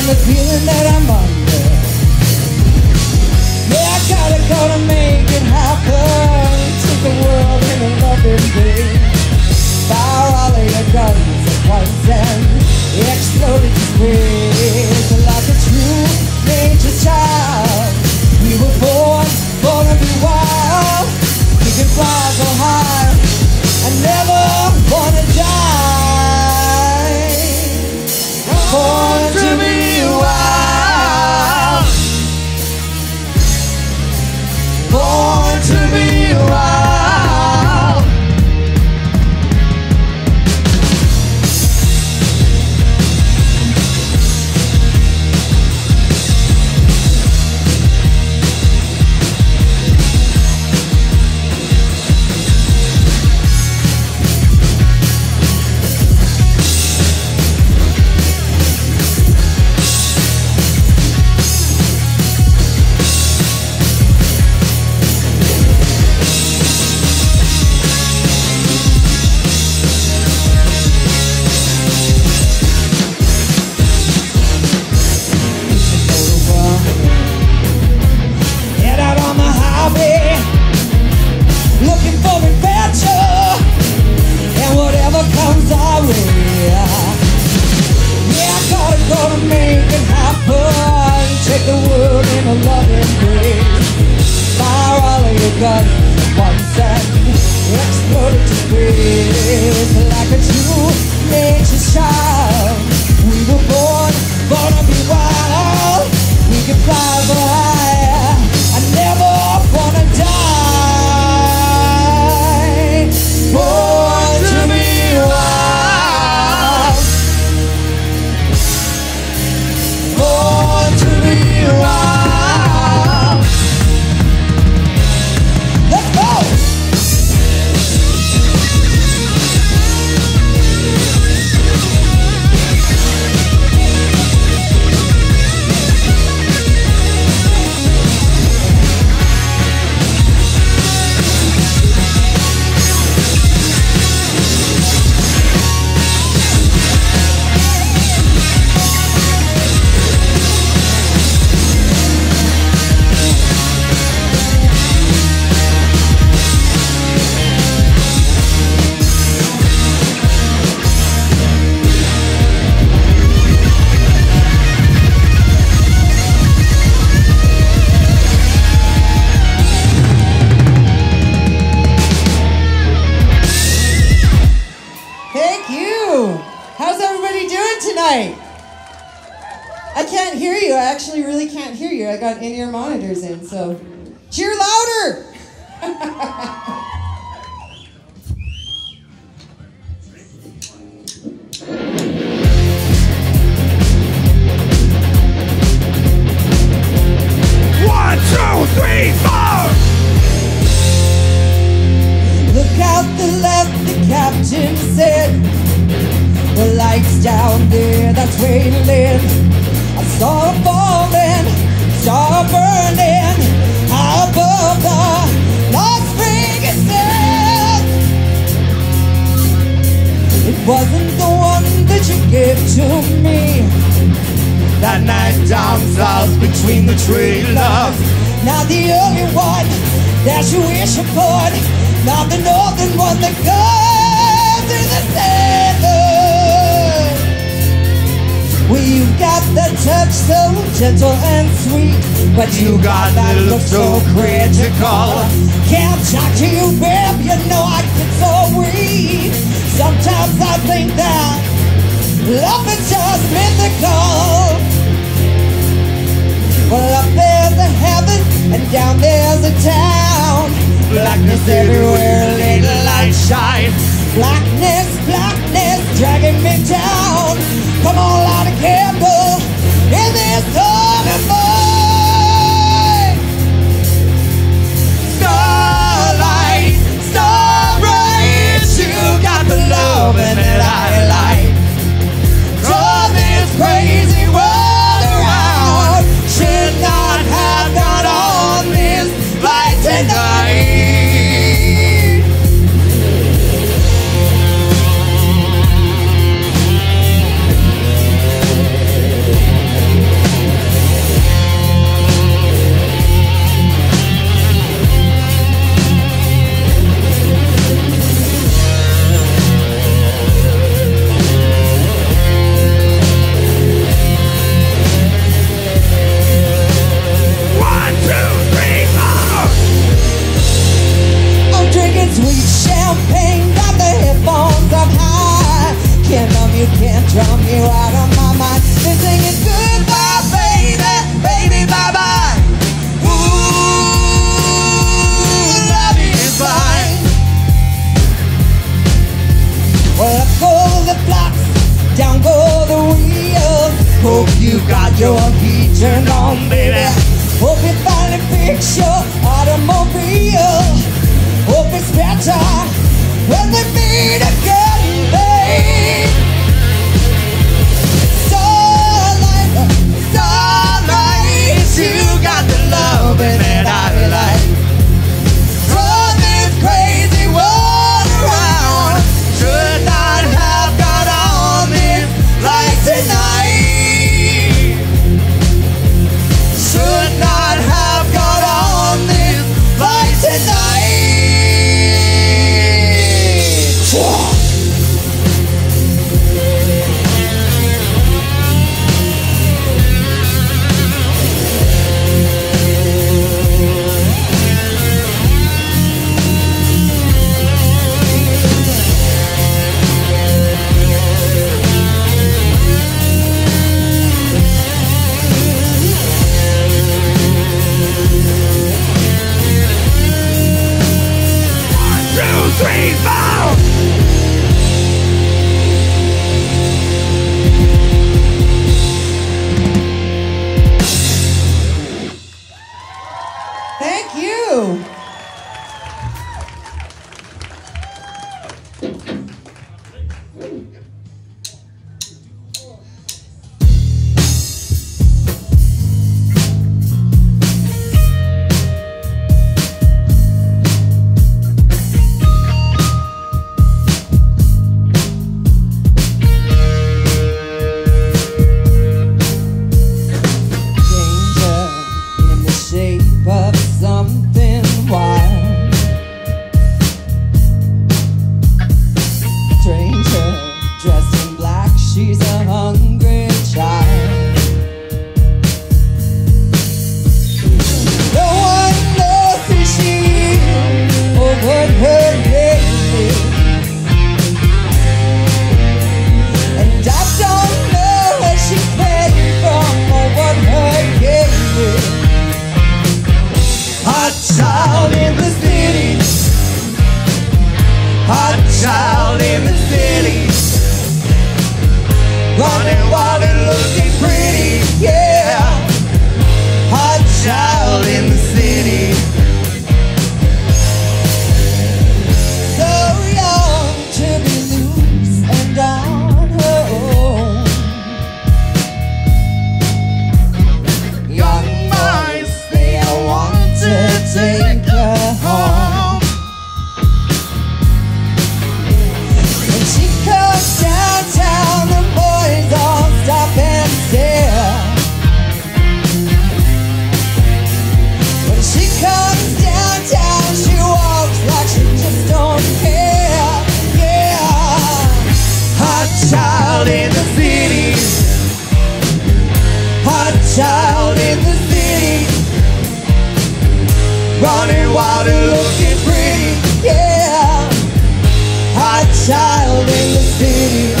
and the feeling that I'm under. Yeah, I gotta go to make it happen. Take the world in a loving day. Fire all of your guns at once and explode into space. Like a true nature child, we were born to be wild. We can fly so high, I never wanna die. Born to be wild. Born to be wild. Looking for adventure and whatever comes our way. Yeah, I gotta go to make it happen. Take the world in a loving embrace. Fire all of your guns once and explode into space. Like a true nature child, we were born to be wild. We can fly so high, I never wanna die. Born to be wild. Born to be wild. Let's go! How's everybody doing tonight? I can't hear you. I actually really can't hear you. I got in-ear monitors in, so cheer louder! One, two, three, four! Look out the left, the captain said. The lights down there, that's where he lived. I saw her falling, saw her burning, high above the Las Vegas Sands. It wasn't the one that you gave to me That night down south between the trailers. not the early one that you wish upon, not the northern one that goes to the center. Well, you got that touch so gentle and sweet, but you got that look so critical. Can't talk to you, babe, you know I get so weak. Sometimes I think that love is just mythical. Well, up there's a heaven, and down there's a town. Blackness everywhere, little light shine. Blackness, blackness, dragging me down. Come on, light a candle in this storm of mine. Starlight, starbright, you got the love in it I like. Turn this crazy world around. Should not have got on this flight tonight. Hope you got your heat turned on, baby. Hope you finally fix your automobile. Hope it's better when they meet again, babe. Starlight, starlight, You got the loving that I like. throw this crazy world around. Should not have got on this like tonight. Should not have got on this like tonight. Thank you. Of something wild. Stranger dressed in black, she's a hungry child. No one knows who she is or what her name is, and I don't know where she came from or what her game is. Hot child in the city. Hot child in the city. Running wild and looking pretty, yeah. Hot child in the city. So young to be loose and on her own. Young boys, they want to take her home. When she comes downtown, the boys all stop and stare. When she comes downtown, she walks like she just don't care. Yeah. Hot child in the city. Hot child in the city. Running wild and looking pretty, yeah. Hot child in the city.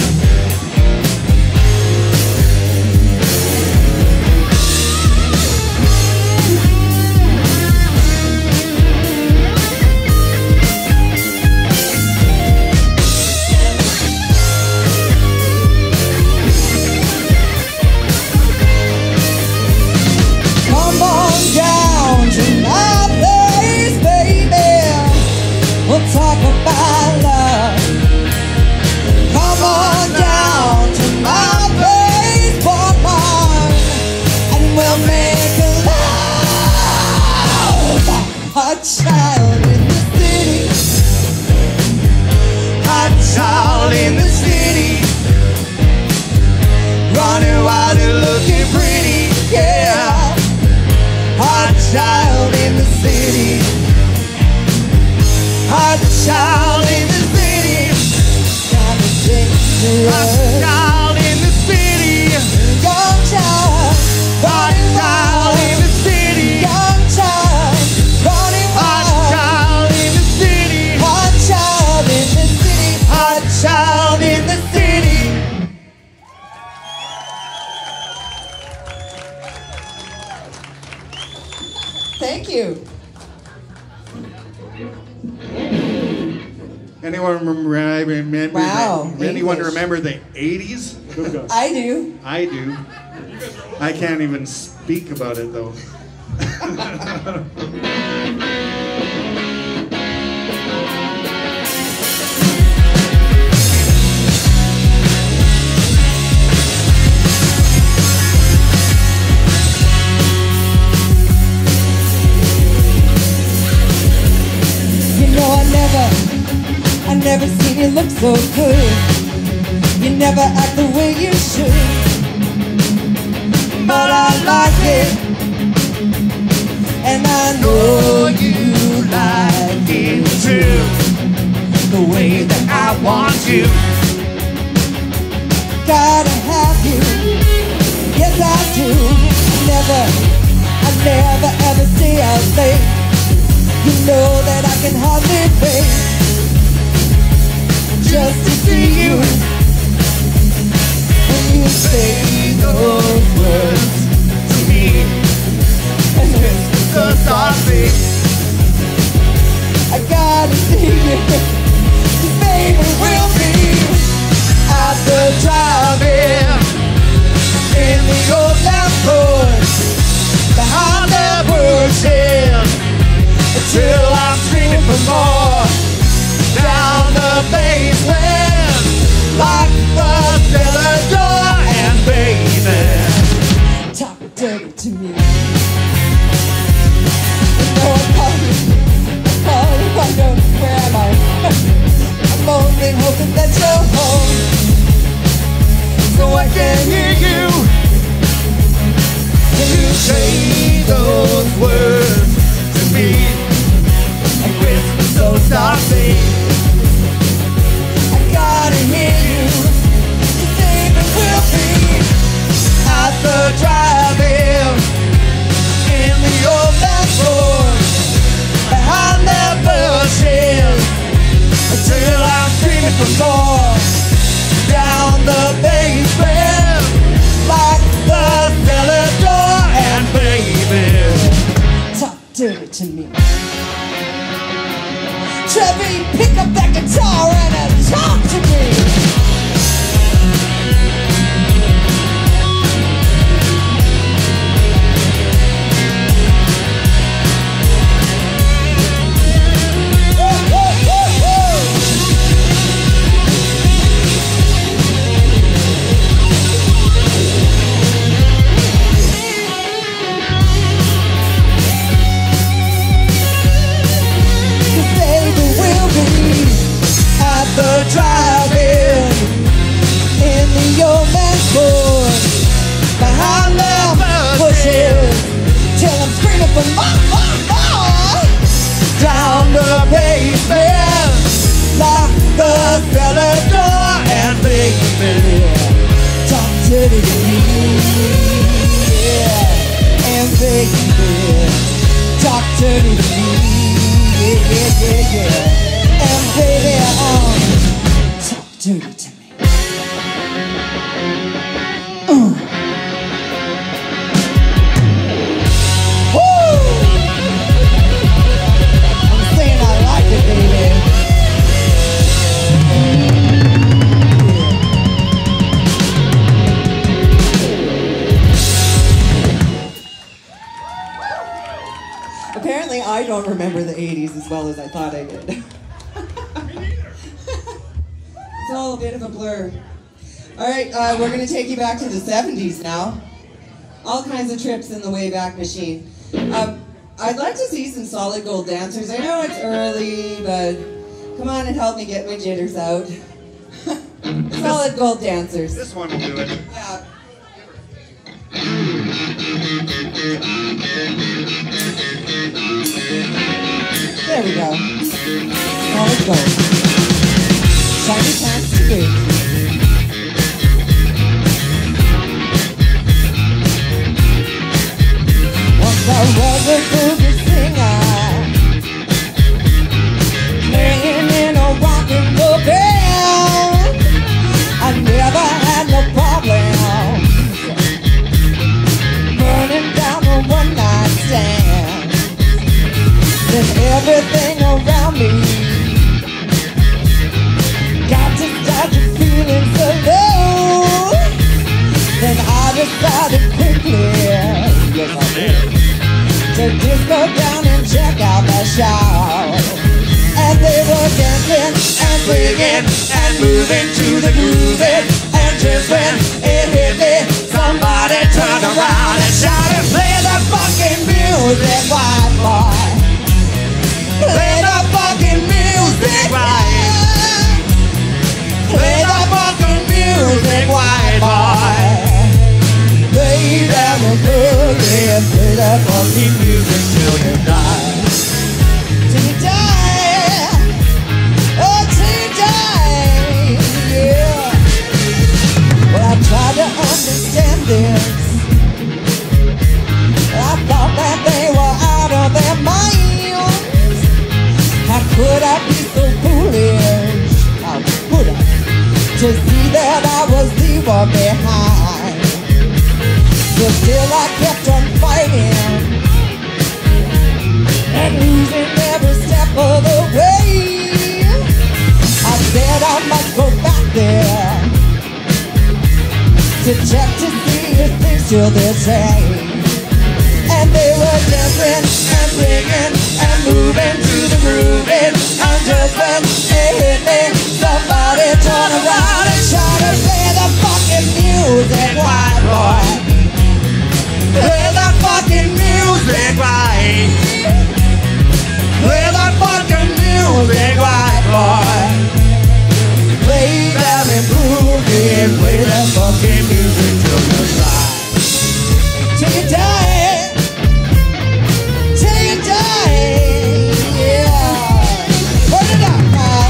Come on down to my place, baby. We'll talk about love. Come on down to my place, woman, and we'll make love. Hot child in the city. Hot child in the city. Running wild and looking pretty, yeah. Hot child in the city. Hot child in the city. Kind of dangerous. Hot child in the city. Young child, Hot child in the city. young child, running Hot wild. child in the city. Hot child in the city. Hot child in the city. Thank you. Anyone remember? Wow, Anyone English. remember the '80s? I do. I do. I can't even speak about it though. I never seen you look so good. You never act the way you should, but I like it, and I know you like it too. The way that I want you, gotta have you. Yes, I do. I never ever stay out late. You know that I can hardly wait just to see you. When you say those words to me and whisper so softly, I gotta see you. 'Cause baby, we'll be at the drive-in in the old Lamborghini behind the bushes, till I'm screaming for more down the basement, like the cellar door. And baby, talk dirty to me. You know I'm calling, wondering where am I? I'm only hoping that you're home, so I can hear you when you say those words to me. And whisper so softly, I gotta hear you. 'Cause baby, we'll be at the drive-in in the old Lamborghini behind the bushes, until I'm screaming for more down the basement, like the cellar door. And baby, talk dirty to me. Trevi, pick up that guitar and talk to me. Woo, woo, woo, woo. The drive-in in the old man's Ford behind the bushes, till I'm screaming for more down the basement, lock the cellar door. And baby, talk dirty to me, yeah. And baby, talk dirty to me, yeah, yeah, yeah, yeah. And baby, talk dirty to me. Woo! I'm saying I like it, baby. Apparently, I don't remember the 80s as well as I thought I did. It's all a bit of a blur. All right, we're going to take you back to the 70s now. All kinds of trips in the Wayback Machine. I'd like to see some Solid Gold dancers. I know it's early, but come on and help me get my jitters out. Solid Gold dancers. This one will do it. Yeah. There we go. Solid Gold. Shiny pants to boot. Once I was a boogie singer, playing in a rock and roll band. I never had no problem burning down a one-night stand. Then everything around me got to start to feeling so low. Then I decided quickly, yes I did, to just go down and check out the show. And they were dancing and swinging and moving to the grooving. And just when it hit me, somebody turned around and shouted, play the fucking music, white boy. Play the fucking music, right? Play the fucking music, white boy. Play that boogie and play that fucking music till you die. Till you die. Oh, till you die. Yeah. Well, I tried to understand this. I thought that they were out of their minds. How could I be so foolish? How could I? To see that I was the one behind. But still I kept on fighting and losing every step of the way. I said I must go back there to check to see if things still the same. And they were dancing and singing and moving to the grooving. And just when they hit me, somebody turned around and shouted, play the fucking music, white boy. Play that fucking music, right? Play that fucking music, white boy. Play that boogie, play that fucking music till you die. Till you die. Till you die. Yeah. Put it up, man.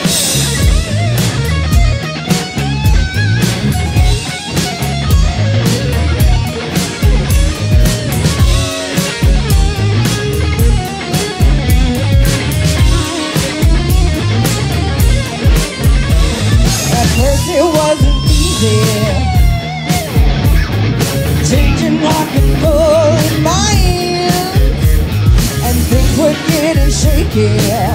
It wasn't easy changing rock and roll in my hands, and things were getting shaky.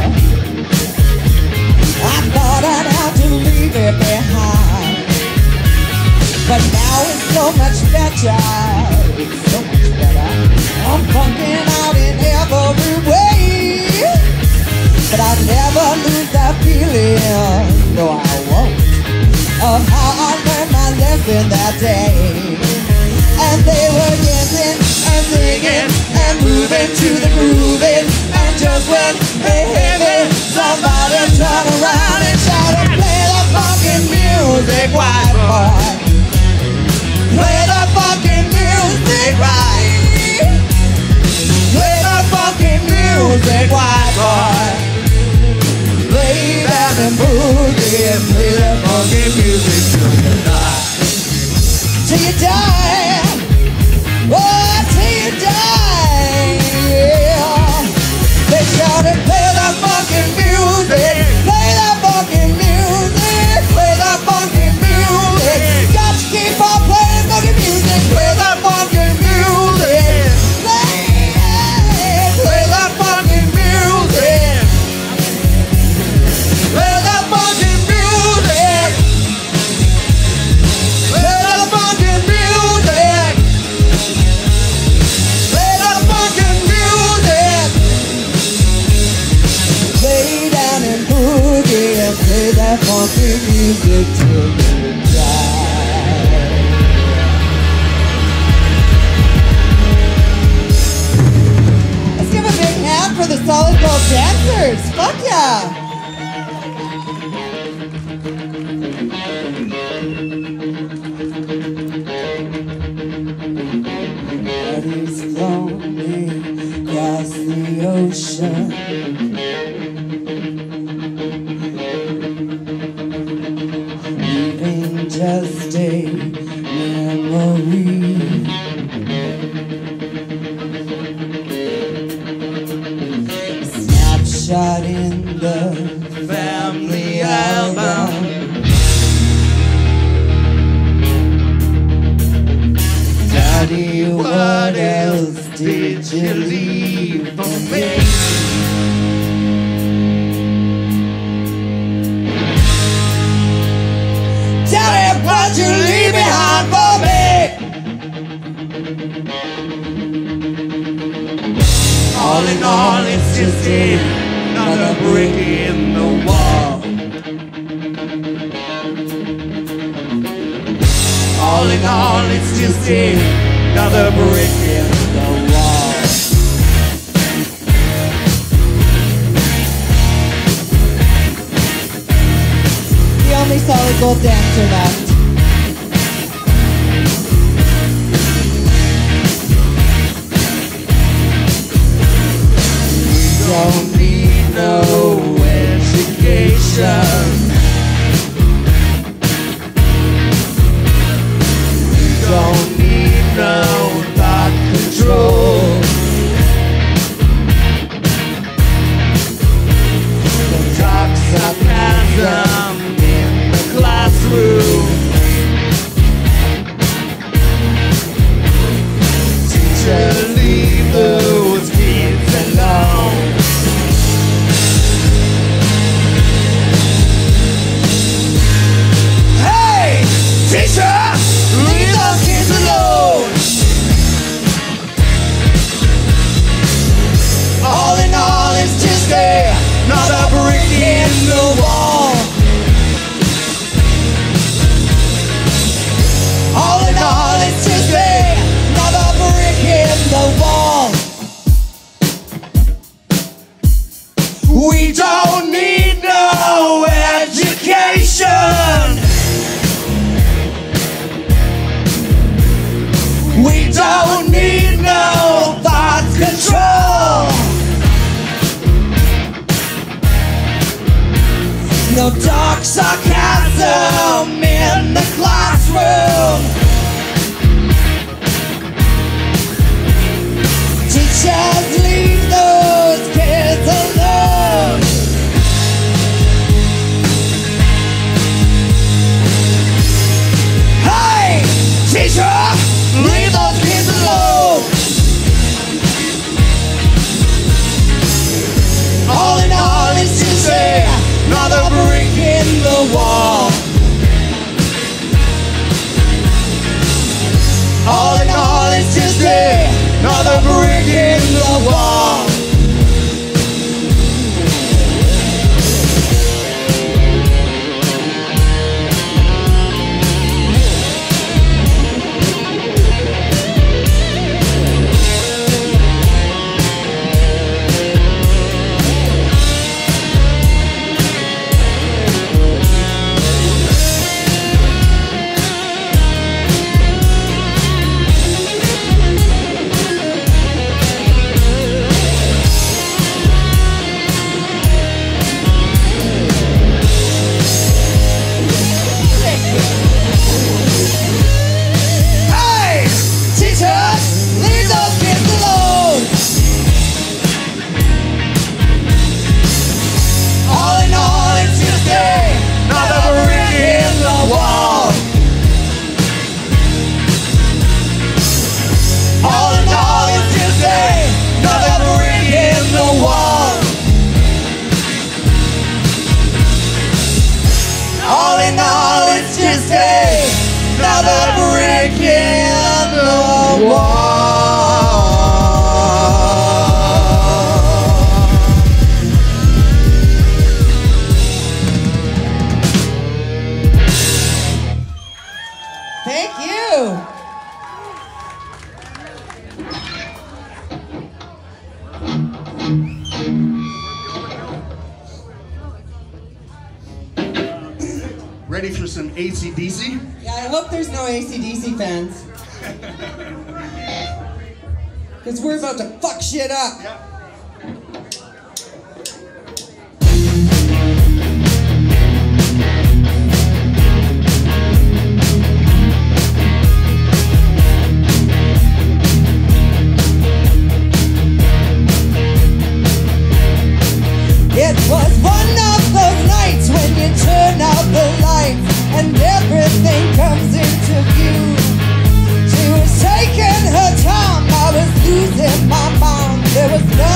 I thought I'd have to leave it behind, but now it's so much better. It's so much better. I'm funking out in every way, but I'll never lose that feeling. No, I won't. Of how I learned my lesson that day. And they were dancing and singing and moving to the grooving. And just when they hit me, somebody turned around and shouted, play the fucking music, white boy. Play the fucking music, right? Play the fucking music, white boy. Play that and boogie and play that fucking music till you die. Till you die. Oh, till you die. Yeah. They shouted, play that fucking music. Play that fucking music. Play that fucking music. Got to keep on playing fucking music. Play that fucking music. Play that fucking music. Play that fucking music. Play that fucking music. Play that fucking music. Play down and boogie and play that funky music till you die. Let's give a big hand for the Solid Gold dancers. Fuck yeah. Buddies flown me across the ocean, leaving just a memory. Snapshot in the family album. Daddy, what else did you leave for me? Daddy, what'd you leave behind for me? All in all, it's just another brick in the wall. All in all, it's just another brick in the wall. The only solid gold dancer left. Don't need no education. Don't need no thought control. The toxicasm in the classroom. Teacher, leave those kids alone. Hey, teacher, leave those kids alone. All in all, it's just another brick in the wall. All in all, it's just another brick in the wall. We don't need no education. We don't need no thought control. No dark sarcasm in the classroom. Teachers, leave those kids alone. Hey, teacher, leave those kids alone. All in all, it's just another brick in the wall. All in all, it's just another brick in the wall. Thank you. Ready for some AC/DC? Yeah, I hope there's no AC/DC fans. Because we're about to fuck shit up. Yeah. It was one of those nights when you turn out the lights and everything comes into view. She was taking her time, I was losing my mind. There was no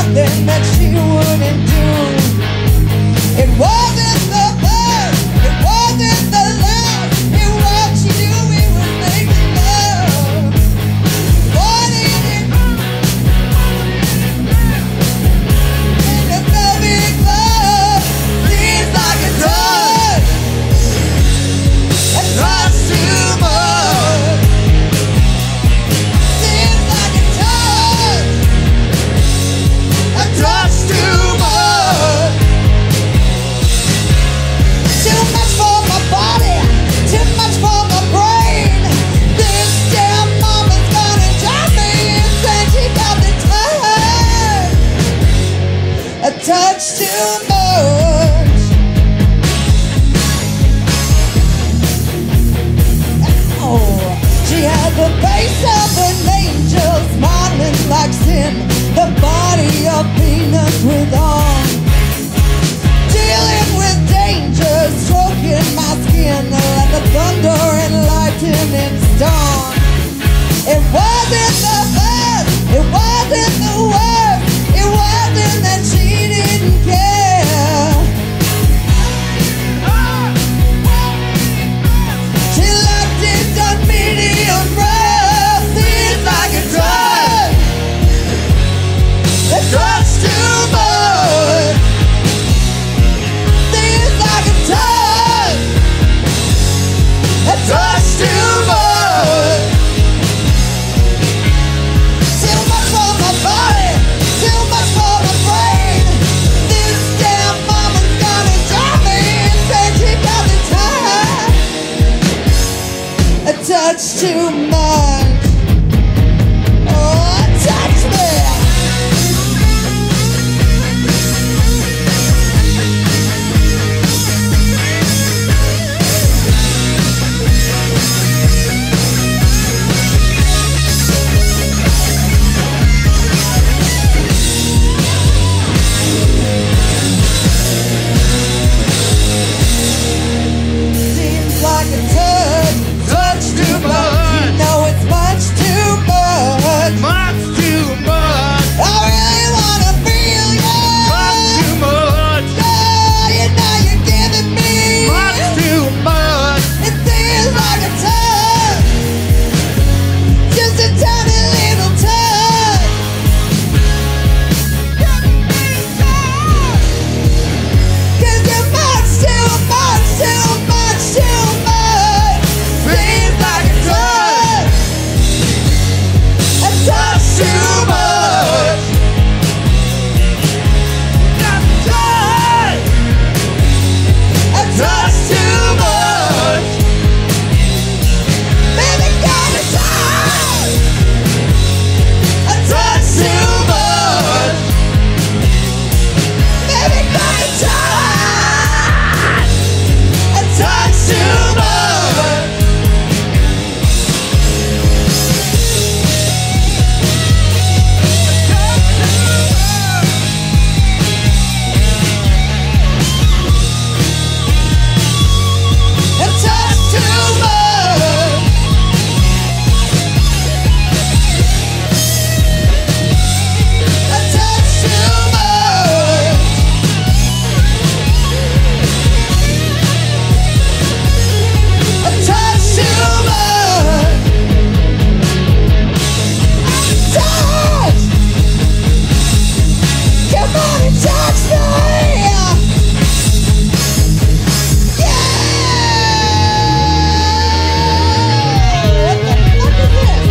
with on. Dealing with danger, stroking my skin like the thunder and lightning storm. It wasn't the best, it wasn't the worst, it wasn't that she didn't care. She liked it done medium rare. Seems like a drug, a drug's too much. Seems like a drug, a drug's too much. Too much for my body, too much for my brain. This damn mama's gonna drive me insane. She got the time, a touch too much. Oh, touch me. Seems like a touch too much. You know it's much too much. Much too much. I really wanna feel you. Much too much. Oh, you know you're giving me. Much too much. It seems like a touch, just a tiny little touch. Cause you're much too much, too much, too much. Seems like a touch, a touch too much. A touch too much. Baby, got a touch, a touch too much. Baby, got a touch, a touch too much. A touch too much. A touch too much. A touch too much. Touch. Come on and touch me. What the fuck is this?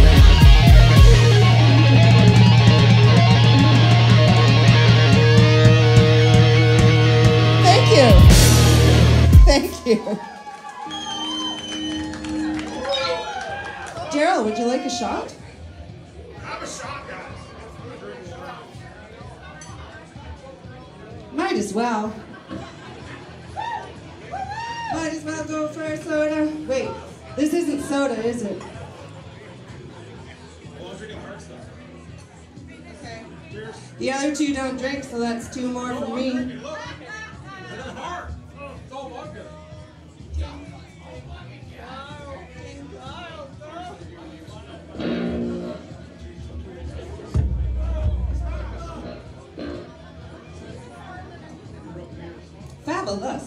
Thank you. Thank you. Daryl, would you like a shot? Have a shot, guys. Might as well. Might as well go for a soda. Wait, this isn't soda, is it? Okay. The other two don't drink, so that's two more for me. Fabulous.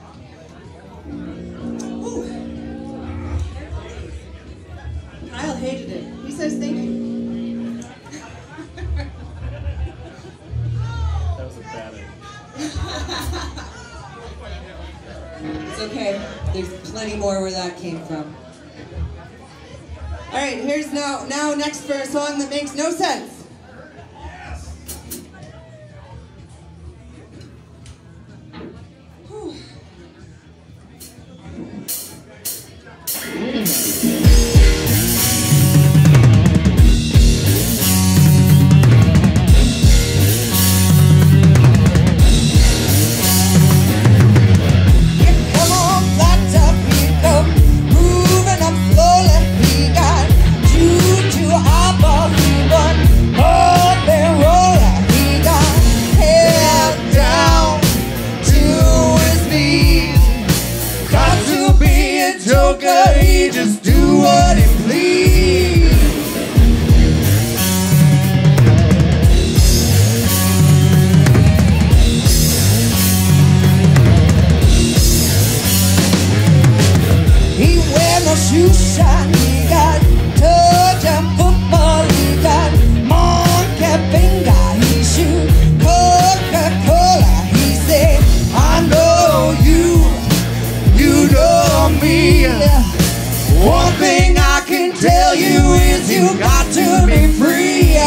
Ooh. Kyle hated it. He says thank you. That was a bad idea. It's okay. There's plenty more where that came from. All right, here's now next for a song that makes no sense. Whew. Come on, flat up, we come moving up slowly. We got juju, our boss, we run.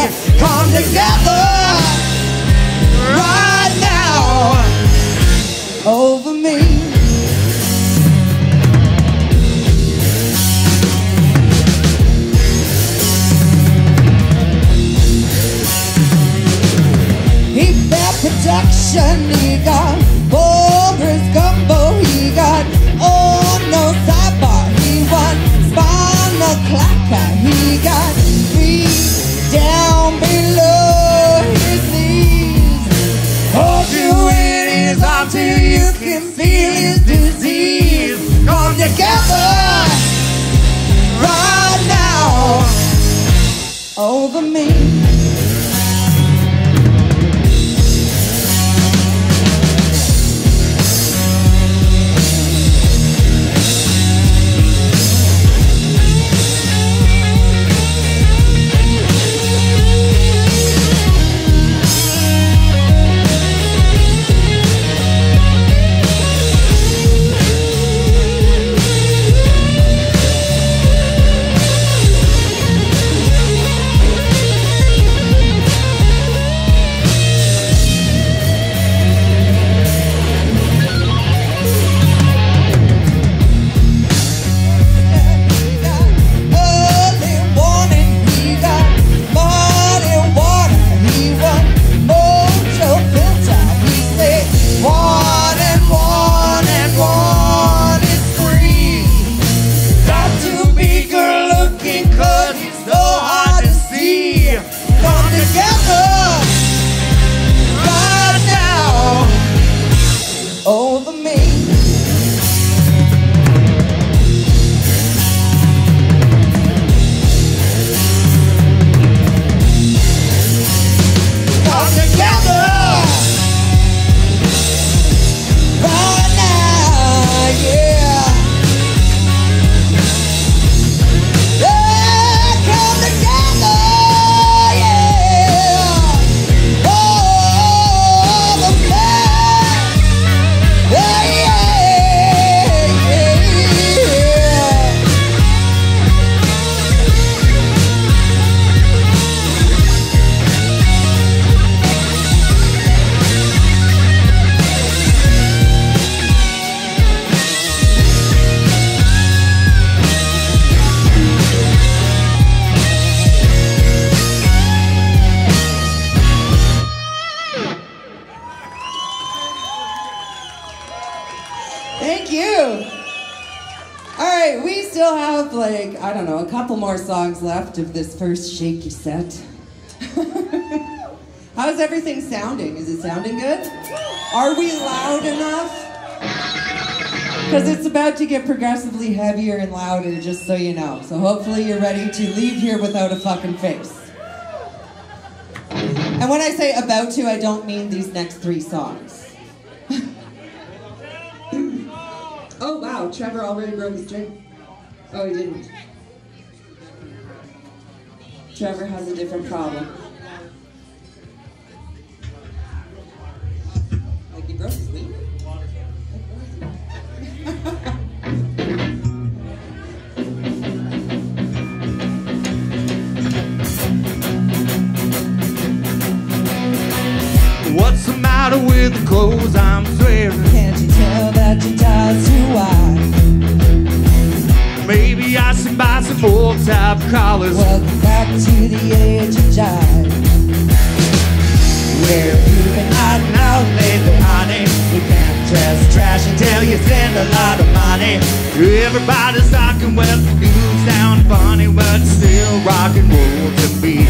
come together right now over me. He got production, he got Boris Gumbo, he got oh no sidebar, he won spinal clacker, he got feet down below his knees. hold you in his arms till you can feel his disease. Come together right now over me. Over me. Come together right now, yeah. Yeah, come together, yeah. Oh, the man. Yeah, yeah, yeah. Thank you. All right, we still have like, I don't know, a couple more songs left of this first shaky set. How's everything sounding? Is it sounding good? Are we loud enough? Because it's about to get progressively heavier and louder, just so you know. So hopefully you're ready to leave here without a fucking face. And when I say about to, I don't mean these next 3 songs. Oh wow, Trevor already broke his drink. Oh, he didn't. Trevor has a different problem. Like he broke his weed? What's the matter with the clothes I'm wearing? Can't you tell that your tie's too wide? Maybe I should buy some old top collars. Welcome back to the age of jive. Where you been hiding out lately, honey? You can't just trash until you spend a lot of money. Everybody's talking, well, you sound funny, but still rock and roll to me.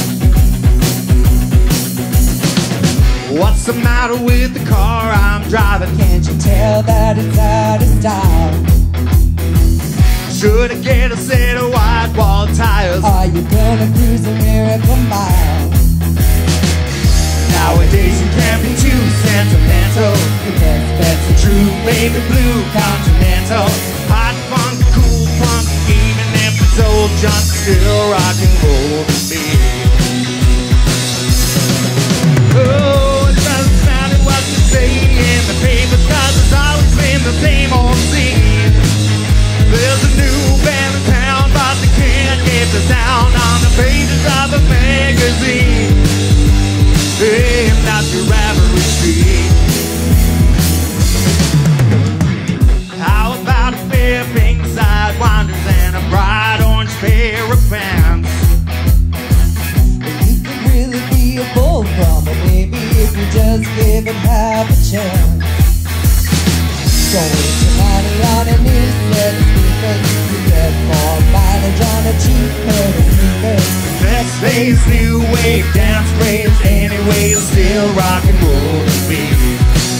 What's the matter with the car I'm driving? Can't you tell that it's out of style? Should I get a set of white wall tires? Are you gonna cruise a miracle mile? Nowadays you can't be too sentimental. Your best bet's The true baby blue continental. Hot funk, cool punk, even if it's old junk, still rock and roll to me. Oh, it doesn't matter what you say in the papers, 'cause it's always been the same old scene. There's a new band in town, but they can't get the sound on the pages of a magazine. stole from. But maybe if you just give it half a chance. Don't waste your money on a new set of sneakers. You get more mileage on a cheap pair of sneakers. Next phase, new wave, dance craze. Anyway, it's still rock and roll to me.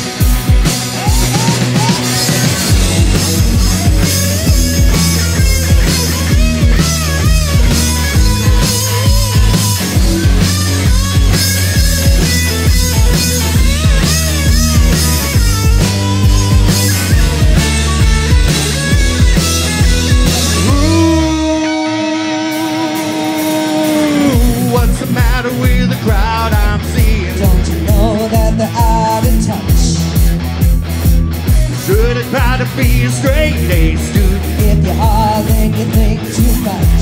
With the crowd I'm seeing, don't you know that they're out of touch? Should have tried to be a straight A student. If you are, then you think too much.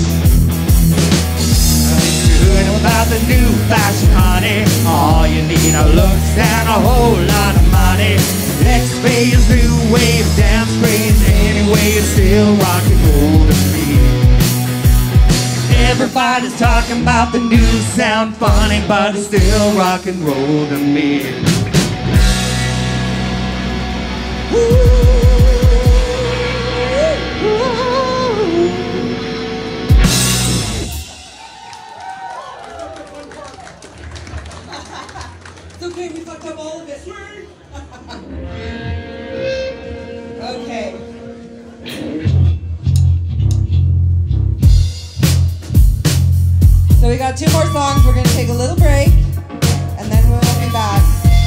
Good about the new fashion, honey. All you need are looks and a whole lot of money. Next phase, new wave, dance craze. Anyway, it's still rock and roll to me. Everybody's talking about the new sound, funny, but it's still rock and roll to me. It's okay, we fucked up all of it. Okay. So we got 2 more songs. We're going to take a little break, and then we'll be back.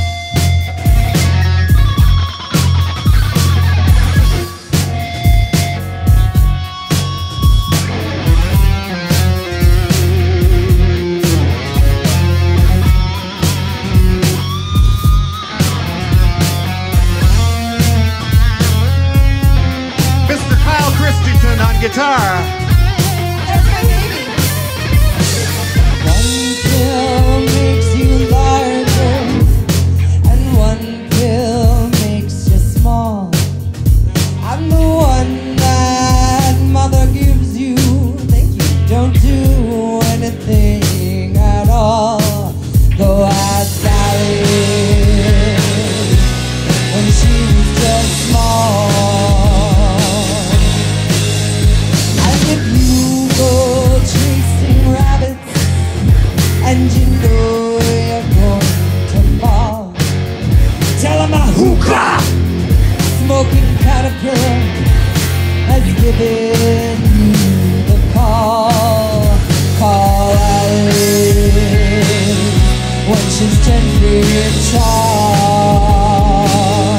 Mr. Kyle Christensen on guitar. Makes you larger, and one pill makes you small. I'm the one that mother gives you. Think you don't do anything at all. Though I started when she was just small. And if you go chasing rabbits, and you know you're going to fall, tell him a hookah smoking caterpillar has given you the call. Call Alice when she's 10 feet tall.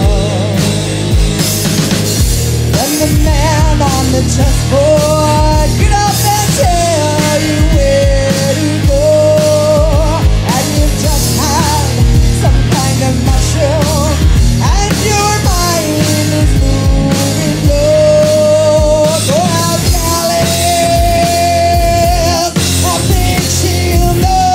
Then the man on the chessboard get up and tell you where to go. Mushroom, and your mind is moving low. Go out, Alice, I think she'll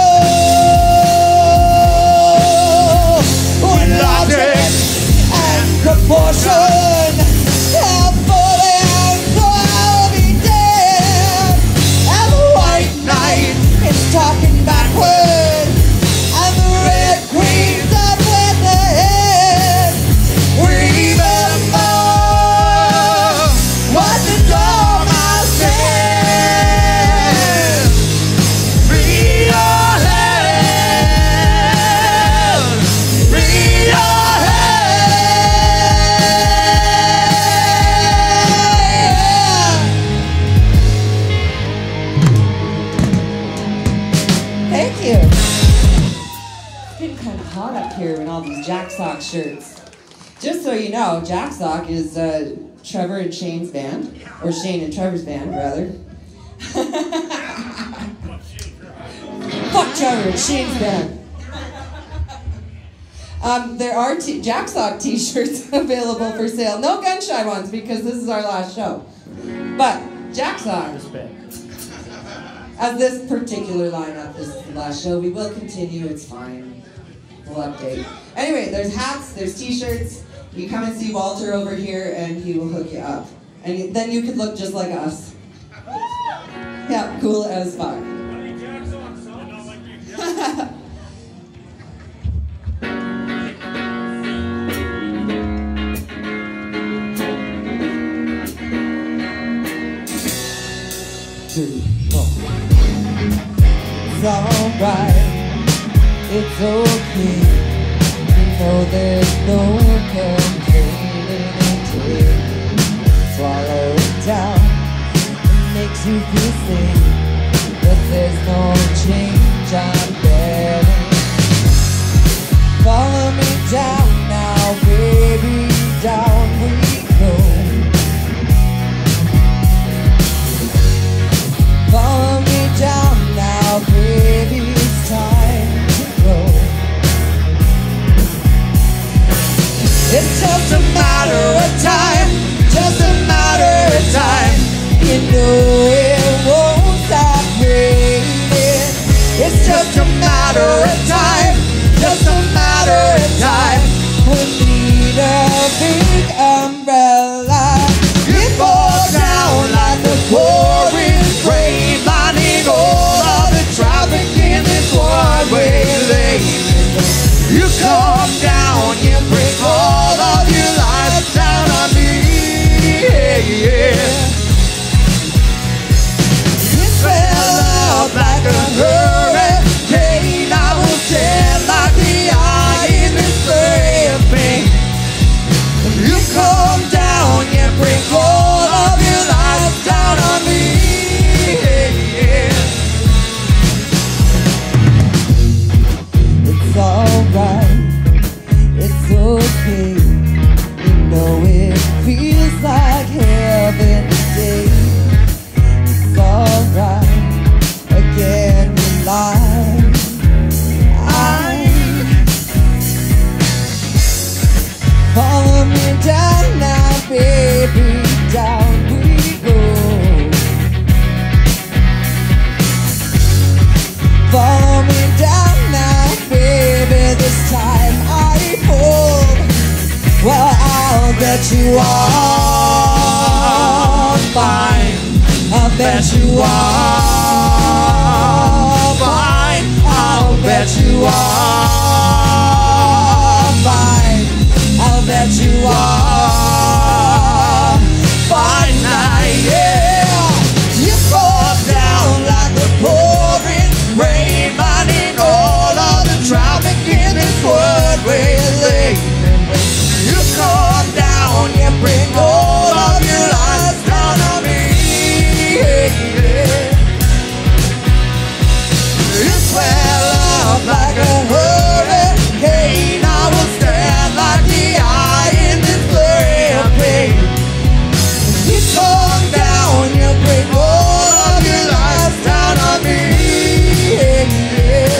know. With logic and proportion, I'll fall down, so I'll be dead. And the white knight is talking backwards, and the red queen's up with the head. We're even more what the Dormouse said. Free your head, free your head. Thank you. It's getting kind of hot up here in all these Jack Sock shirts. Just so you know, Jack Sock is Trevor and Shane's band, or Shane and Trevor's band, rather. Fuck Trevor and Shane's band. There are Jack Sock t-shirts available for sale. No Gunshy ones because this is our last show. But Jack Sock, as this particular lineup is the last show, we will continue, it's fine. We'll update. Anyway, there's hats, there's t-shirts. You come and see Walter over here and he will hook you up. And then you could look just like us. Yeah, cool as fuck. It's alright, it's okay. You know there's no complaining until you swallow it down. It makes you feel safe, but there's no change I'm getting. Follow me down now, baby, down we go. Follow me down now, baby, it's time to go. It's just a matter of time, just a matter of time. You know it won't stop raining. It's just a matter of time, just a matter of time. We need a big umbrella. It falls down like a pouring rain, blinding all of the traffic in this one-way lane. You come down, you bring all of your life down on me. Yeah, yeah. You fell out like a hurricane. I will stand like the eye in this flame pain. You come down, you bring all of your life down on me. Yeah, yeah. It's alright, it's okay. You know it feels like heaven today. It's alright, again we lie. Follow me down now, baby, down we go. Follow me down now, baby, this time I hold. Well, I'll bet you are fine. I'll bet you are fine. I'll bet you are fine. I'll bet you are fine now, yeah. You fall down like the pouring rain, minding all of the traffic in this one-way lane. You come down, you bring all of your lies down on me. Yeah, yeah. You swell up like a hurricane. I will stand like the eye in this flame pain. You come down, you bring all of your lies down on me. Yeah, yeah.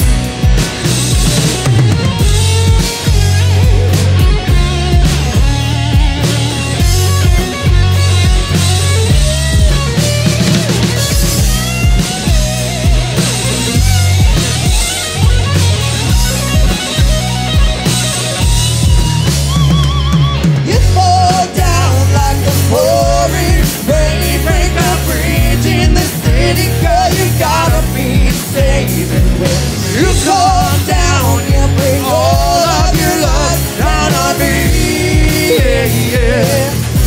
You fall down like the pouring rain, break a bridge in the city, girl, you gotta be saving when you come down, you bring all of your life down on me. Yeah, yeah.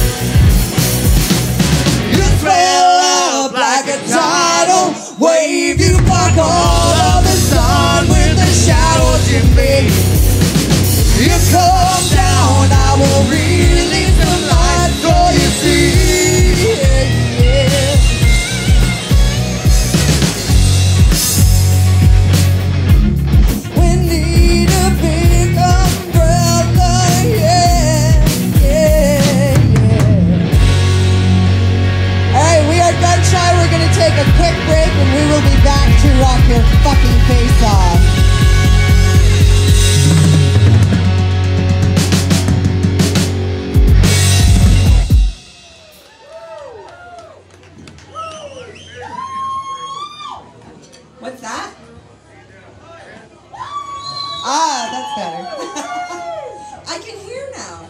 You swell up like a tidal wave, you block all of the sun with the shadows you made. You come down, I will release the light so you see. Yeah, yeah. We need a big umbrella, yeah, yeah, yeah. Alright, we are gun shy. We're gonna take a quick break and we will be back to rock your fucking face off. What's that? Ah, that's better. I can hear now.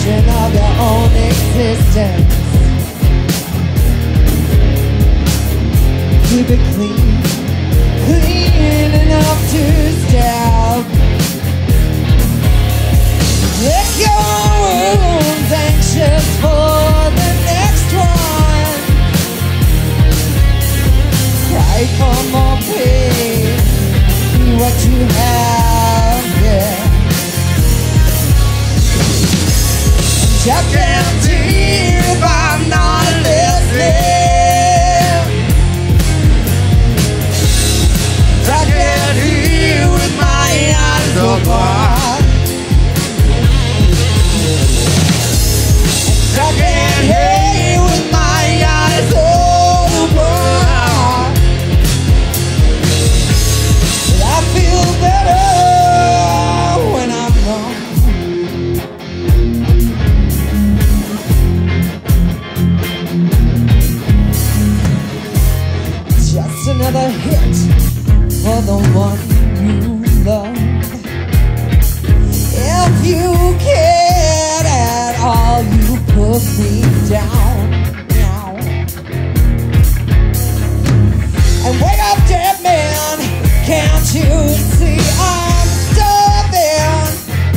reflection of your own existence. Keep it clean, clean enough to stab. Lick your wounds, anxious for the next one. Cry for more pain, see what you have, yeah. I can't see if I'm not listening. I can't hear with my eyes open. I can't hear with my eyes open. But I feel better when I'm gone. Just another hit for the one you love. If you cared at all, you put me down now. And wake up, dead man, can't you see I'm starving?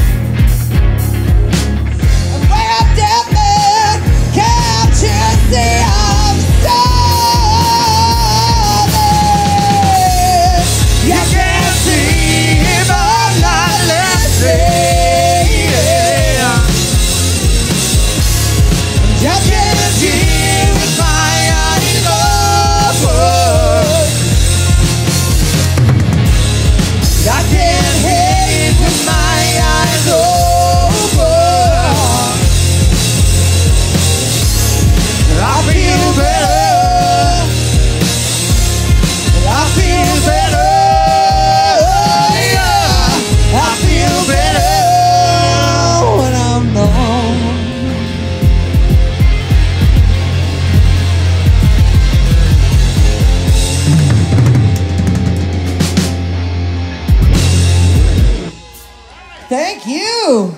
And wake up, dead man, can't you see I'm starving? You can't see if I'm not listening. I can't see with my eyes open. I can't hear with my eyes open. I feel better. I feel better. Yeah. I feel better when I'm gone. Thank you.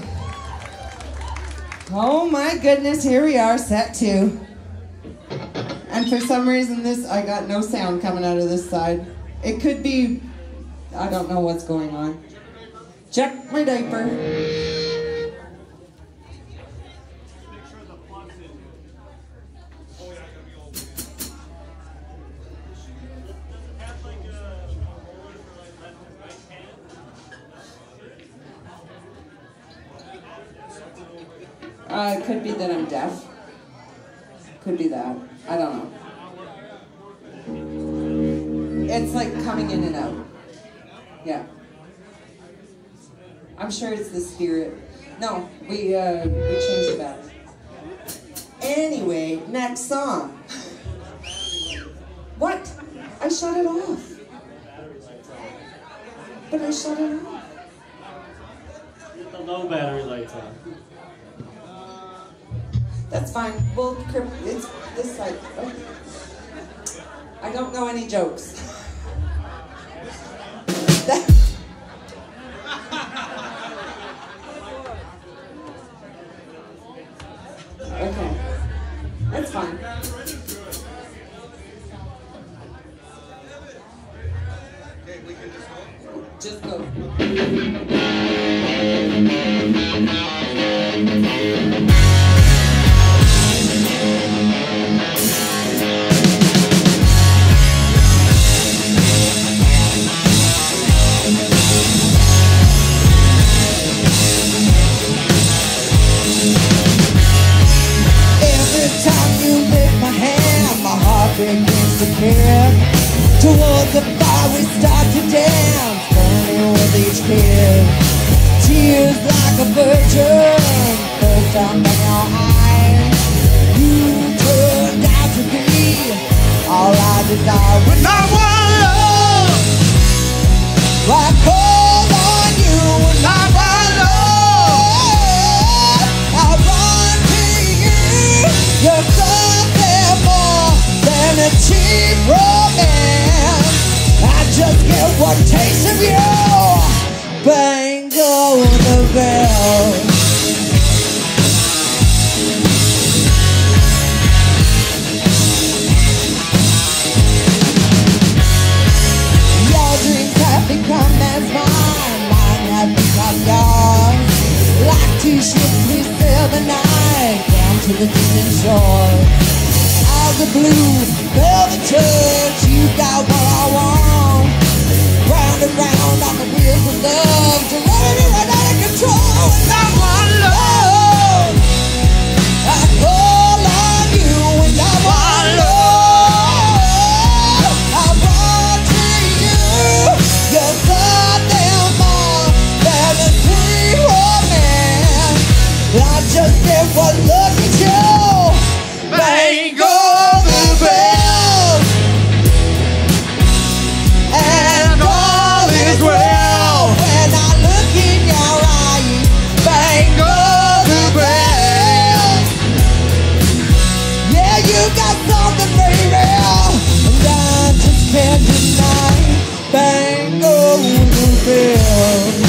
Oh my goodness, here we are, set 2. And for some reason I got no sound coming out of this side. It could be, I don't know what's going on. Check my diaper. It could be that I'm deaf. Could be that. I don't know. It's like coming in and out. Yeah. I'm sure it's the spirit. No, we changed the battery. Anyway, next song. What? I shut it off. But I shut it off. Get the low battery lights on. That's fine. It's this side. Oh. I don't know any jokes. Okay. That's fine. Just go. Begins to care. Towards the fire we start to dance, burning with each kiss. Tears like a virgin burst out from your eyes. You turned out to be all I desire. When I want love, I call on you. When I want love, I run to you. You're something more than a cheap romance. I just get one taste of you. Bang, go the bell. the distant shore. Out the blue velvet church, you got what I want. Round and round on the wheels of love, to run it right out of control. And I want love. I call on you and I want love. I want to you. You're something more than a sweet romance. I just get one look at you. Bang on the bells, and all is well. When I look in your eyes, bang on the bells. Yeah, you got something very real, and I just can't deny. Bang on the bells.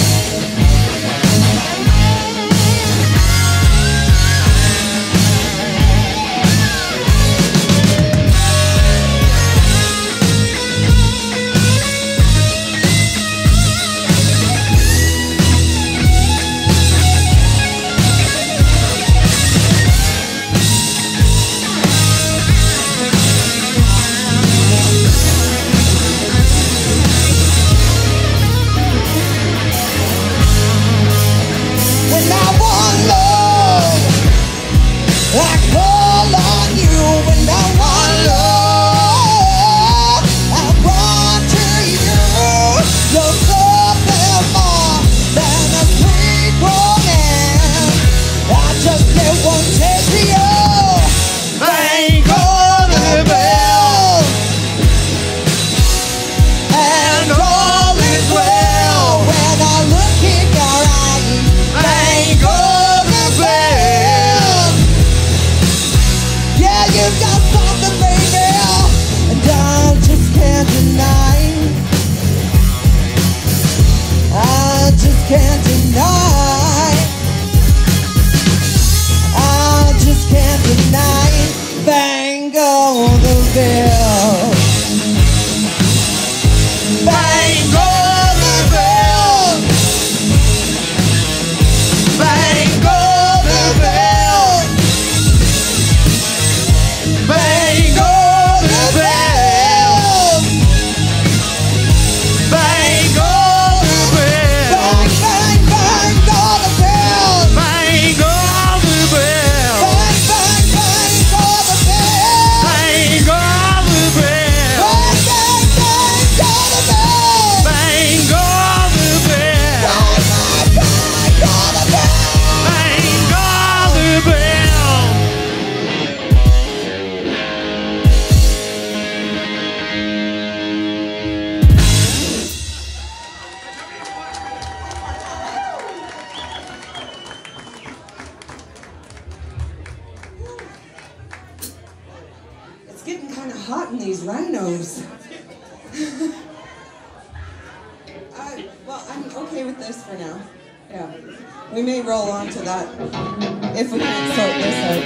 It's getting kind of hot in these rhinos. Well, I'm okay with this for now. Yeah. We may roll on to that if we can sort this out.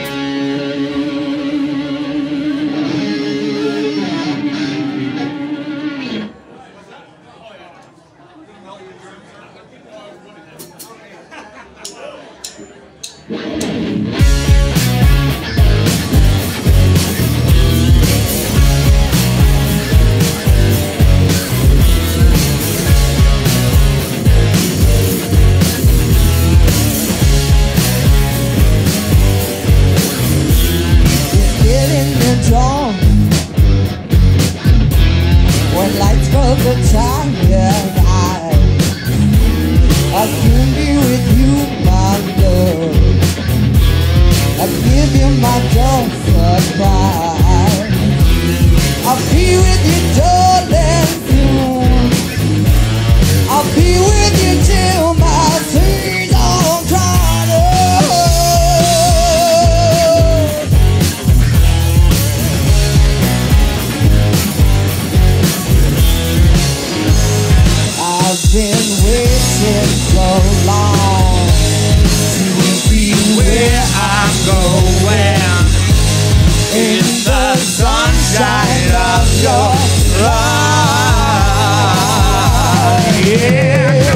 When lights grow the tired eyes, I'll soon be with you, my love. I'll give you my dawn surprise. I'll be with you, darling, soon. I'll be with you till my seas are dried up. I've been waiting so long to be where I'm going, in the sunshine of your love. Yeah.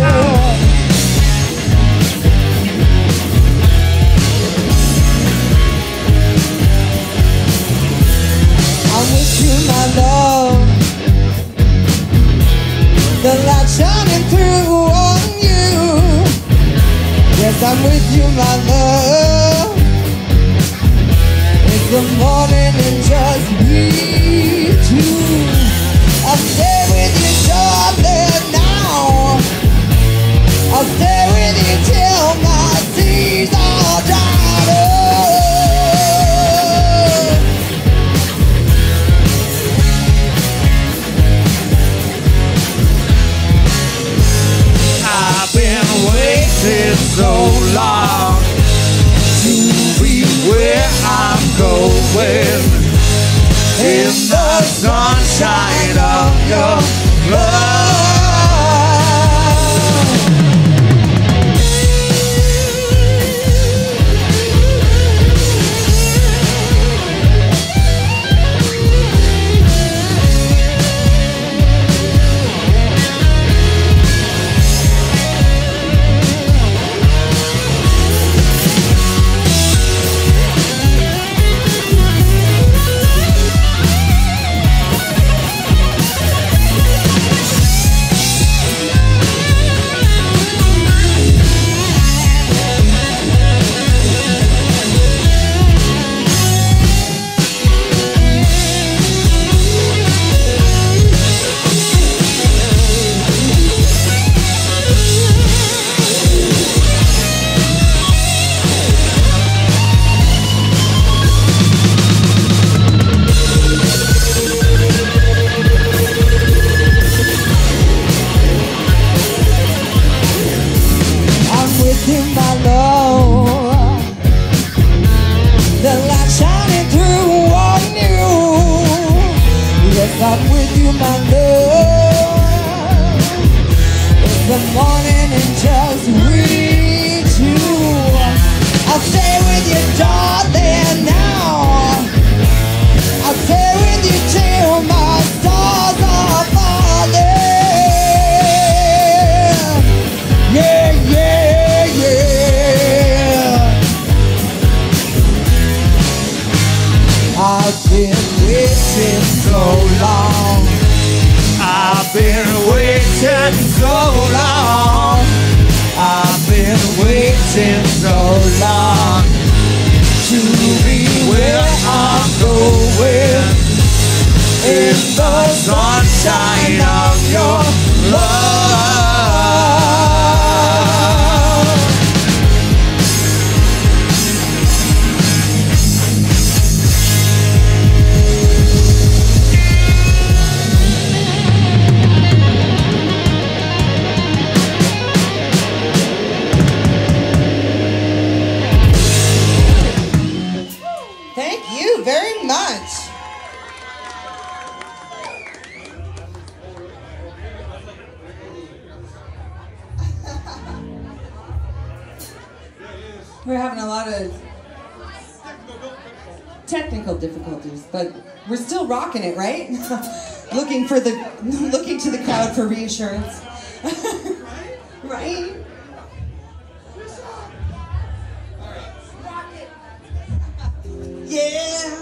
got with you, my love. It's the morning and just reach you. I'll stay with you, darling, now. I'll stay with you till my stars are falling. Yeah, yeah, yeah. I've been waiting so long. I've been waiting so long. I've been waiting so long to be where I'm going, in the sunshine of your love. Thank you very much. We're having a lot of technical difficulties, but we're still rocking it, right? looking to the crowd for reassurance. Right? Yeah.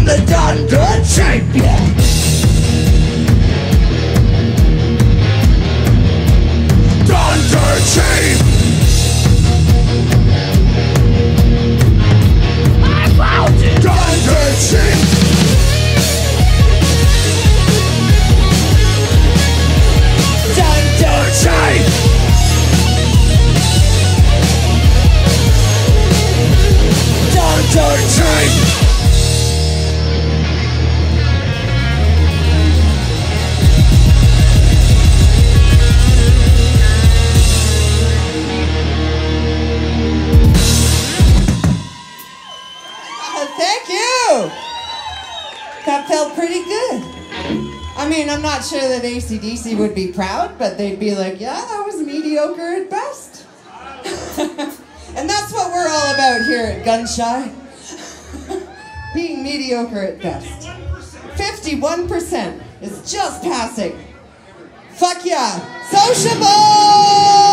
I'm the Thunder Champion. Thunder Chain. I found it. Thunder Chain. Thunder Chain. Thunder Chain. Thank you. That felt pretty good. I mean, I'm not sure that AC/DC would be proud, but they'd be like, yeah, that was mediocre at best. And that's what we're all about here at Gunshy. Being mediocre at best. 51% is just passing. Fuck yeah. Sociable!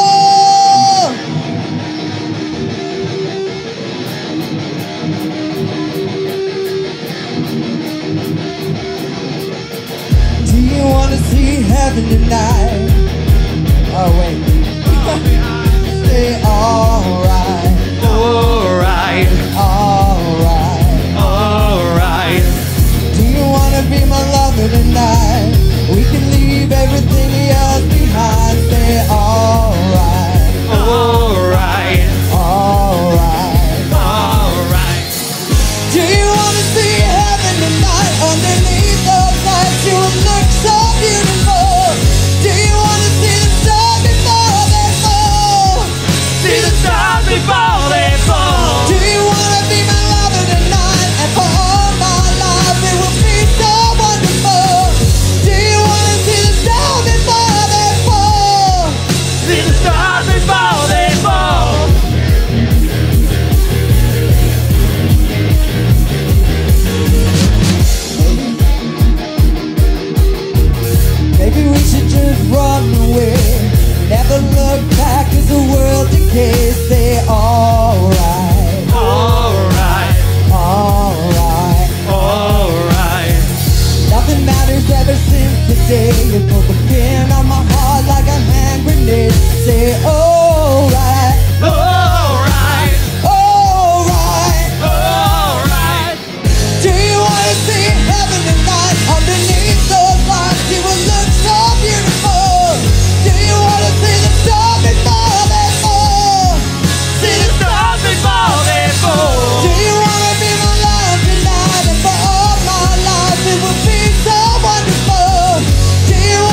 Do you wanna see heaven tonight? Oh wait. Say alright. Alright. Alright. Alright. Do you wanna be my lover tonight? We can leave everything else behind. Say alright. Alright. Alright. Alright. Do you wanna see heaven tonight? Underneath those lights you will look so beautiful. Do you wanna see the stars before they fall? See the stars before they fall. Do you wanna be my lover tonight? And for all my life it will be so wonderful. Do you wanna see the stars before they fall? See the stars before they fall. Maybe we should just run away. Never look back as the world decays. Say alright. Alright. Alright. Alright. Nothing matters ever since the day you put the pin on my heart like a hand grenade. Say alright. Alright. Alright. Alright. Do you wanna see heaven tonight? Underneath those lights you will look so beautiful. Do you wanna see the stars before they fall? See the stars before they fall. Do you wanna be my love tonight? And for all my life it will be so wonderful. Do you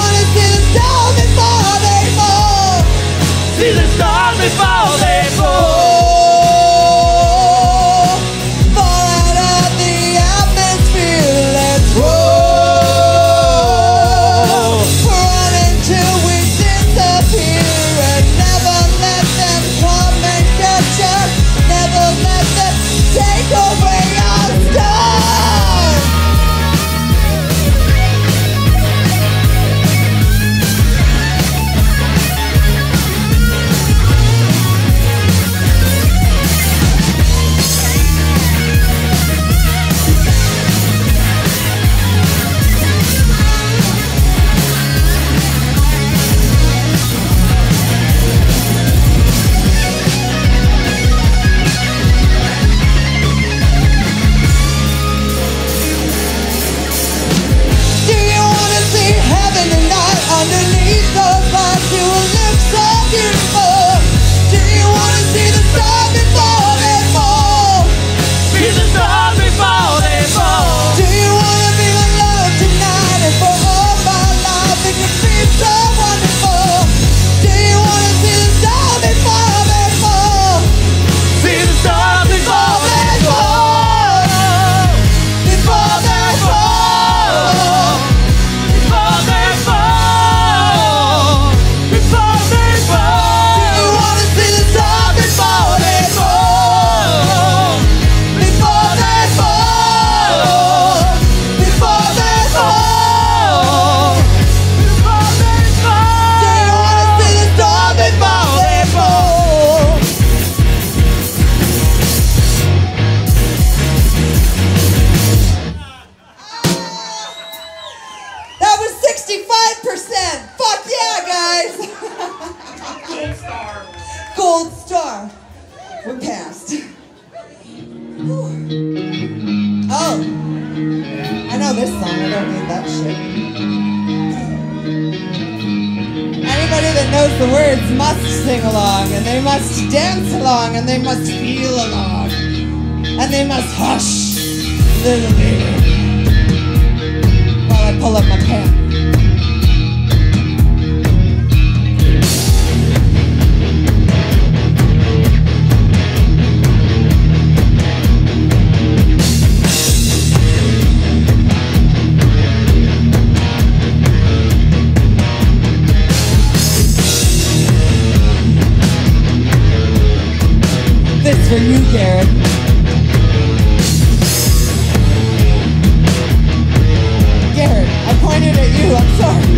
I know this song, I don't need that shit. Anybody that knows the words must sing along, and they must dance along, and they must feel along, and they must hush, little baby, while I pull up my pants. This for you, Garrett. Garrett, I pointed at you, I'm sorry.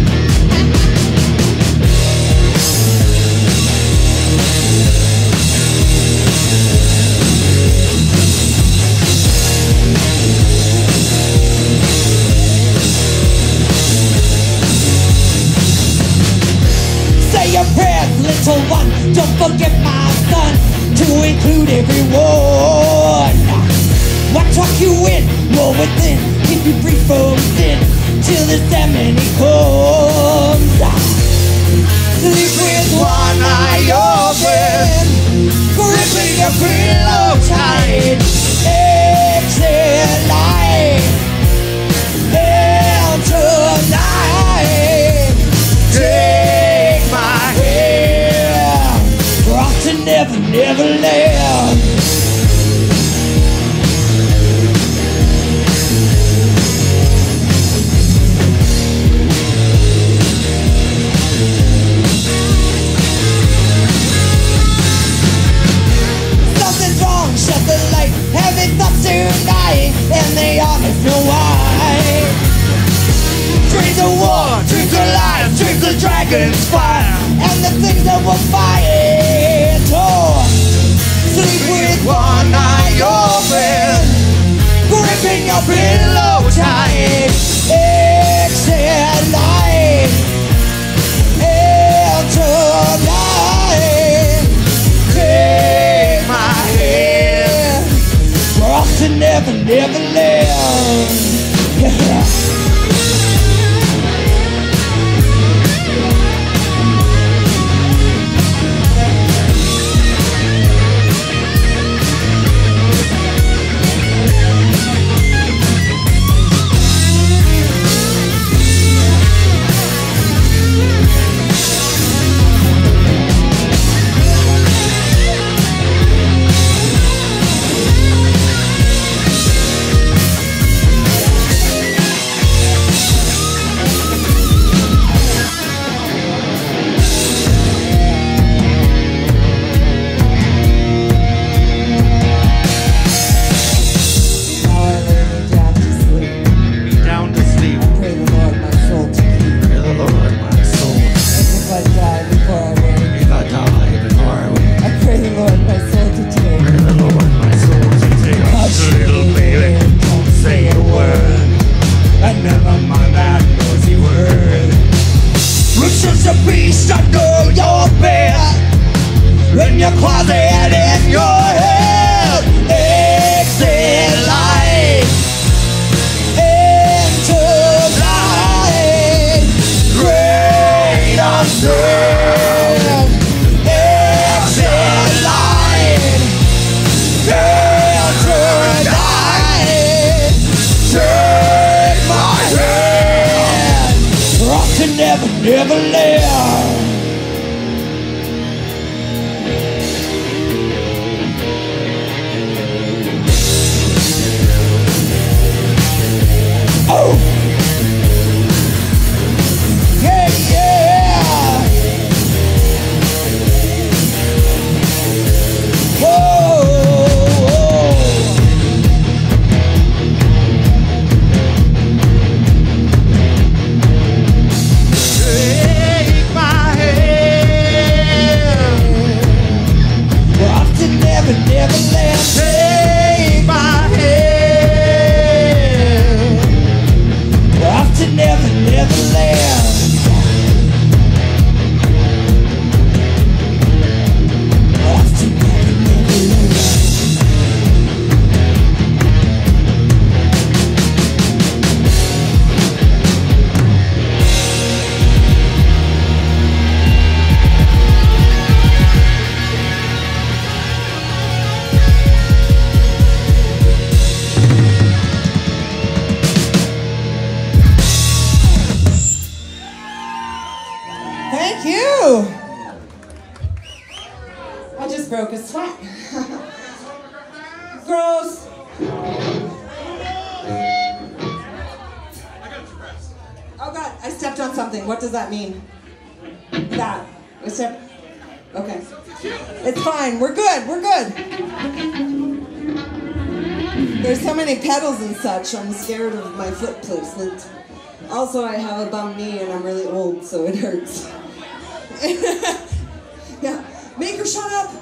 Say your prayers, little one, don't forget my son, to include everyone. What tuck you in, roll within, keep you free from sin, till the ceremony comes. Sleep with one eye open, gripping your pillow tight. Exhale light, into night. Take my hand, rock to never, never land. Something's wrong, shut the light. Heavy thoughts tonight, and they honest know why. Dreams of war, dreams of life, dreams of dragon's fire, and the things that will fight. Oh, sleep with one eye open, gripping your pillow tight. Exhale light, into night. Take my hand, we're off to never, never land. Yeah. In your closet and in your head, exit light into light, great unseen, exit light into night. Take my hand, rock to never, never land. Oh! Yeah, yeah! Whoa! Take my you. I just broke a sweat. Gross. Oh God, I stepped on something. What does that mean? That. I stepped. Okay. It's fine. We're good. We're good. There's so many pedals and such. I'm scared of my foot placement. Also, I have a bum knee and I'm really old, so it hurts. Yeah. Make her shut up.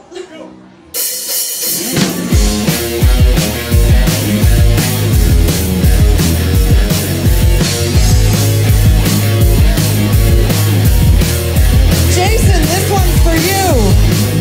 Jason, this one's for you.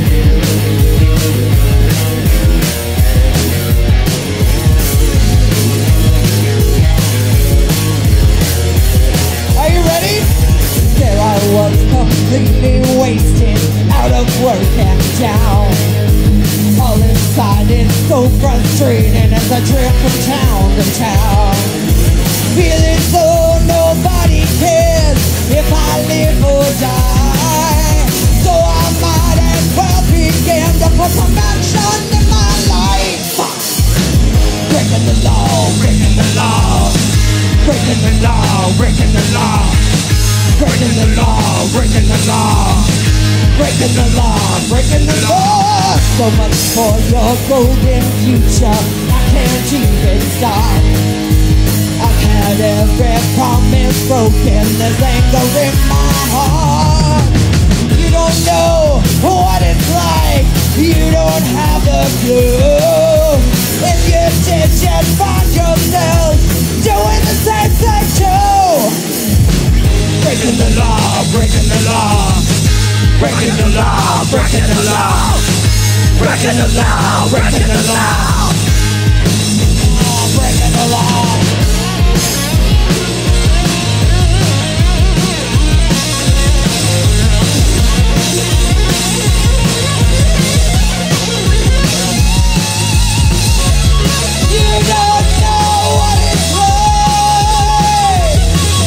Are you ready? There I was, completely wasted, out of work and down. All inside is so frustrating as I drift from town to town. Feeling so nobody cares if I live or die. So I might as well begin to put some action in my life. Breaking the law, breaking the law. Breaking the law, breaking the law. Breaking the law, breaking the law. Breaking the law, breaking the law. So much for your golden future, I can't even stop. I've had every promise broken, there's anger in my heart. You don't know what it's like, you don't have the clue. If you did, you'd find yourself doing the same thing too. Breaking the law, breaking the law. Breaking the law, breaking the law. Breaking the law, breaking the law. Breaking the law. You don't know what it's like.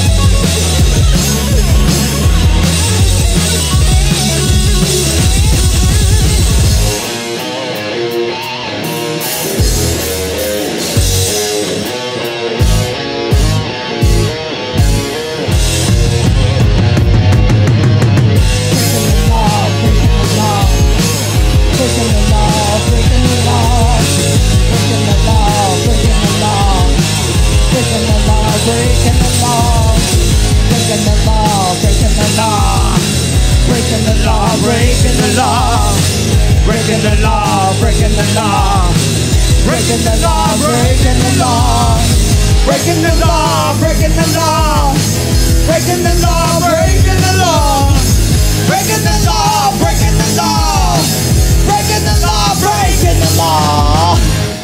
Breaking the law, breaking the law, breaking the law, breaking the law, breaking the law, breaking the law, breaking the law, breaking the law, breaking the law, breaking the law, breaking the law, breaking the law, breaking the law, breaking the law, breaking the law, breaking the law, breaking the law.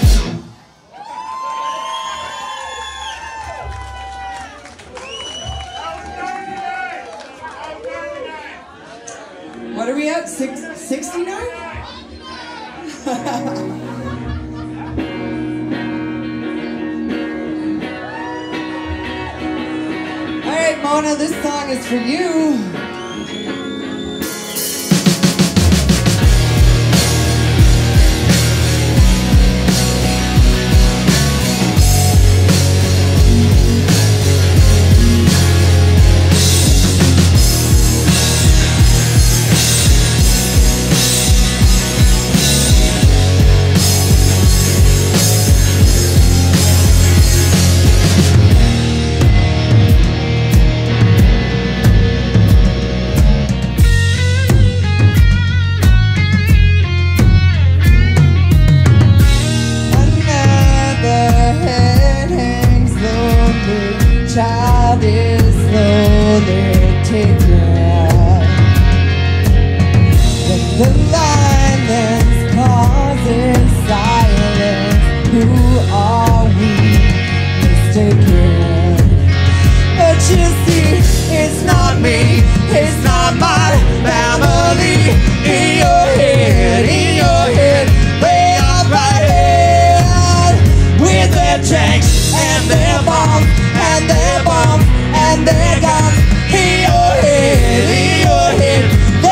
What are we at? 69? All right, Mona, this song is for you. Child is slowly taken. When the silence causes silence, who are we mistaken? But you see, it's not me, it's not my family. In your head, way up right here, with their tanks and their bombs. And their bombs and their guns in your head,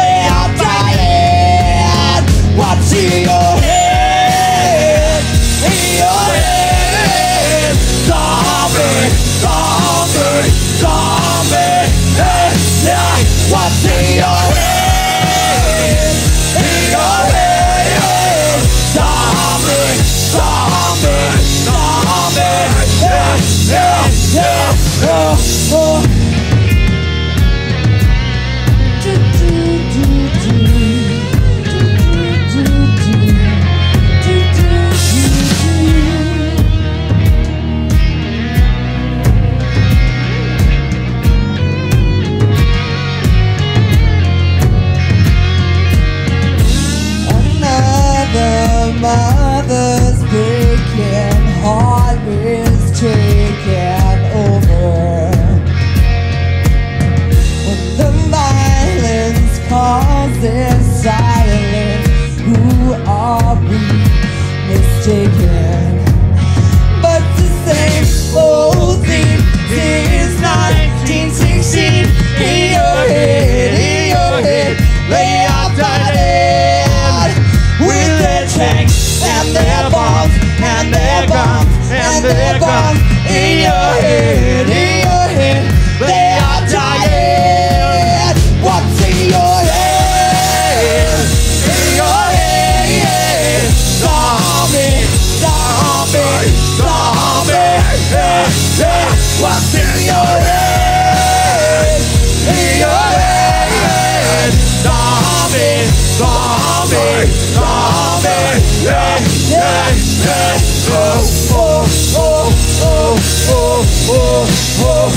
zombie. Hey, yeah, what's in your head? In your head, zombie, zombie, zombie. Yeah, yeah, yeah, oh, oh. Mother's breaking heart is taken over. When the violence causes silence, who are we mistaken? But the same old thing since 1916. In your head, lay out that head with their tanks and their bombs, and their bombs, and their bombs. In your head, they are dying. What's in your head? In your head, zombie, zombie, zombie. Yeah, yeah. What's in your head? In your head, zombie, zombie, zombie. Yeah, yeah, yeah. Oh, oh, oh, oh, oh, oh, oh,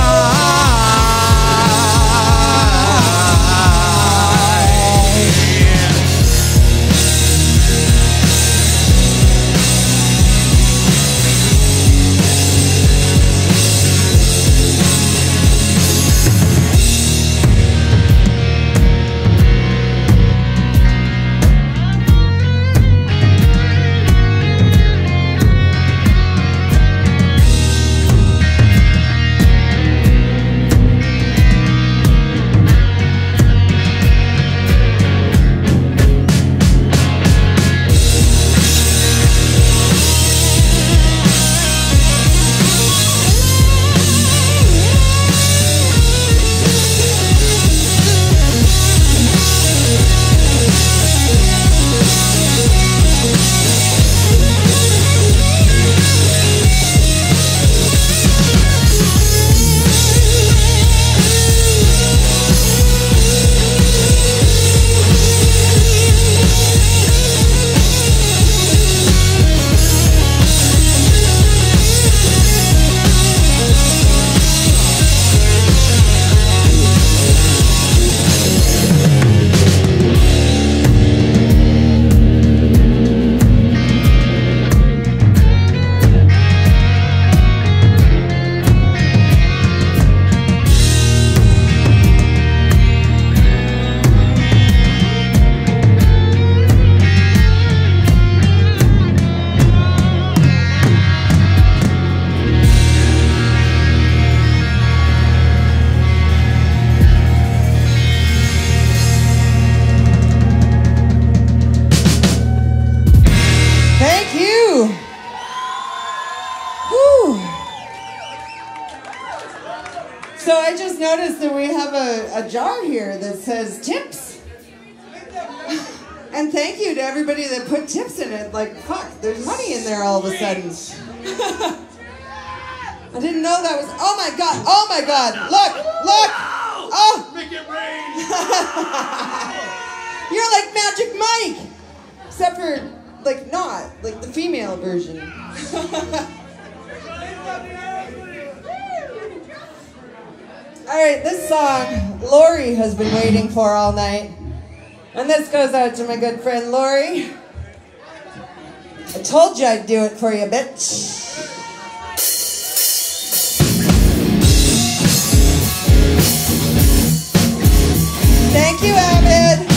So I just noticed that we have a jar here that says tips. And thank you to everybody that put tips in it. Like, fuck, there's money in there all of a sudden. I didn't know that was, oh my God, look, oh. Make it rain. You're like Magic Mike, except for, like, not, like the female version. All right, this song, Lori has been waiting for all night. And this goes out to my good friend, Lori. I told you I'd do it for you, bitch. Thank you, Ahmed.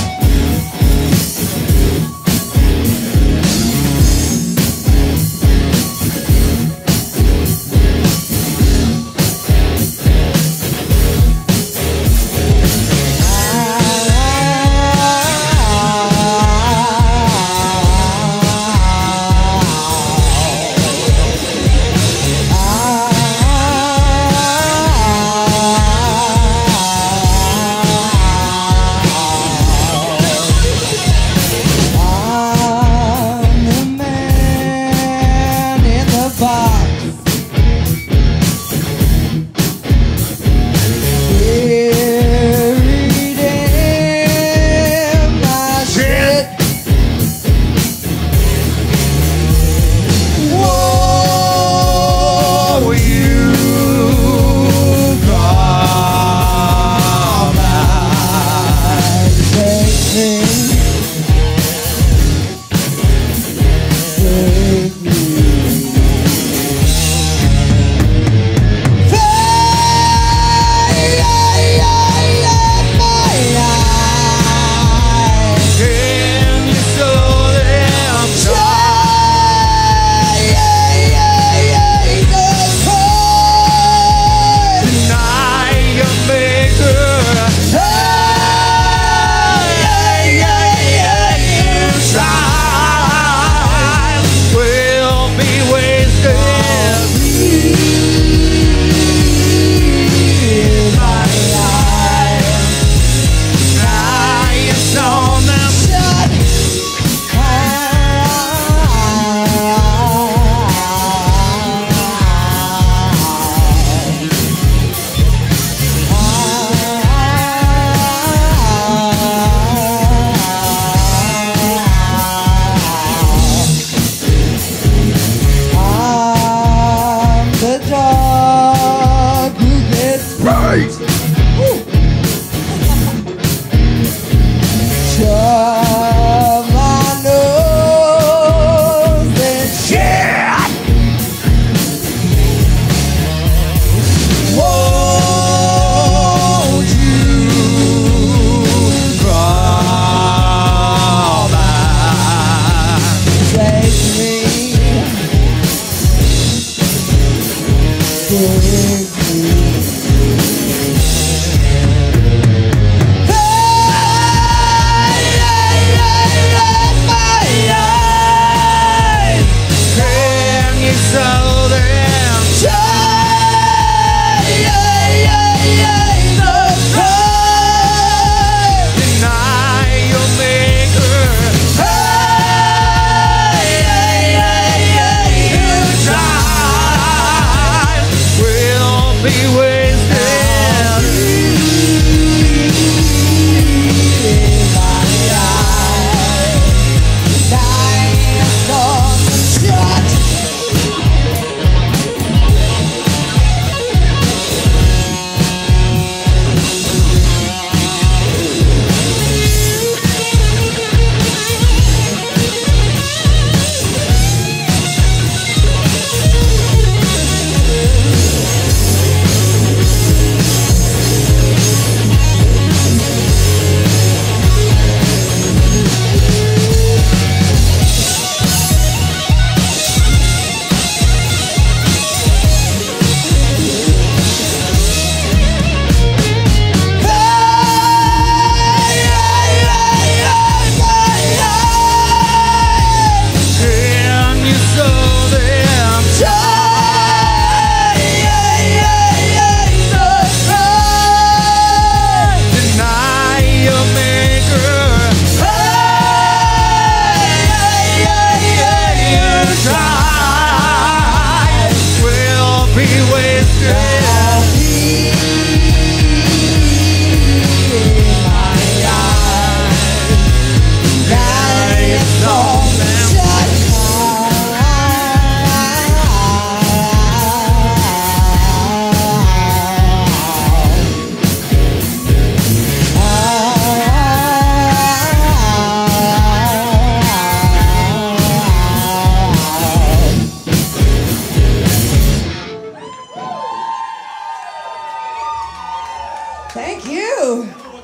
Thank you.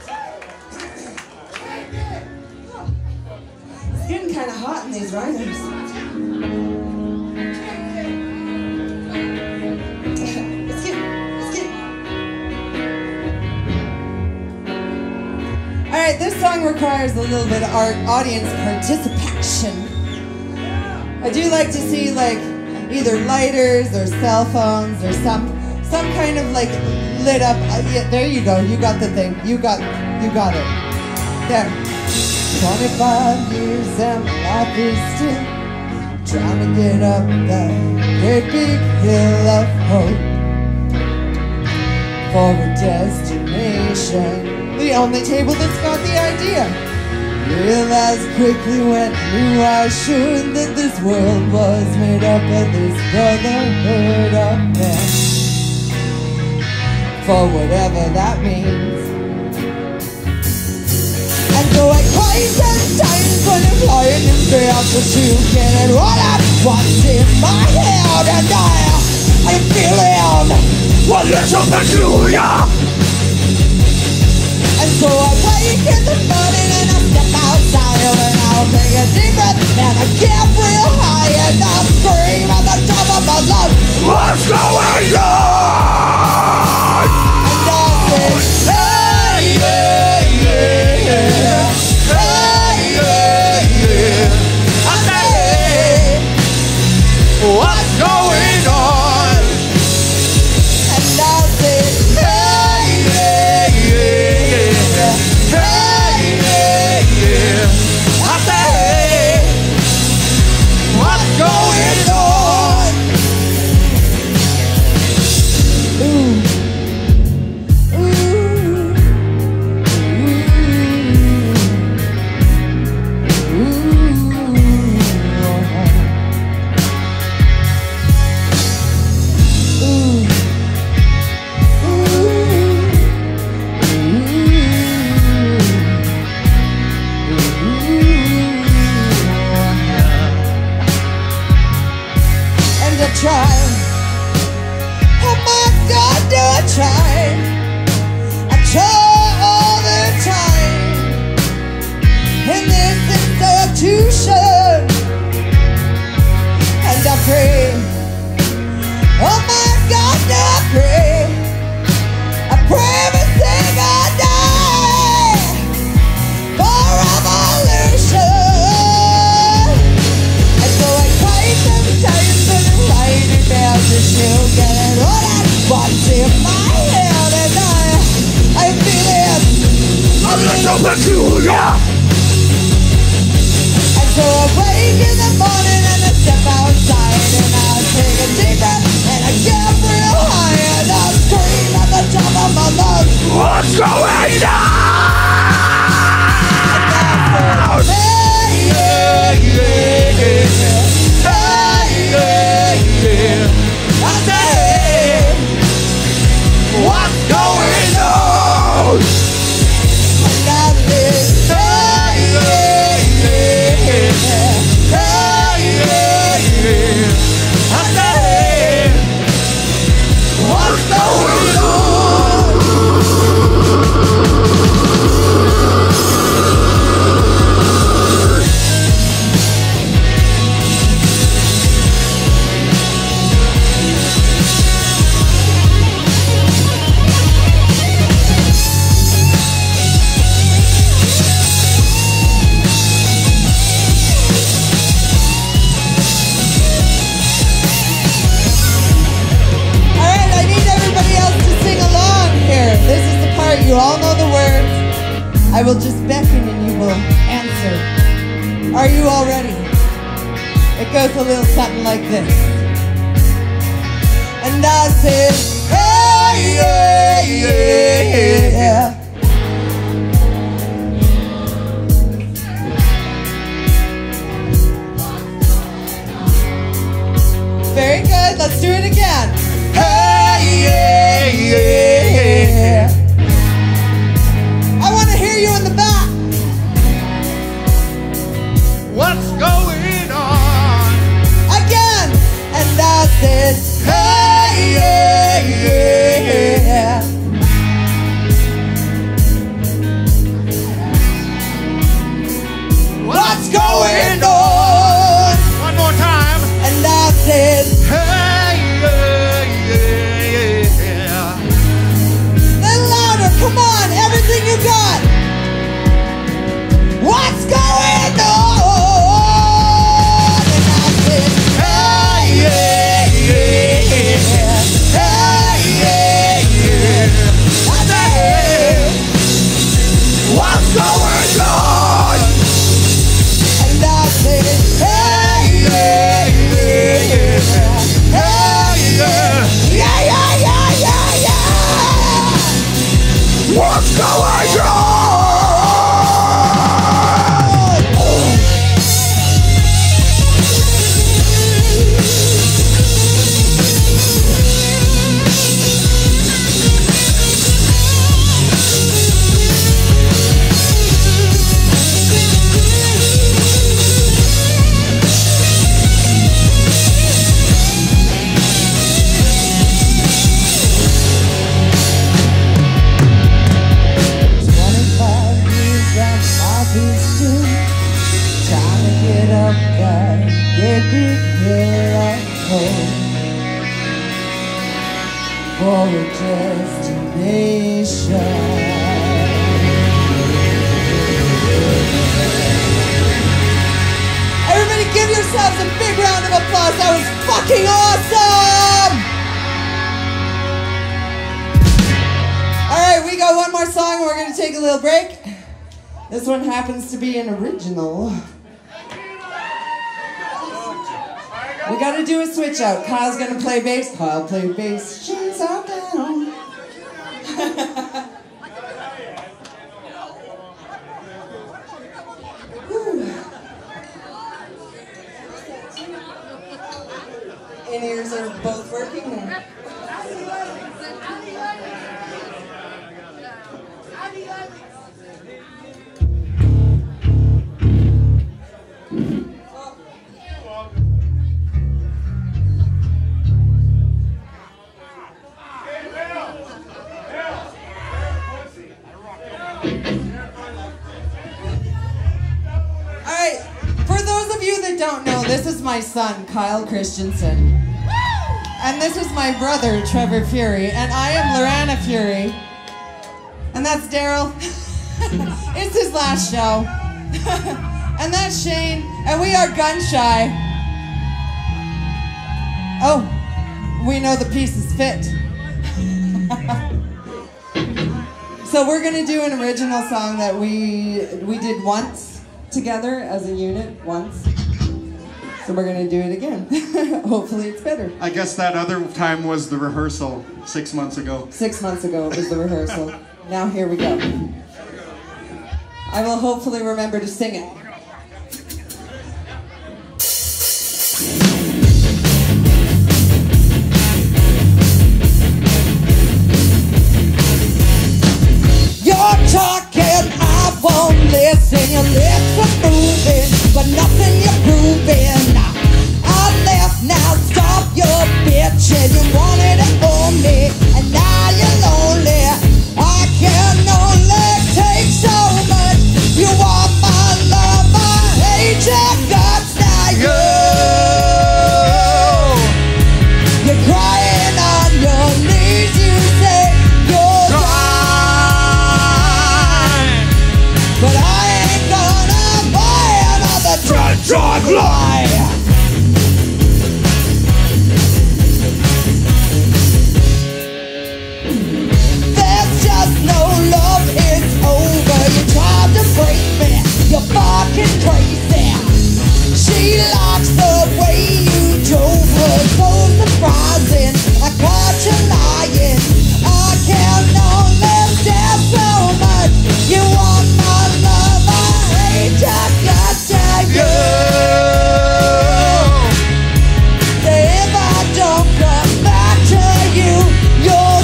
It's getting kind of hot in these riders. It's getting. All right, this song requires a little bit of audience participation. I do like to see like either lighters or cell phones or some kind of like lit up. Yeah, there you go. You got the thing. You got it. There. 25 years and life is still trying to get up that great big hill of hope for a destination. The only table that's got the idea. Realized quickly when knew I should that this world was made up of this brotherhood of men. For whatever that means. And so I cry 10 times when I'm lying in bed just to get it right out what's in my head. And I'm feeling a little peculiar. And so I wake in the morning and I step outside and I'll take a deep breath and I get real high and I'll scream at the top of my lungs, what's going on? And I'll say, hey, yeah, yeah, yeah. Hey, yeah, yeah. I say, hey, what's going on? And I'll say, hey, yeah, yeah. Hey, yeah, yeah. I say, hey, what's going on? Ooh. peculiar. And so I wake in the morning and I step outside and I take a deep breath and I get real high and I scream at the top of my lungs. What's going on? Hey, Yeah, yeah, yeah. Hey, yeah, yeah. I say, what's going on? and I said, hey, Yeah, yeah, yeah. Hey, yeah, yeah. I say, what's going on? Alright, I need everybody else to sing along here. This is the part, you all know the words. I will just beckon and you will answer. Are you all ready? It goes a little something like this. And I said, hey, yeah, yeah. Very good, let's do it again. Hey, yeah, yeah, yeah. I want to hear you in the back. What's going on? Again. And I said, hey, yeah, yeah. What's going on? One more time. And I said, Hey, yeah, yeah. little louder, come on, everything you got. What's going on? And I said, Hey, yeah, yeah. Hey, yeah, yeah. I said, What's going on? and I said, hey, Yeah, yeah, yeah. Hey, yeah. yeah, yeah, yeah, yeah, yeah. What's going on? For a destination. Everybody give yourselves a big round of applause. That was fucking awesome! Alright, we got one more song and we're gonna take a little break. This one happens to be an original. We gotta do a switch out. Kyle's gonna play bass, Kyle play bass. Chains are down. In-ears are both working there. Alright, for those of you that don't know, this is my son, Kyle Christensen. And this is my brother, Trevor Fury, and I am Lorana Fury. And that's Daryl. It's his last show. And that's Shane, and we are gun shy. Oh, we know the pieces fit. So we're gonna do an original song that we did once together as a unit once. So we're gonna do it again. Hopefully it's better. I guess that other time was the rehearsal 6 months ago. 6 months ago it was the rehearsal. Now here we go. I will hopefully remember to sing it. You're talking, I won't listen. Your lips are moving, but nothing you're proving. I left, now stop your bitching. You wanted to own me, and now you're lonely. I can only take so much. You want my love, I hate your guts. Now you're crying on your knees. You say you're dying, but I ain't gonna buy another drug lie. There's just no love, it's over. You tried to break me, you're fucking crazy. She likes the way you drove her, so surprising. I caught you lying. I can only stand so much. You want my love, I hate your guts. If I don't come back to you, you'll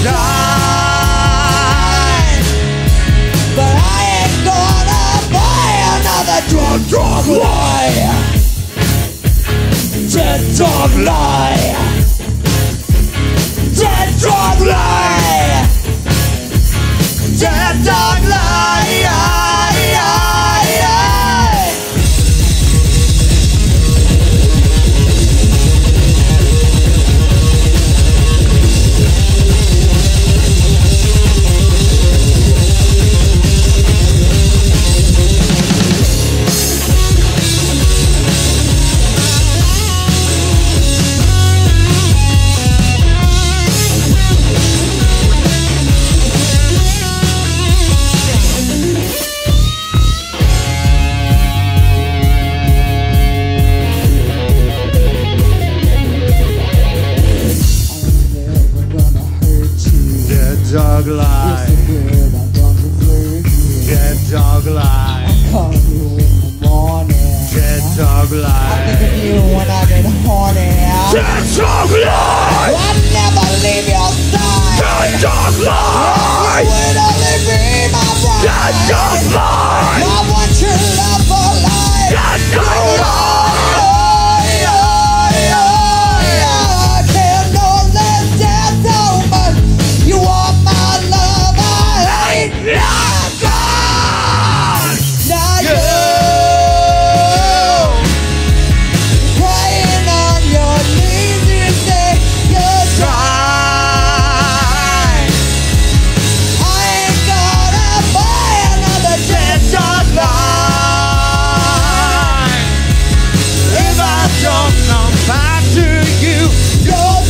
die. But I ain't gonna buy another drug lie. Dead dog lie. Dead dog lie. Dead dog lie. Dog lie. Dead dog lie. Call you in the morning. Dead dog I lie. think of you when I get horny. Dead dog lie. I never leave your side. Dead dog lie. You would only be my bride. Dead dog lie. I want your love for life. Dead dog lie. I can't only stand so much. You want my love, I hate your guts. Now you crying on your knees, you say you're dying. I ain't gonna buy another dead dog lie. If I don't come back to you, You'll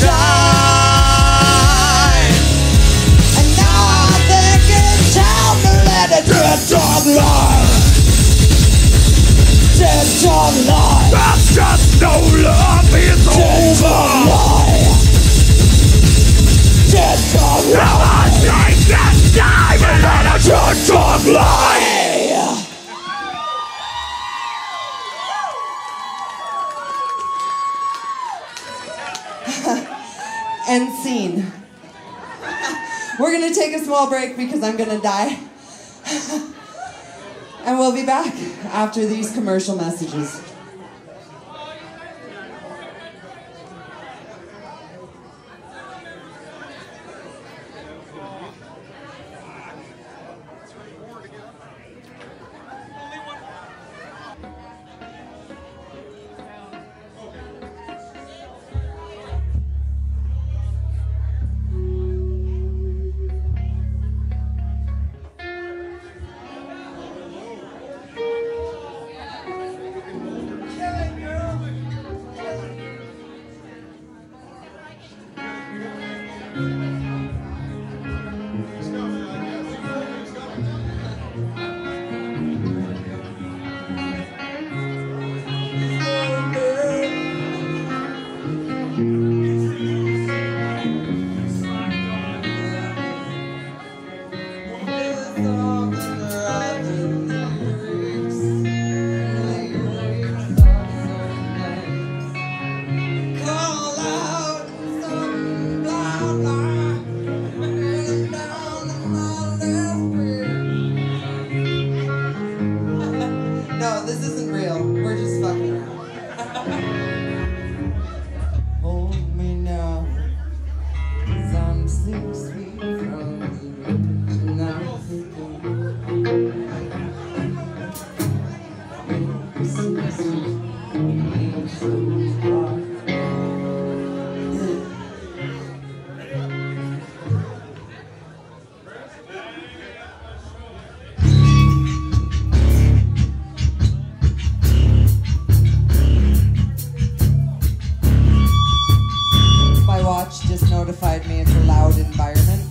die. And now I think it's time to let it dead dog lie. Dead dog lie. that's just no love. It's Dead dog over. lie. Dead dog Now lie. I think it's time to let a dead dog lie. End scene. We're gonna take a small break because I'm gonna die. And we'll be back after these commercial messages. No, this isn't real. We're just fucking around. Hold me now, 'cause I'm 6 feet from you, and I'm thinking 6 feet so far. My watch just notified me it's a loud environment.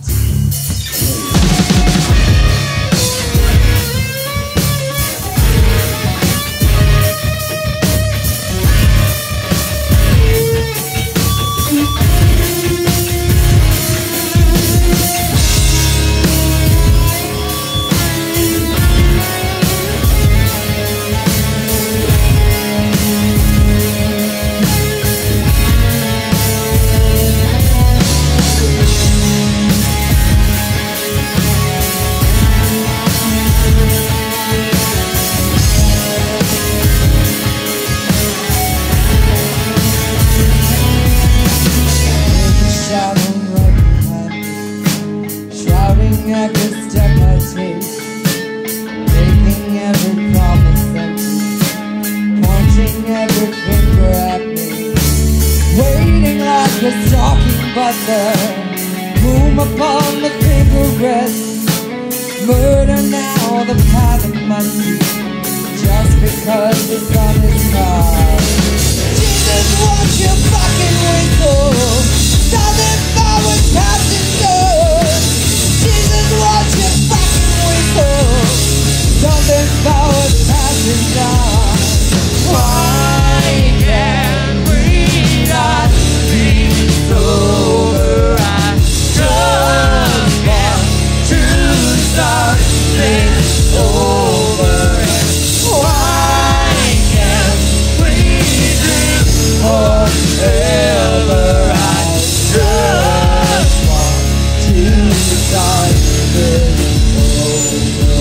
Shouting right behind me, shouting every step I take, making every promise empty, pointing every finger at me, waiting like a stalking butler, boom upon the finger rests, murder now the panic must be, just because the sun is high. Jesus, watch your fucking whistle. Southern forward passengers. Jesus, watch your fucking whistle. Southern forward passengers. Why can't we not be sober? I just want to start this over. Why can't we drink forever? Just want to start this over.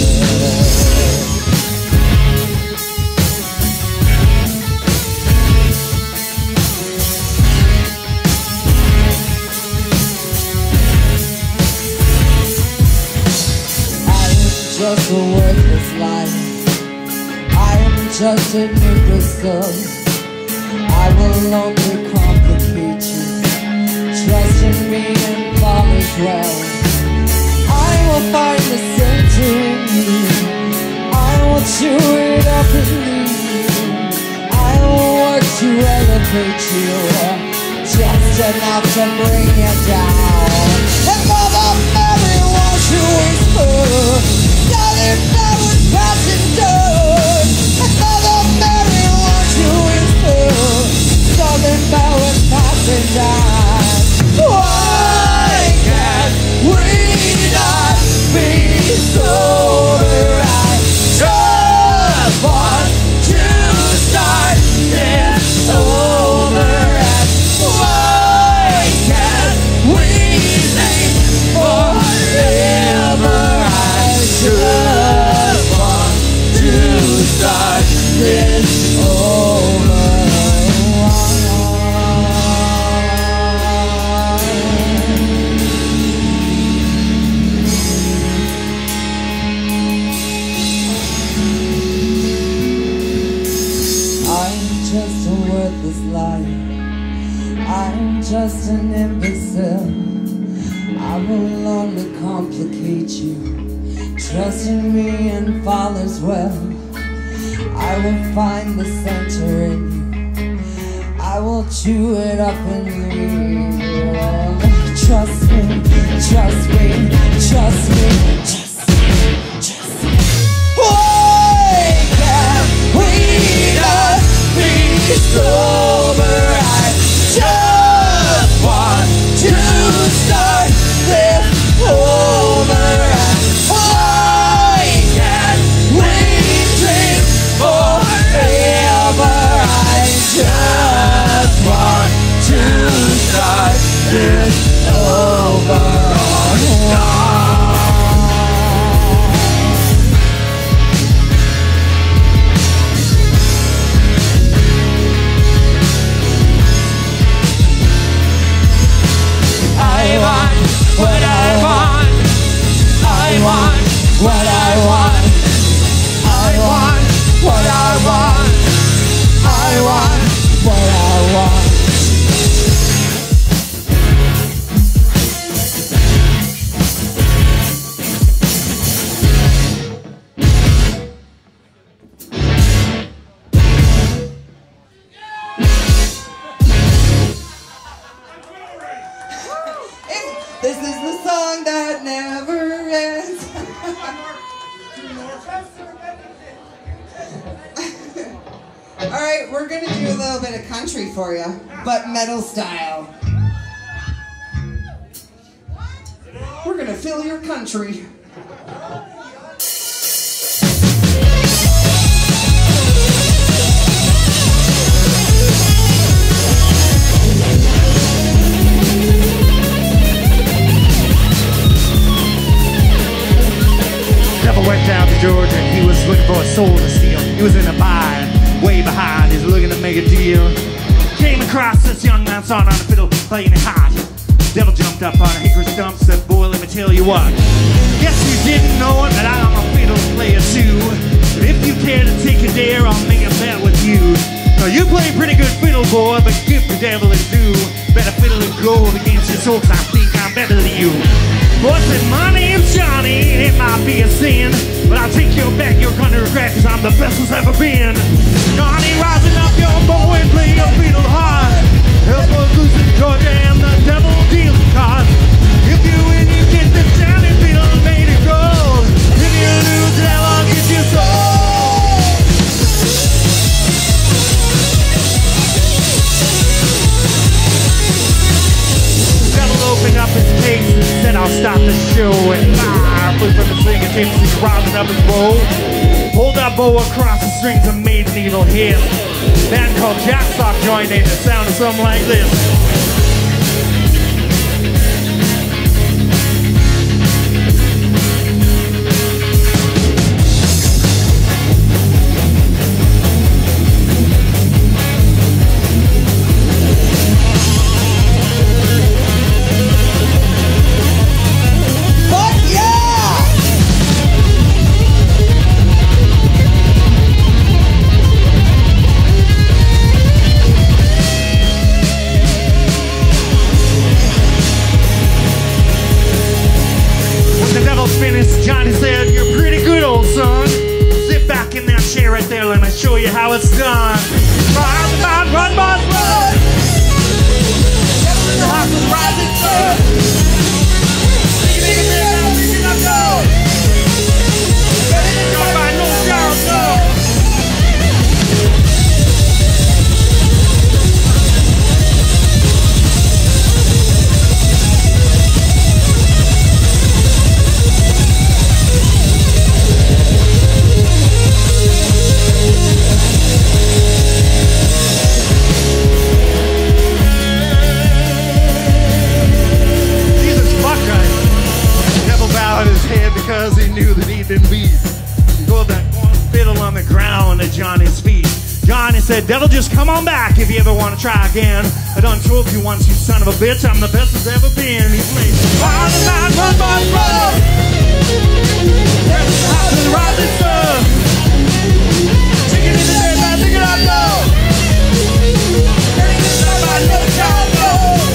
I am just a worthless life. I am just an imbecile. I will only complicate you. Trust in me and fall as well. I will find the center in you. I will chew it up and leave you. I will work to elevate you, just enough to bring you down. And Mother Mary, won't you whisper, Southern forward passengers. And Mother Mary, won't you whisper, Southern forward passengers. Why can't we not be sober? I just want to start this over. And why can't we think forever? I just want to start this over. Just a worthless liar. I'm just an imbecile. I will only complicate you. Trust in me and fall as well. I will find the center in you. I will chew it up and leave you. Trust me, trust me, trust me, trust me, trust me. Why can't we not be sober? I just want to start this over. And All right, we're gonna do a little bit of country for you, but metal style. We're gonna fill your country. Devil went down to Georgia and he was looking for a soul to steal. He was in a bind, way behind, he's looking to make a deal. Came across this young man sawing on a fiddle, playing it hot. Devil jumped up on a hickory stump, said, boy, let me tell you what. Guess you didn't know it, but I'm a fiddle player too. But if you care to take a dare, I'll make a bet with you. Now you play pretty good fiddle, boy, but give the devil his due. Better fiddle and gold against your soul, 'cause I think I'm better than you. Boy said, my name's Johnny, it might be a sin, but I'll take your back, you're gonna regret, 'cause I'm the best there's ever been. Johnny, rising up your bow and play your fiddle hard. Help us losing Georgia and the devil deals cards. If you win, you get the Johnny fiddle made of gold. If you lose, devil get your soul. The devil opened up his case and said, I'll stop the show. And fire flew from his fingertips, he's rising up his bow. Pulled that bow across the strings and made an evil hit. Band called Jackstock joined in, it sounded something like this. Johnny said, you're pretty good, old son. Sit back in that chair right there, let me show you how it's done. Run, boss, run, boss, run! Devil in the house with rising sun. Dig it down, dig it up, go! Don't find no job, no! His head because he knew that he didn't beat. He pulled that fiddle on the ground at Johnny's feet. Johnny said, devil, just come on back if you ever want to try again. I done told you once, you son of a bitch, I'm the best there's ever been. He played, run, run, run, run, run. There's the house of the rising sun. Take it in the air, man, pick it up, go. Turning this up, I know child, go.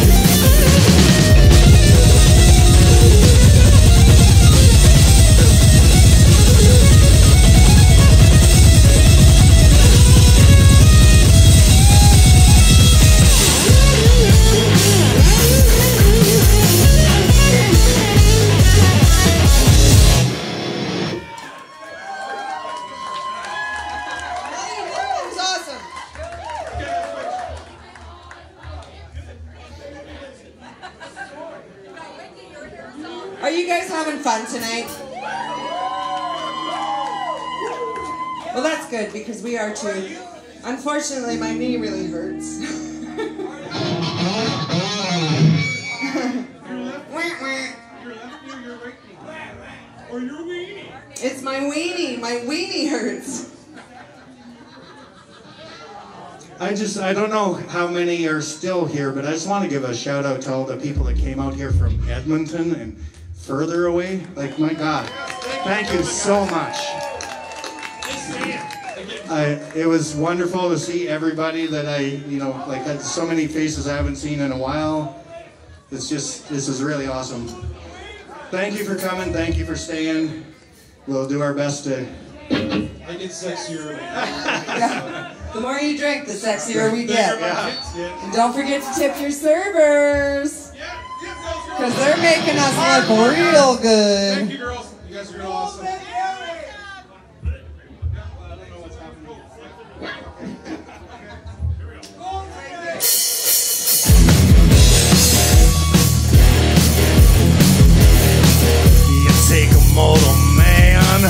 Are you guys having fun tonight? Well, that's good because we are too. Unfortunately, my knee really hurts. Or your weenie. It's my weenie. My weenie hurts. I don't know how many are still here, but I just want to give a shout out to all the people that came out here from Edmonton and further away. Like, my God, thank you so much. It was wonderful to see everybody that like had so many faces I haven't seen in a while. This is really awesome. Thank you for coming. Thank you for staying. We'll do our best to. I get sexier. Yeah. The more you drink, the sexier we get. Yeah. And don't forget to tip your servers. Because they're making us look real good. Thank you, girls. You guys are awesome. mortal man.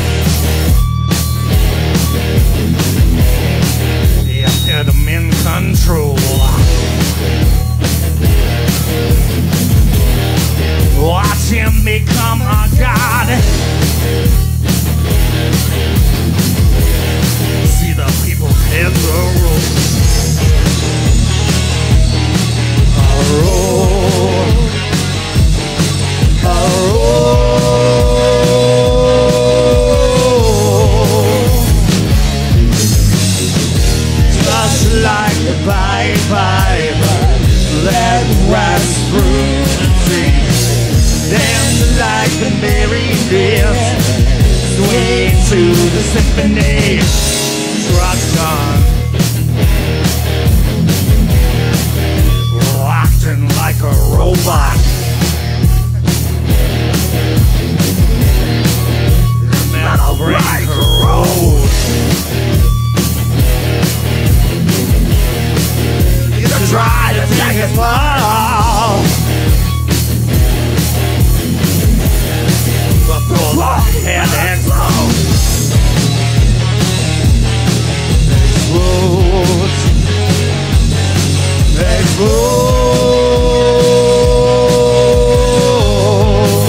Yeah, put him in control. Watch him become a god. See the people's heads roll. Roll. Just like the Piper that rides through the trees, dance like the merry dance, sway to the symphony, trust on, acting like a robot. Metal break road. You try to take us fall, but pull off and explode. Explode. Explode.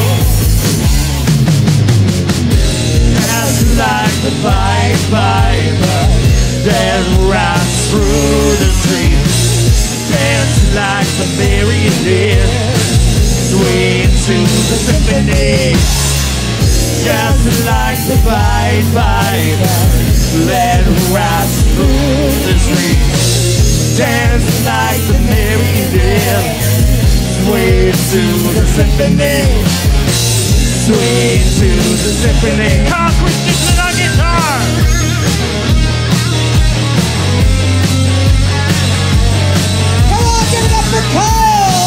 That's like the Piper that rides through the streets. Dance like the merry deer, sway to the symphony. Just like the Piper that rides through the streets. Dance like the merry deer, sway to the symphony, sway to the symphony. Carl Christensen on guitar. Come on, give it up for Kyle!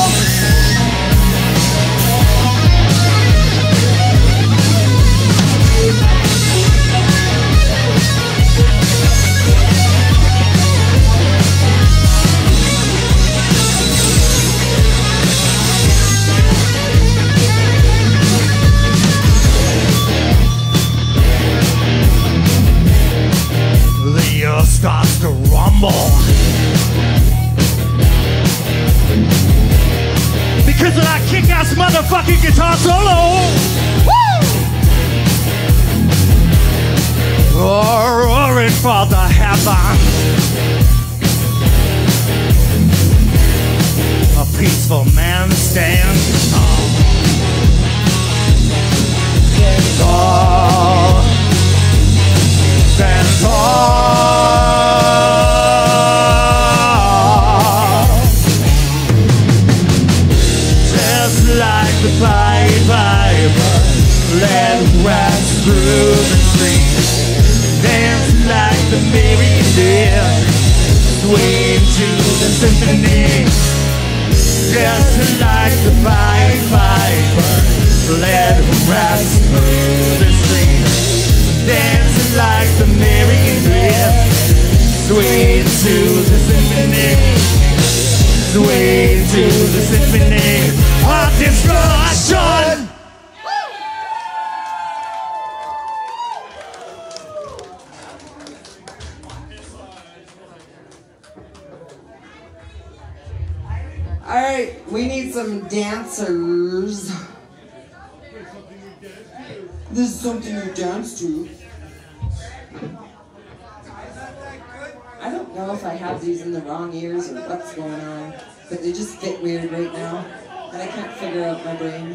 Starts to rumble because of that kick-ass motherfucking guitar solo. Woo! Roaring for the heavens, a peaceful man stands tall. Stands tall. Stands tall. Like the Piper that rides through the streets, dance like the merry deer, sway to the symphony. Just like the Piper that rides through the streets, dance like the merry deer, sway to the symphony, sway to the symphony of destruction. All right, we need some dancers. This is something you dance to. I don't know if I have these in the wrong ears or what's going on, but they just fit weird right now, and I can't figure out my brain.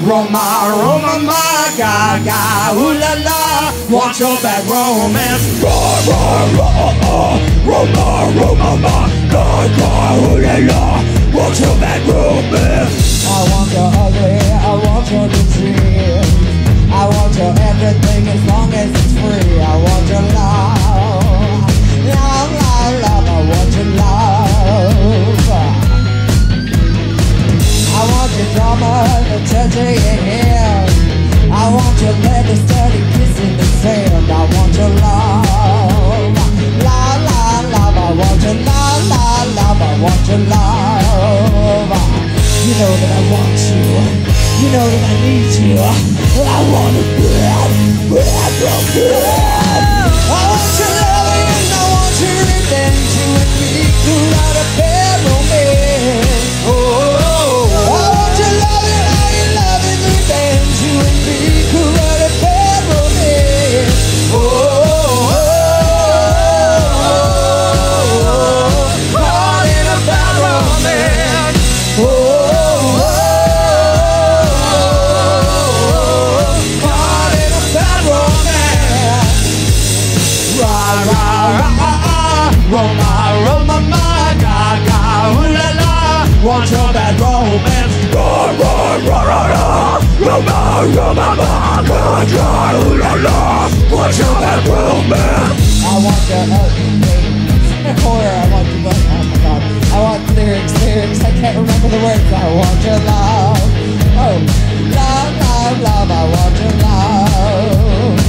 Roma, Roma, my Gaga, ooh la la, want your bad romance. Roma, Roma, my Gaga, ooh la la, want your bad romance. I want your ugly, I want your disease, I want your everything as long as it's free. I want your love, love, love, love, I want your love. I want your drama, the touch of your hair, I want your leather study kiss in the sand. I want your love, love, love, love, I want your love, love, love, I want your love. You know that I want you, you know that I need you, I want it bad, bad, bad, bad. I want your loving and I want your revenge. You and me could write a bad romance. I want your loving, all your love is revenge. You and me could write a bad romance. Caught in a bad romance. Caught in a bad romance. Rah, rah, rah, rah, Roma, Roma, my Gaga, ooh la la, want your bad romance. Rah, rah, rah, rah, rah, Roma, Roma, my Gaga, ooh la la, want your bad romance. I want your horror, I want your love, oh my god. I want lyrics, I can't remember the words. I want your love, oh, love, love, love, I want your love.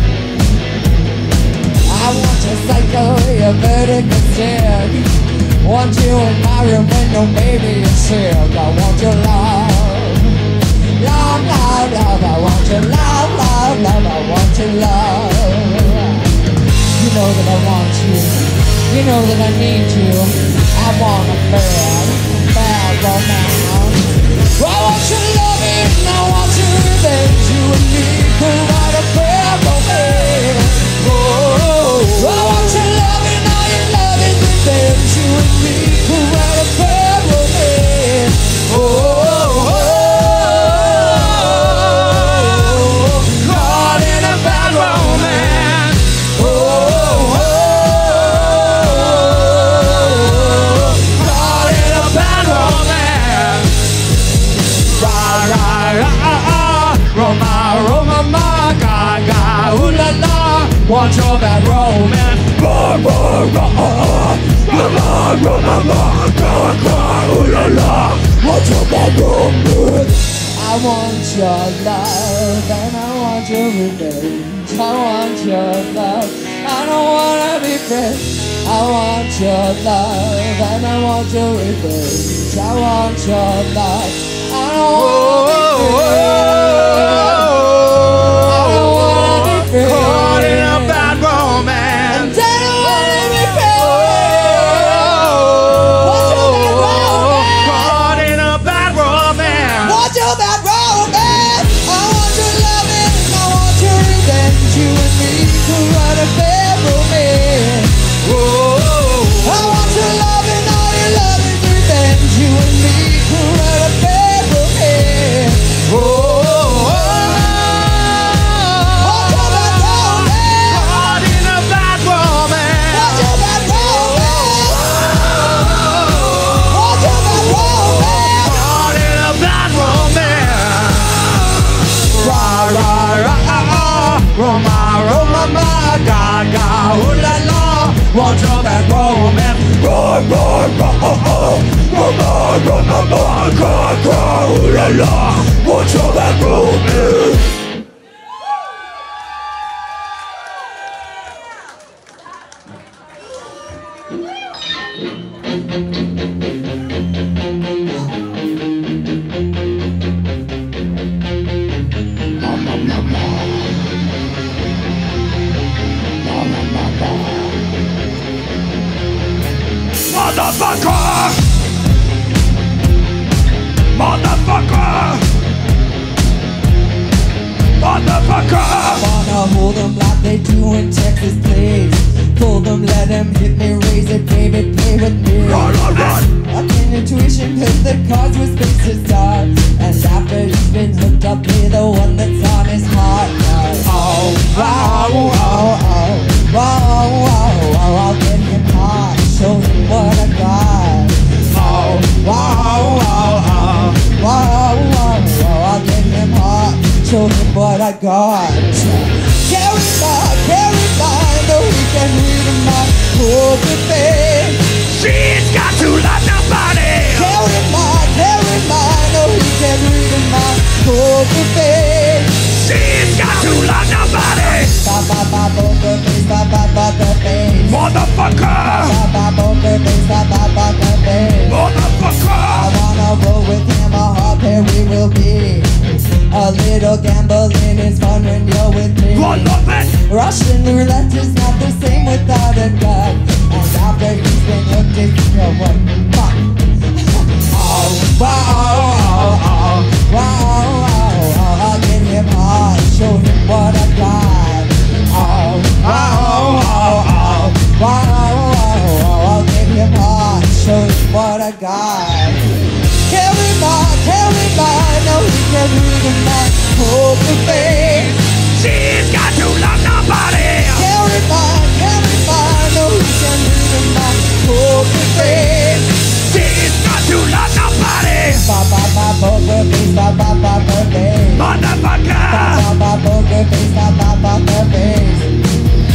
I want your psycho, your vertical stick. Want you in my room when no baby is sick. I want your love, love, love, love, I want your love, love, love, I want your love. You know that I want you, you know that I need you. I want a bad, bad romance. I want your loving, I want your revenge. You and me could write a bad romance. I want your loving, all your love is revenge. You and me could write a bad romance. Caught in a bad romance. Caught in a bad romance. Rah, rah, rah, rah, Roma, Roma, my Gaga, ooh la la, want your bad romance. Rah, rah, rah, rah, Roma, Roma, my Gaga, ooh la la, want your bad romance. I want your love and I want your revenge. I want your love, I don't wanna be friends. I want your love and I want your revenge. I want your love, I don't wanna be friends. I don't wanna be friends. Caught in a bad romance. I don't wanna be friends. What's your bad romance? Caught in a bad romance. What's your bad romance? I want your loving, I want your revenge. You and me could write a bad romance. I want your loving, all your love is revenge. You and me could write a bad romance. What's your bad romance? Caught in a bad romance. What's your bad romance? What's your bad romance? Caught in a bad romance. Rah, rah, rah, rah, Roma, Roma, my Gaga, ooh la la, want your bad romance. Rah, rah, rah, rah, Roma, Roma, my Gaga, ooh la la, want your bad romance. Motherfucker! Motherfucker! Motherfucker! Wanna hold them like they do in Texas, please. Pull them, let them hit me, raise it, baby, play with me. Run, run, run! I can intuition, cause the cards were supposed to start. And after he's been hooked up with the one that's on his heart. Oh, wow, oh, oh, wow, wow, I'll get him hot, show him what I got. Oh, wow, wow, wow, I'll get him hot, show him what I got. Carry my, though he can read in my poker face. She's got to love nobody. Carry my, though he can read in my poker face. She's got to love nobody. Poker face, poker face. Motherfucker. Poker face, poker face. Motherfucker. I wanna roll with him, a hard pair we will be. A little gambling is fun when you're with me. I love it. Russian roulette is not the same without a gun. And after he's been hooked, it's no one. Fuck. Oh, wow, wow, I'll get him hard, show him what I got. Oh, wow, I'll get him hard, show him what I got. Carry my, no, he can read in my poker face. She's got to love nobody. Carry my, no, he can read in my poker face. She's got to love nobody. Poker face, poker face. Motherfucker. Poker face, poker face.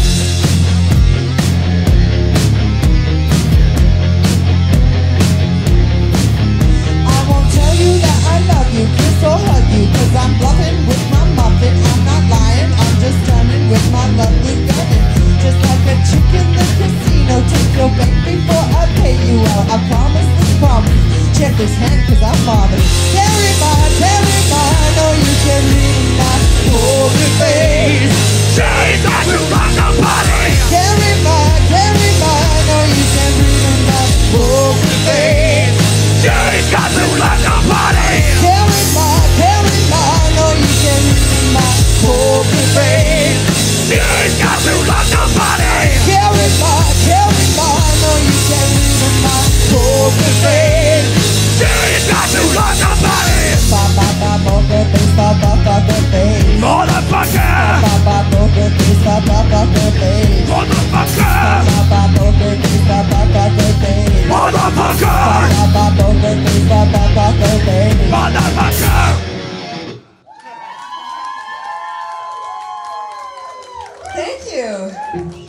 I love you, kiss or hug you, cause I'm bluffing with my muffin. I'm not lying, I'm just turning with my lovely gunning. Just like a chick in the casino, take your bank before I pay you out. I promise this promise, check this hand cause I'm bothered. Carry my, know you can read my poker face. She's got to love nobody. Carry my, know you can read my poker face. She's got to love nobody. Carry my, know you can read my poker face. She's got to love nobody. Carry my, know you can read my poker face. She's got to love nobody. Poker face, poker face. Motherfucker. Poker face, poker face. Motherfucker. Poker face, poker face. Motherfucker. Poker face, poker face. Motherfucker. Thank you.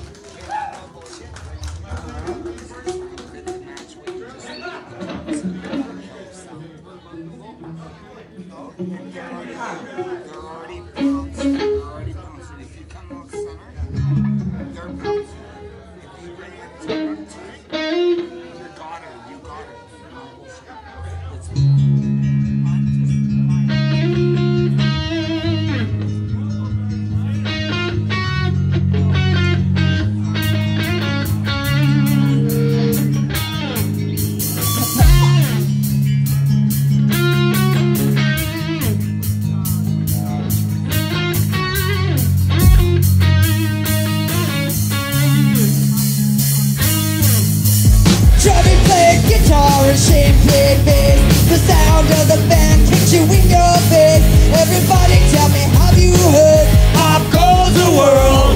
Shame pig face. The sound of the band kicks you in your face. Everybody tell me, have you heard? Pop goes the world.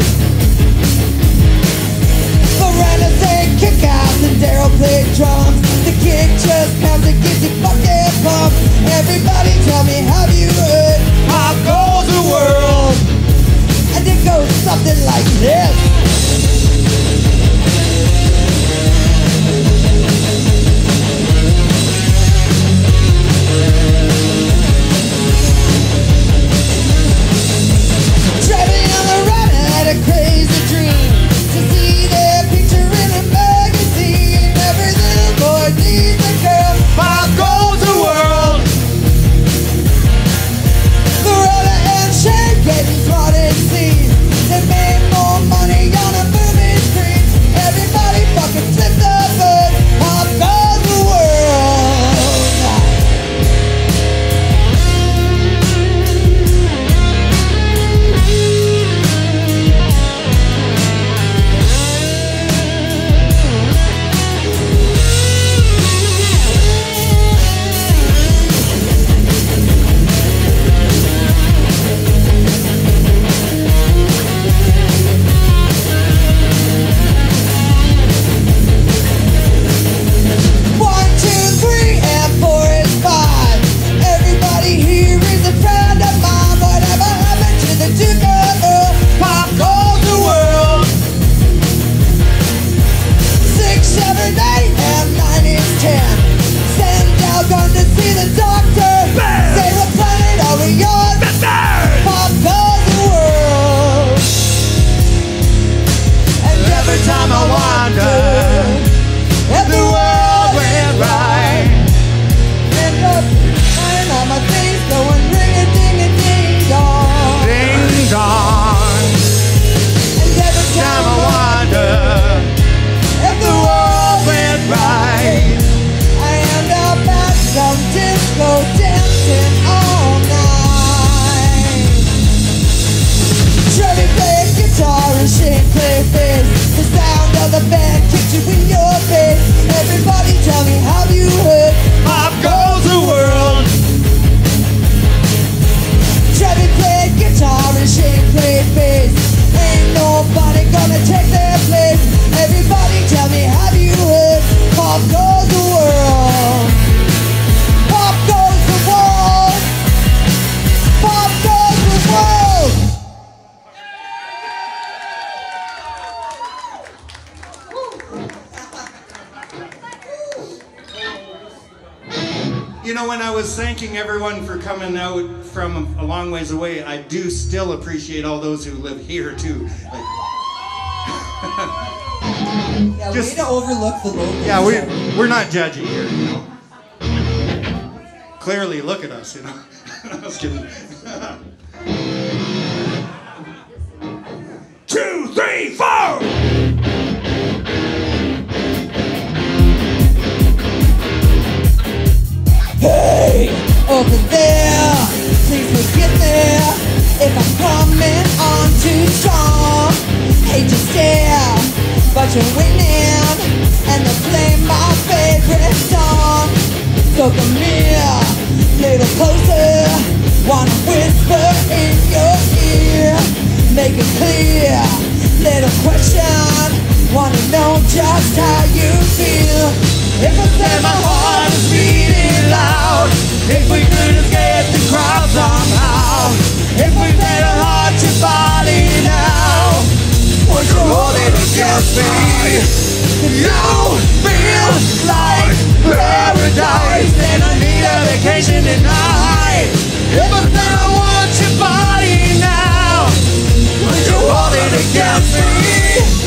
Miranda sang kick ass and Daryl played drums. The kid just pounds and gives you fucking pumps. Everybody tell me, have you heard? Pop goes the world. And it goes something like this. you know, when I was thanking everyone for coming out from a long ways away, I do still appreciate all those who live here too. Like, Yeah, we Just- need to overlook the locals. yeah, we're not judgy here, you know. Clearly, look at us, you know. I was kidding. 2, 3, 4. Hey, over there, please forget there if I'm coming on too strong. Hate to stare, but you're winning, and they play my favorite song. So come here, little closer, wanna whisper in your ear, make it clear, little question, wanna know just how you feel. If I said my heart is beating loud, if we could escape the crowd somehow, if we said I heart your body now, would you hold it against me? You feel like paradise, and I need a vacation tonight. If I said I want your body now, would you hold it against me?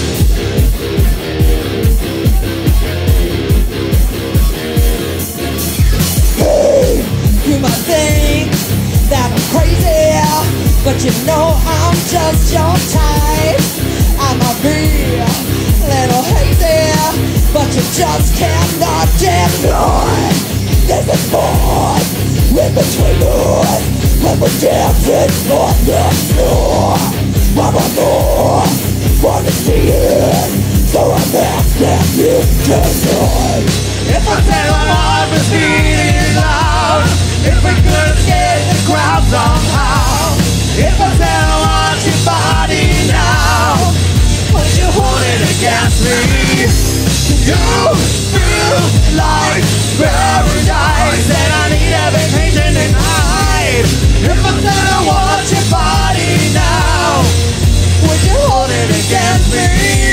You might think that I'm crazy, but you know I'm just your type. I might be a little hazy, but you just cannot deny. There's a bond in between us when we're dancing on the floor. I'm a more wanna see it, so I'm asking you tonight. If I said my heart was beating loud, if we could escape the crowd somehow, if I said I want your body now, would you hold it against me? You feel like paradise, and I need a vacation tonight. If I said I want your body now, would you hold it against me?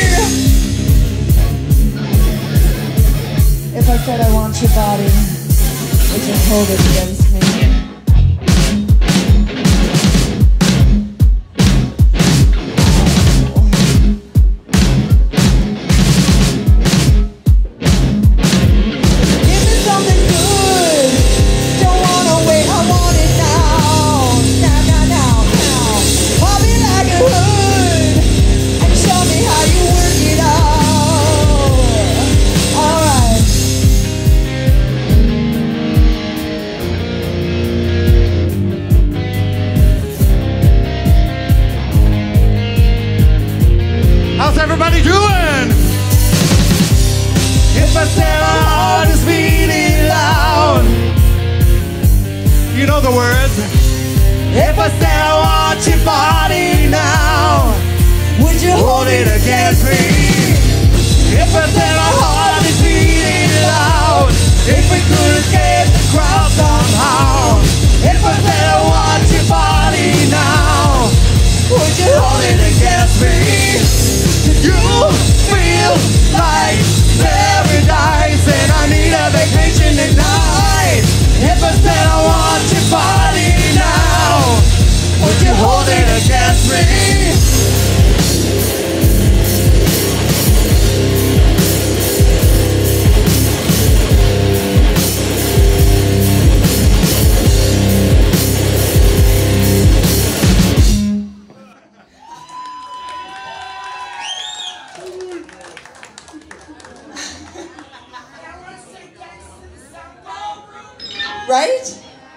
If I said I want your body, would you hold it against me? Give me something good. Don't wanna wait, I want it now. Now. Pop me like a hood and show me how you work it out. Alright. How's everybody doing? If I said my heart is beating loud, you know the words. If I said I want your body now, would you hold it against me? If I said my heart is beating loud, if we could escape the crowd somehow, if I said I want your body now, would you hold it against me? You feel like paradise, and I need a vacation tonight. If I said I want your body now, would you hold it against me? Right?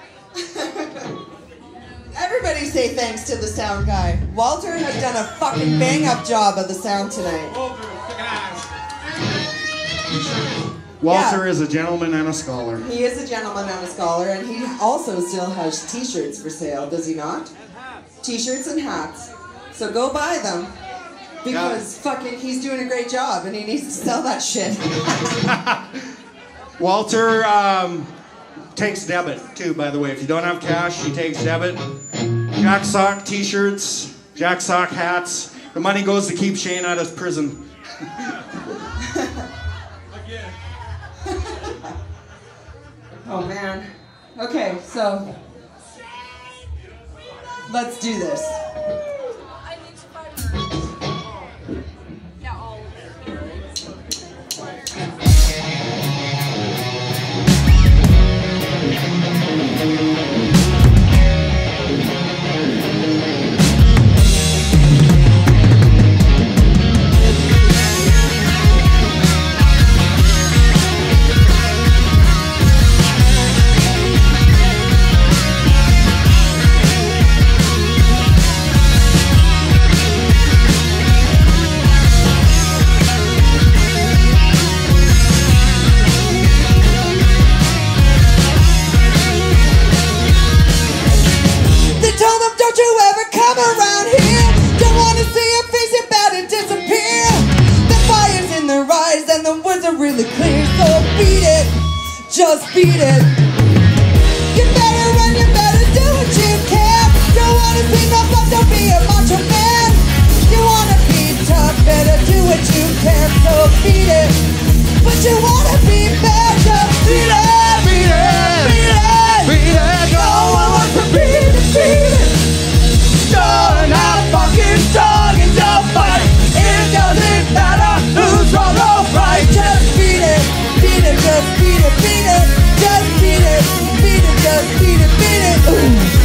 Everybody say thanks to the sound guy. Walter has done a fucking bang-up job of the sound tonight. Walter is a gentleman and a scholar. He is a gentleman and a scholar, and he also still has t-shirts for sale, does he not? T-shirts and hats. So go buy them. Because fucking he's doing a great job and he needs to sell that shit. Walter takes debit too, by the way. If you don't have cash, he takes debit. Jack Sock t-shirts, Jack Sock hats. The money goes to keep Shane out of prison. Oh man. Okay, so let's do this. Around here, don't wanna see your face, you're about to disappear. The fire's in their eyes and the words are really clear. So beat it, just beat it. You better run, you better do what you can. Don't wanna see no blood, don't be a macho man. You wanna be tough, better do what you can. So beat it, but you wanna be bad, just beat it, beat it, beat it, beat it. No one wants to beat it, beat it. You're not fucking strong in your fight. It doesn't matter who's wrong or right. Just beat it, just beat it, beat it. Just beat it, just beat it, beat it. Ooh.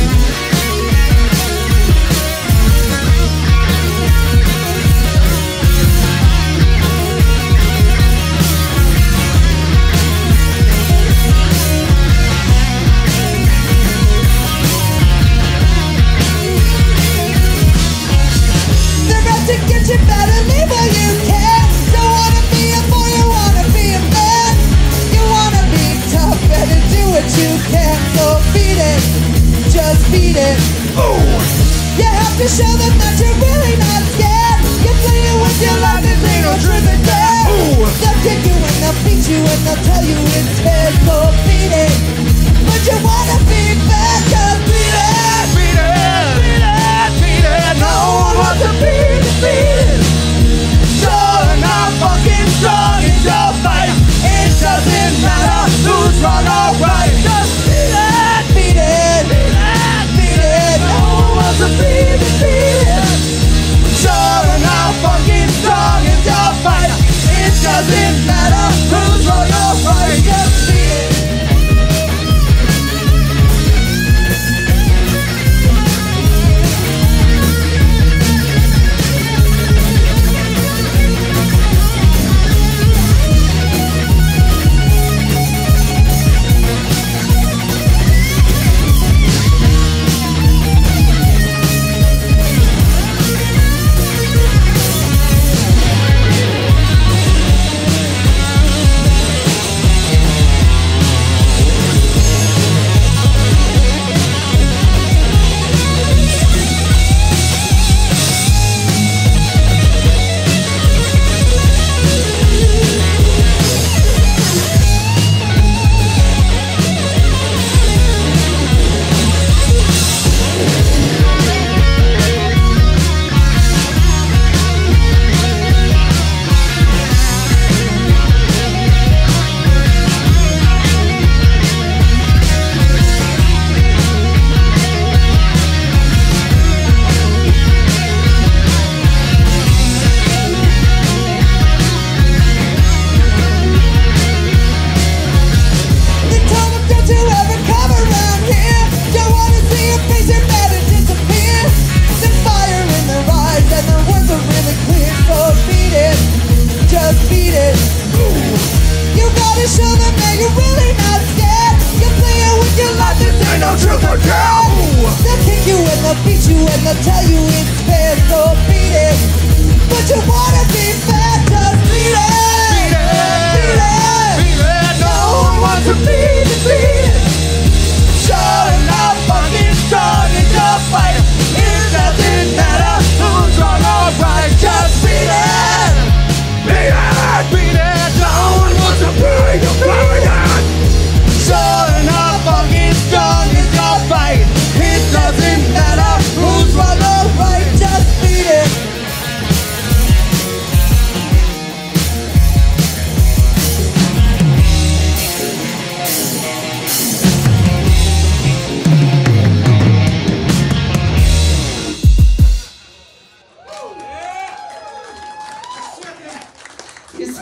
You better leave where you can. Don't wanna be a boy, you wanna be a man. You wanna be tough, better do what you can. So beat it, just beat it. Ooh. You have to show them that you're really not scared. You're playing with your life, there ain't no truth in there. Ooh. They'll kick you and they'll beat you and they'll tell you it's fair. So beat it, but you wanna be bad, just beat it, beat it, beat it, beat it. No one wants to beat it, beat it. You're not fucking strong in your fight. It doesn't matter who's wrong or right. Just beat it, beat it, beat it, beat it. No one wants to beat it, beat it. You're not fucking strong in your fight. It doesn't matter who's wrong or right. Just beat it.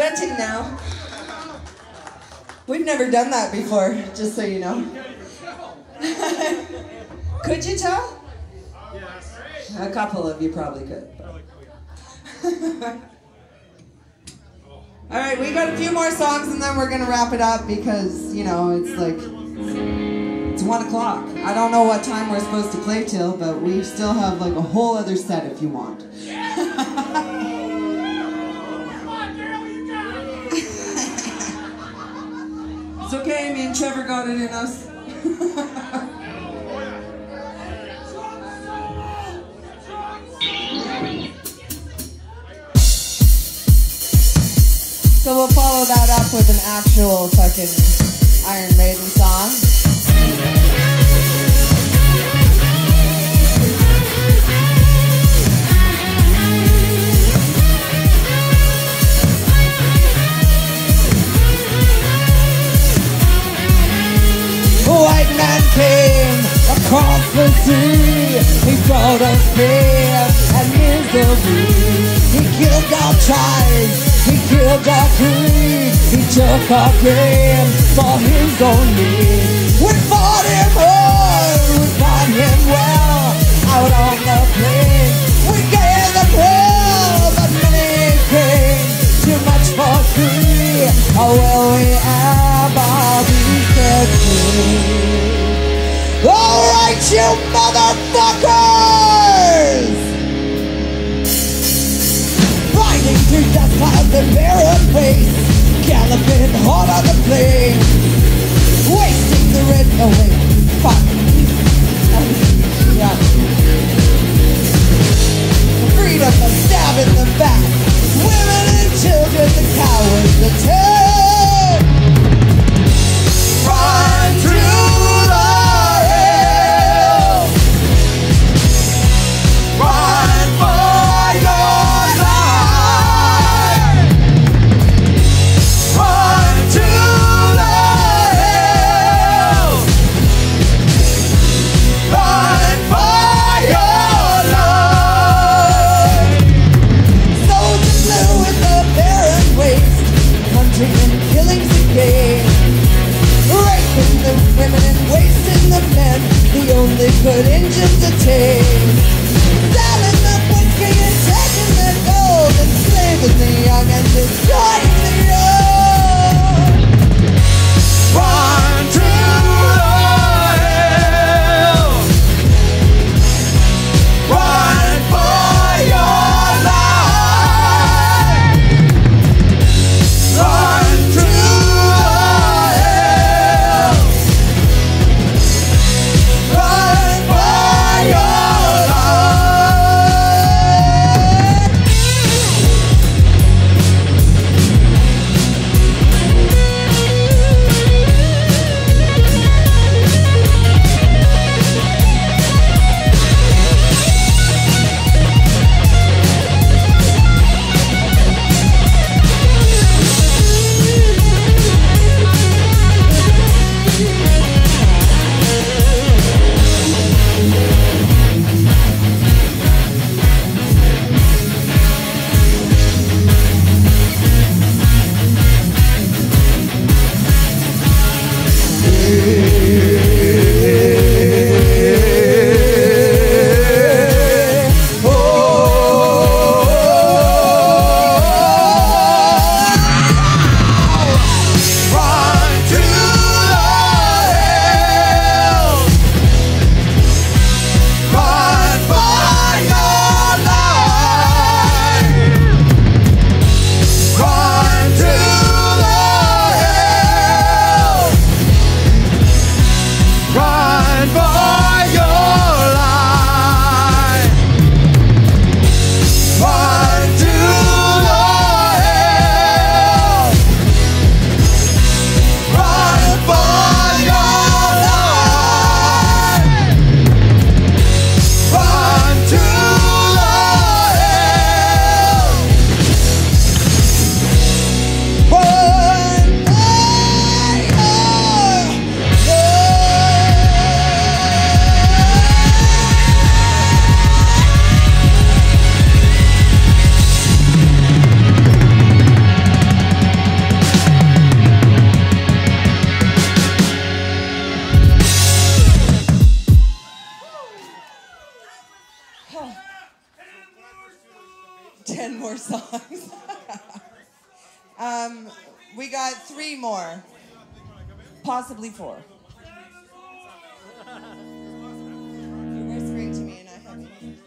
sweating now. We've never done that before, just so you know. Could you tell? Yes. A couple of you probably could. All right, we got a few more songs and then we're gonna wrap it up because, you know, it's like, it's 1 o'clock. I don't know what time we're supposed to play till, but we still have like a whole other set if you want. It's okay, me and Trevor got it in us. So we'll follow that up with an actual fucking Iron Maiden song. A white man came across the sea. He brought us pain and misery. He killed our tribes, he killed our creed. He took our game for his own need. We fought him hard, we fought him well. Out on the plain, we gave them hell. But many came, too much for free. How will we ever be set free? Alright, you motherfuckers! Riding through dust clouds and barren waste, galloping hard on the plain, wasting the red away. Fuck. Yeah. Freedom, a stab in the back. Women and children, the cowards, the dead. Run through the hills. Run for your life. Run to the hills. Run for your life. Soldiers blue with the barren waste, 10 more songs. We got 3 more. Possibly 4. You're whispering to me and I haven't.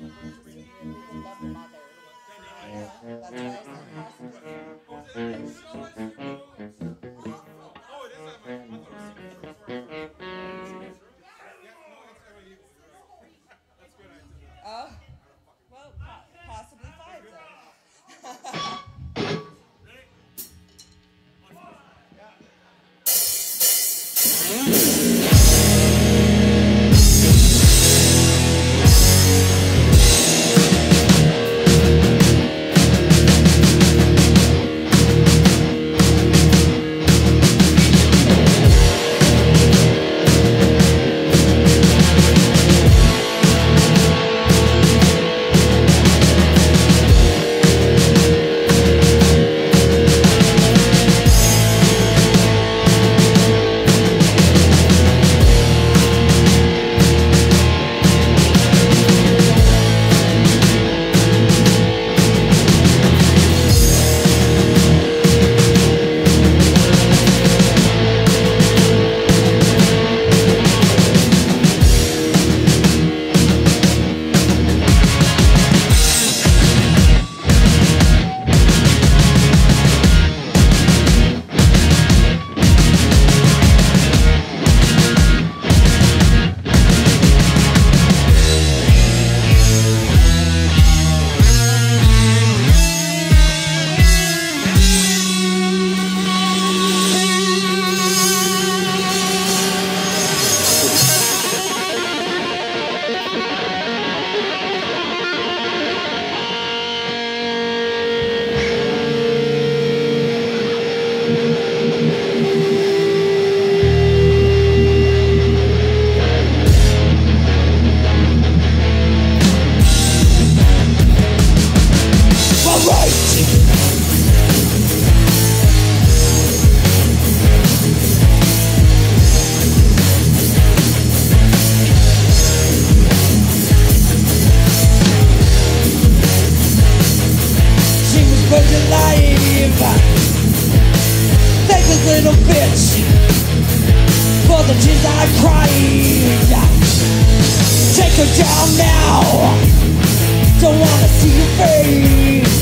Oh, well, possibly 5 then. Little bitch, for the tears I cried. Take her down now. Don't wanna see your face.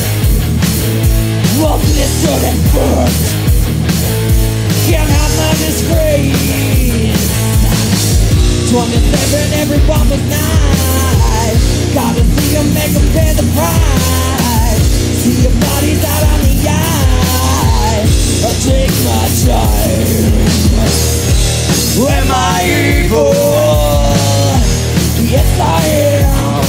Well, blistered and burnt. Can't have my disgrace. 27, everyone was nice. Gotta see them, make them pay the price. See your bodies out on the eye. I take my time. Am I evil? Yes, I am.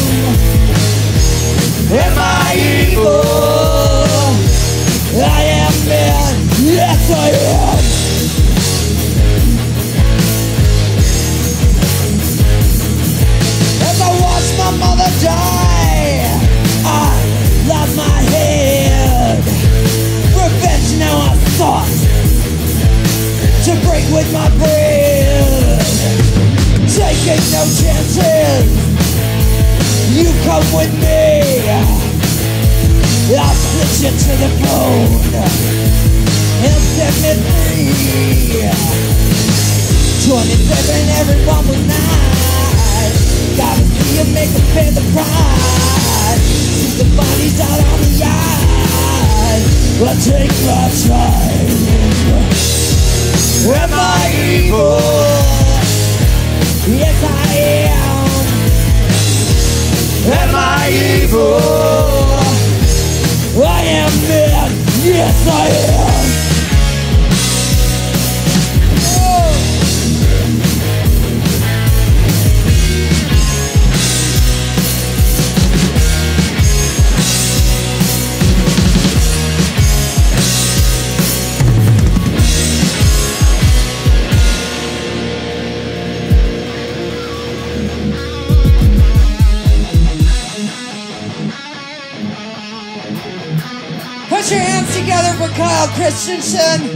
Am I evil? I am man. Yes, I am. As I watch my mother die, I lost my head. Revenge now I sought to break with my bread. Taking no chances. You come with me. I'll split you to the bone and set me free. 27, everyone was nice. Gotta see you make them pay the price. See the bodies out on the eyes. I take my time. Am I evil? Yes, I am. Am I evil? I am mad. Yes, I am. Put your hands together for Kyle Christensen.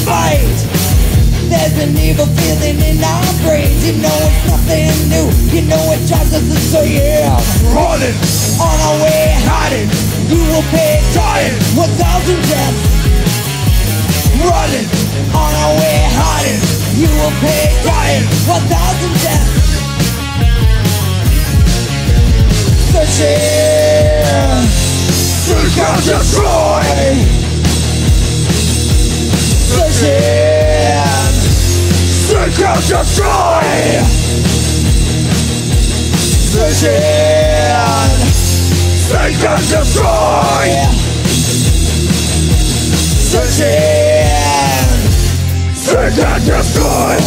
fight. There's an evil feeling in our brains. You know it's nothing new. You know it drives us insane. Yeah. Running On our way, hiding you will pay dying 1,000 deaths. running On our way, hiding you will pay dying 1,000 deaths. Searching, seek and destroy searching, seek and destroy searching, seek and destroy searching. seek and destroy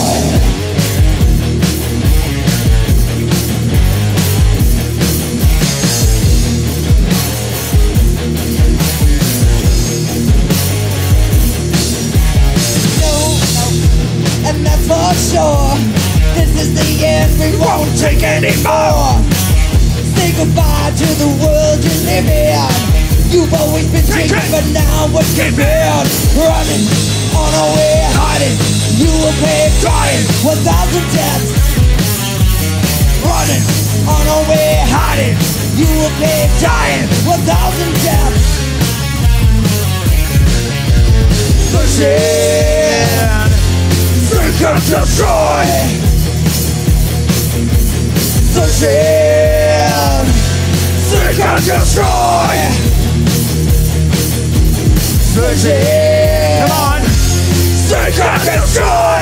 And that's for sure. This is the end, we won't take any more. Say goodbye to the world you live in. You've always been taken, but now we're giving. Running on our way, hiding you will pay dying 1,000 deaths. running On our way, hiding you will pay dying 1,000 deaths. searching seek and destroy Searching, seek and destroy searching. come on seek and destroy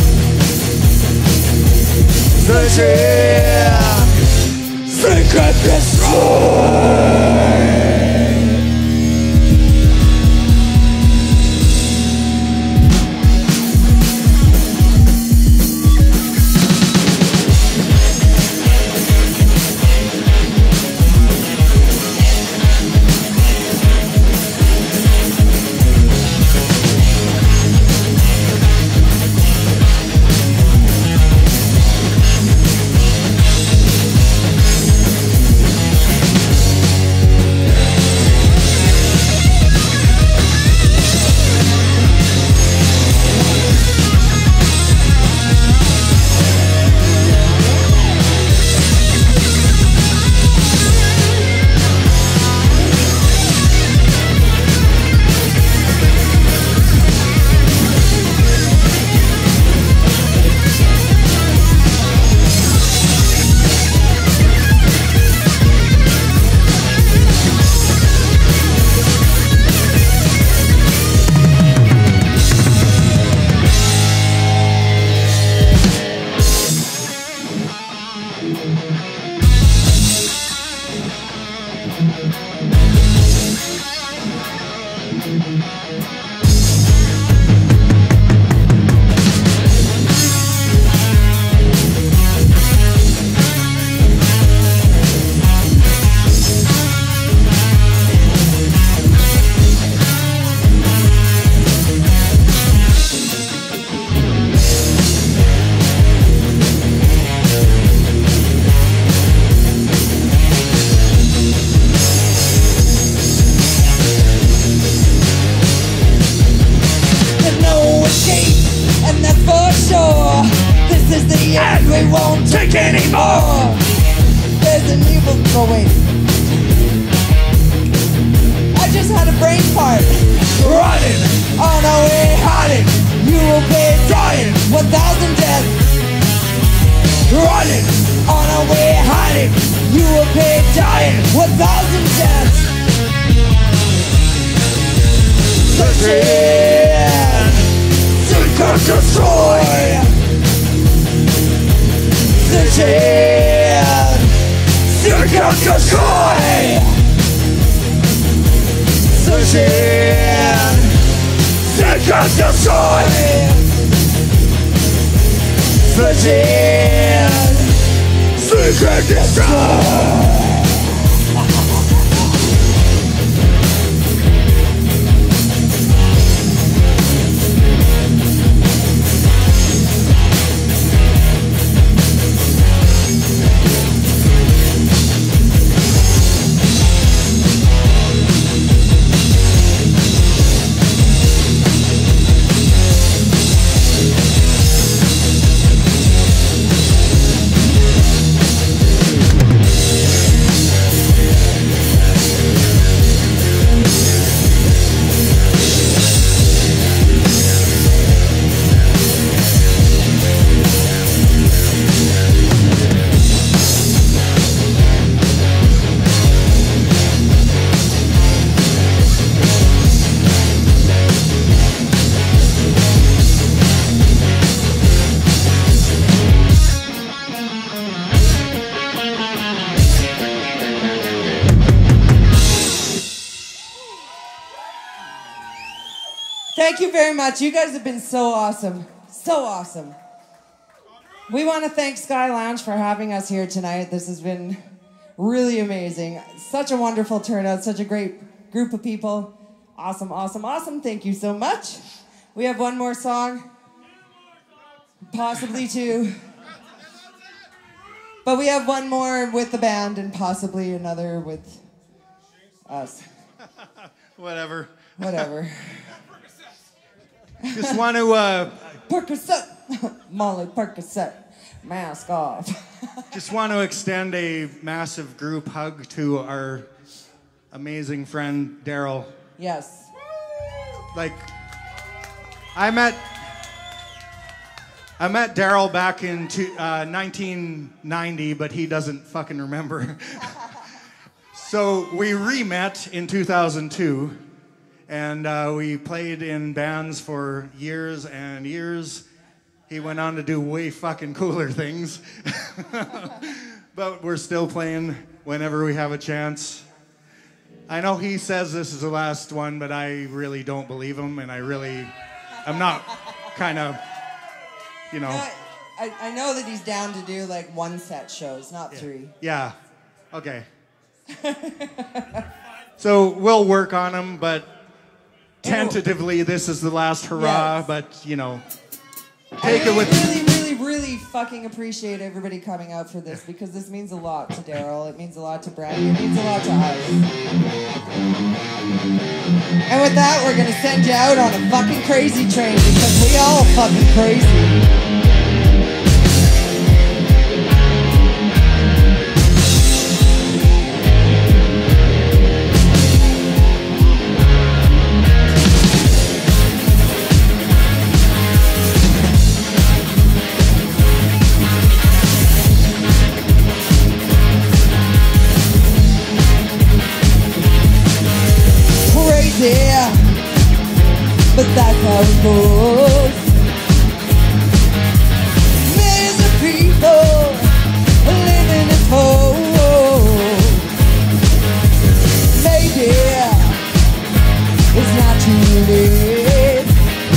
Searching, seek and destroy we won't take anymore. There's an evil. Oh wait. I just had a brain fart. Running On our way, hiding you will pay dying 1,000 deaths. running On our way, hiding you will pay dying 1,000 deaths. searching seek and destroy Searching, seek and destroy searching, seek and destroy searching, seek and destroy Thank you very much. You guys have been so awesome. So awesome. We want to thank Sky Lounge for having us here tonight. This has been really amazing. Such a wonderful turnout. Such a great group of people. Awesome, awesome, awesome. Thank you so much. We have one more song. Possibly two. But we have one more with the band and possibly another with us. Whatever. Whatever. Just want to Percocet. Molly Percocet. Mask off. just want to extend a massive group hug to our amazing friend Daryl. Yes. Like, I met Daryl back in 1990, but he doesn't fucking remember. So we re-met in 2002, and we played in bands for years and years. He went on to do way fucking cooler things. But we're still playing whenever we have a chance. I know he says this is the last one, but I really don't believe him, and I'm not kind of, you know. I know that he's down to do like one set shows, not three. Yeah. Okay. So we'll work on them, but tentatively this is the last hurrah, Yes. but you know, I take it with really fucking appreciate everybody coming out for this because this means a lot to Daryl. It means a lot to Brandy. It means a lot to us. And with that, we're gonna send you out on a fucking crazy train because we all fucking crazy. But that's how it goes. Millions of people living at home. Maybe it's not too late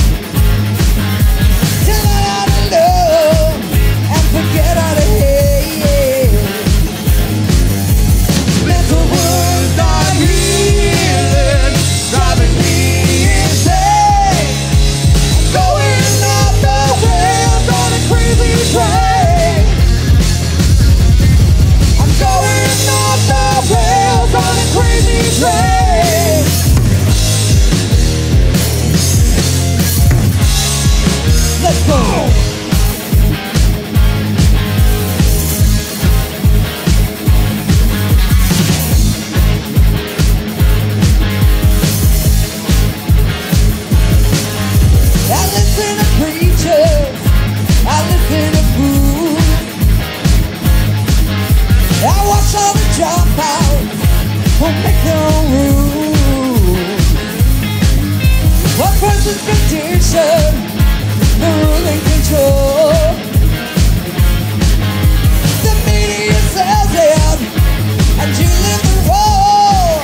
to learn how to love and forget how to hate. Mental wounds are healing, driving me insane. Going off the rails on a crazy train. I'm going off the rails on a crazy train. Let's go. I listen to preachers, I listen to fools. I watch all the dropouts who make their own rules. One person's condition, the ruling control. The media sells it, and you live the role.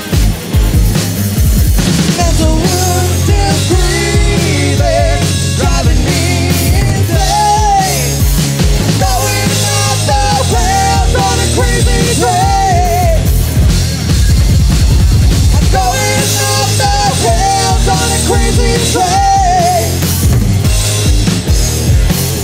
Mental wounds still breathing, driving me insane. Going off the rails on a crazy train. I'm going off the rails on a crazy train.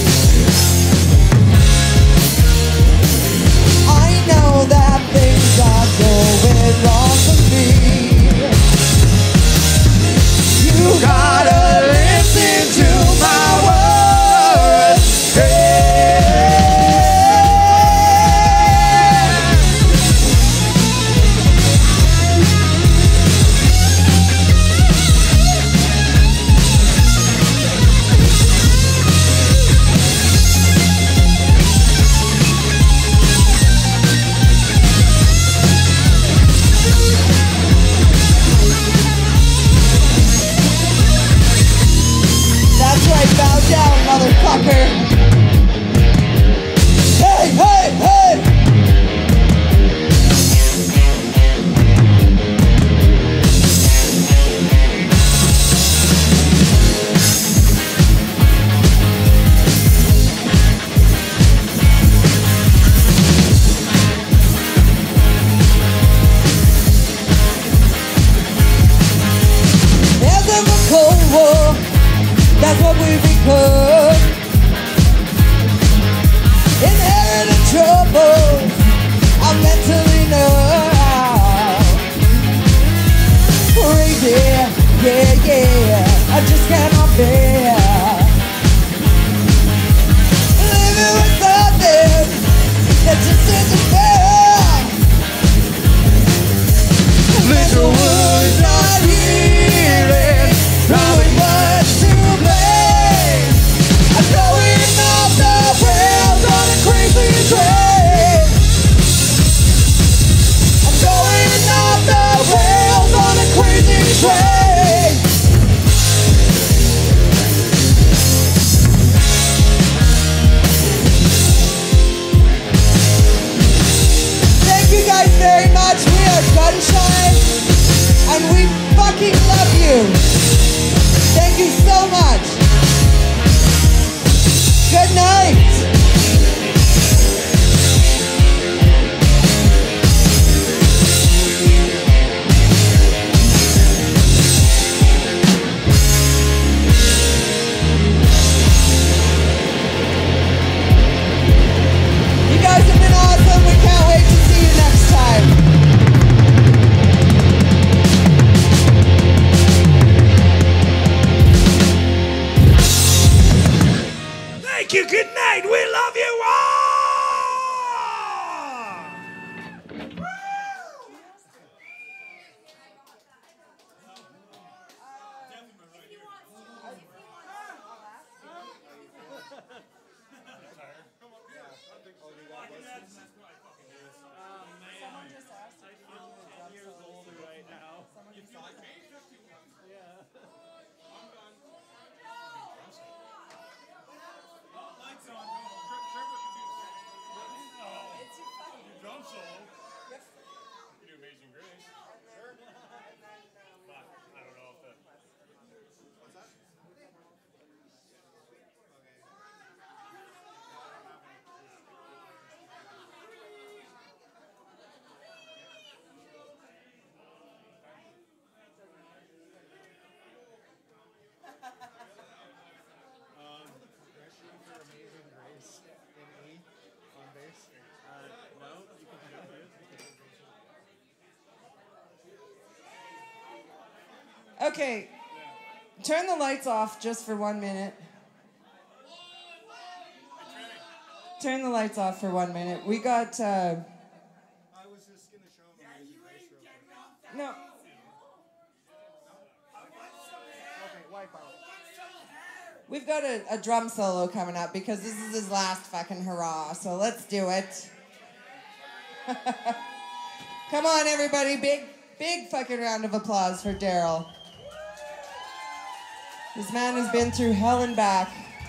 I just cannot bear. Living with something that just isn't fair. Little wounds not healing, probably much to blame. I'm going off the rails on a crazy train. I'm going off the rails on a crazy train. Thank you guys very much. We are Gunshine, and we fucking love you. Thank you so much. Good night. You guys have been awesome. We can't wait to see you next time. Thank you, good night, we love you all! Okay, turn the lights off just for 1 minute. Turn the lights off for 1 minute. We got, I was just going to show him Amazing Grace real quick. no. Okay, Wi-Fi. We've got a drum solo coming up because this is his last fucking hurrah, so let's do it. Come on, everybody, big fucking round of applause for Daryl. This man has been through hell and back.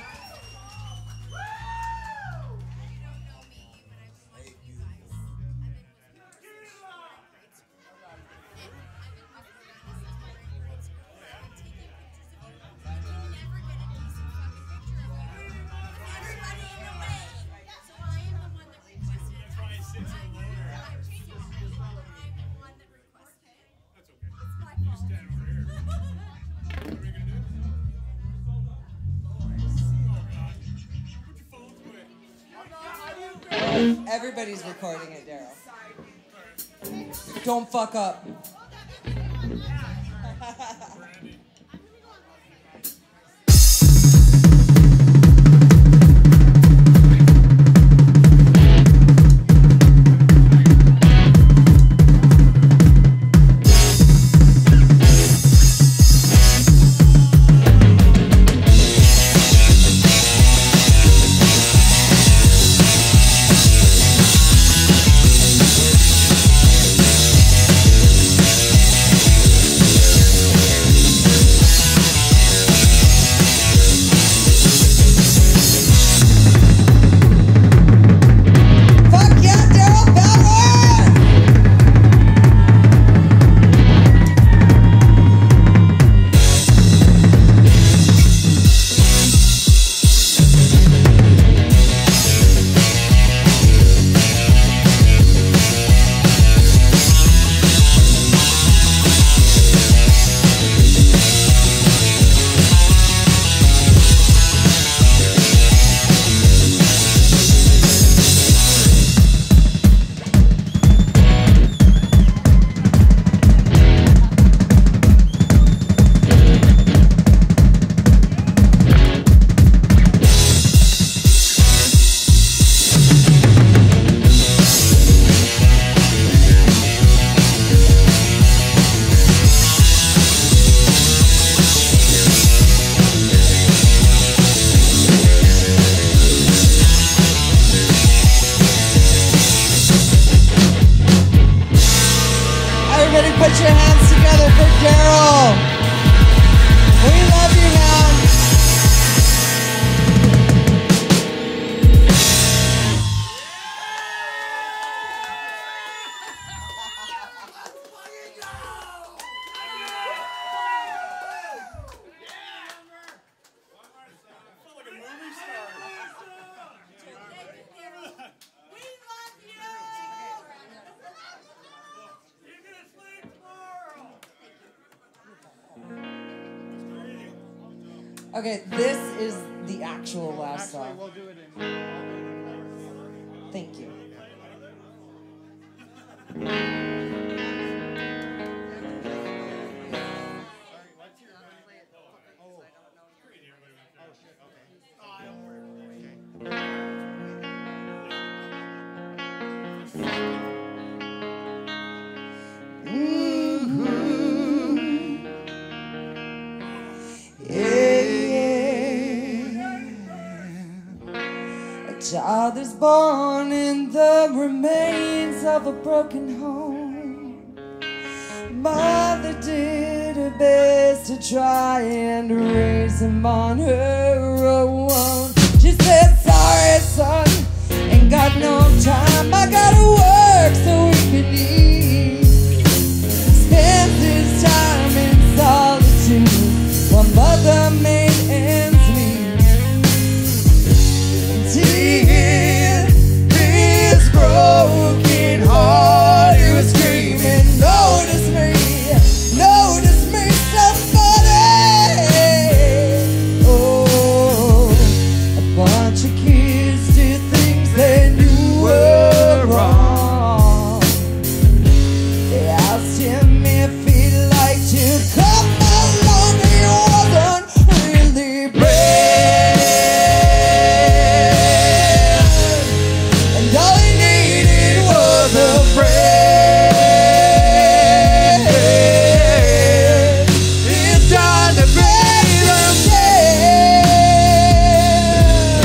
Everybody's recording it, Daryl. Don't fuck up. your hands together for Daryl. We love you, man. Okay, this is the actual last song. We'll do it in. Thank you. Child is born in the remains of a broken home. Mother did her best to try and raise him on her own. She said, sorry son, ain't got no time, I gotta work so we can eat. Spends his time in solitude while mother made ends meet. His broken heart, he was screaming, notice me, somebody. Oh, a bunch of kids did things they knew were wrong. They asked him if he'd like to come along. He wasn't really brave. All he needed was a friend. It's time to break them down.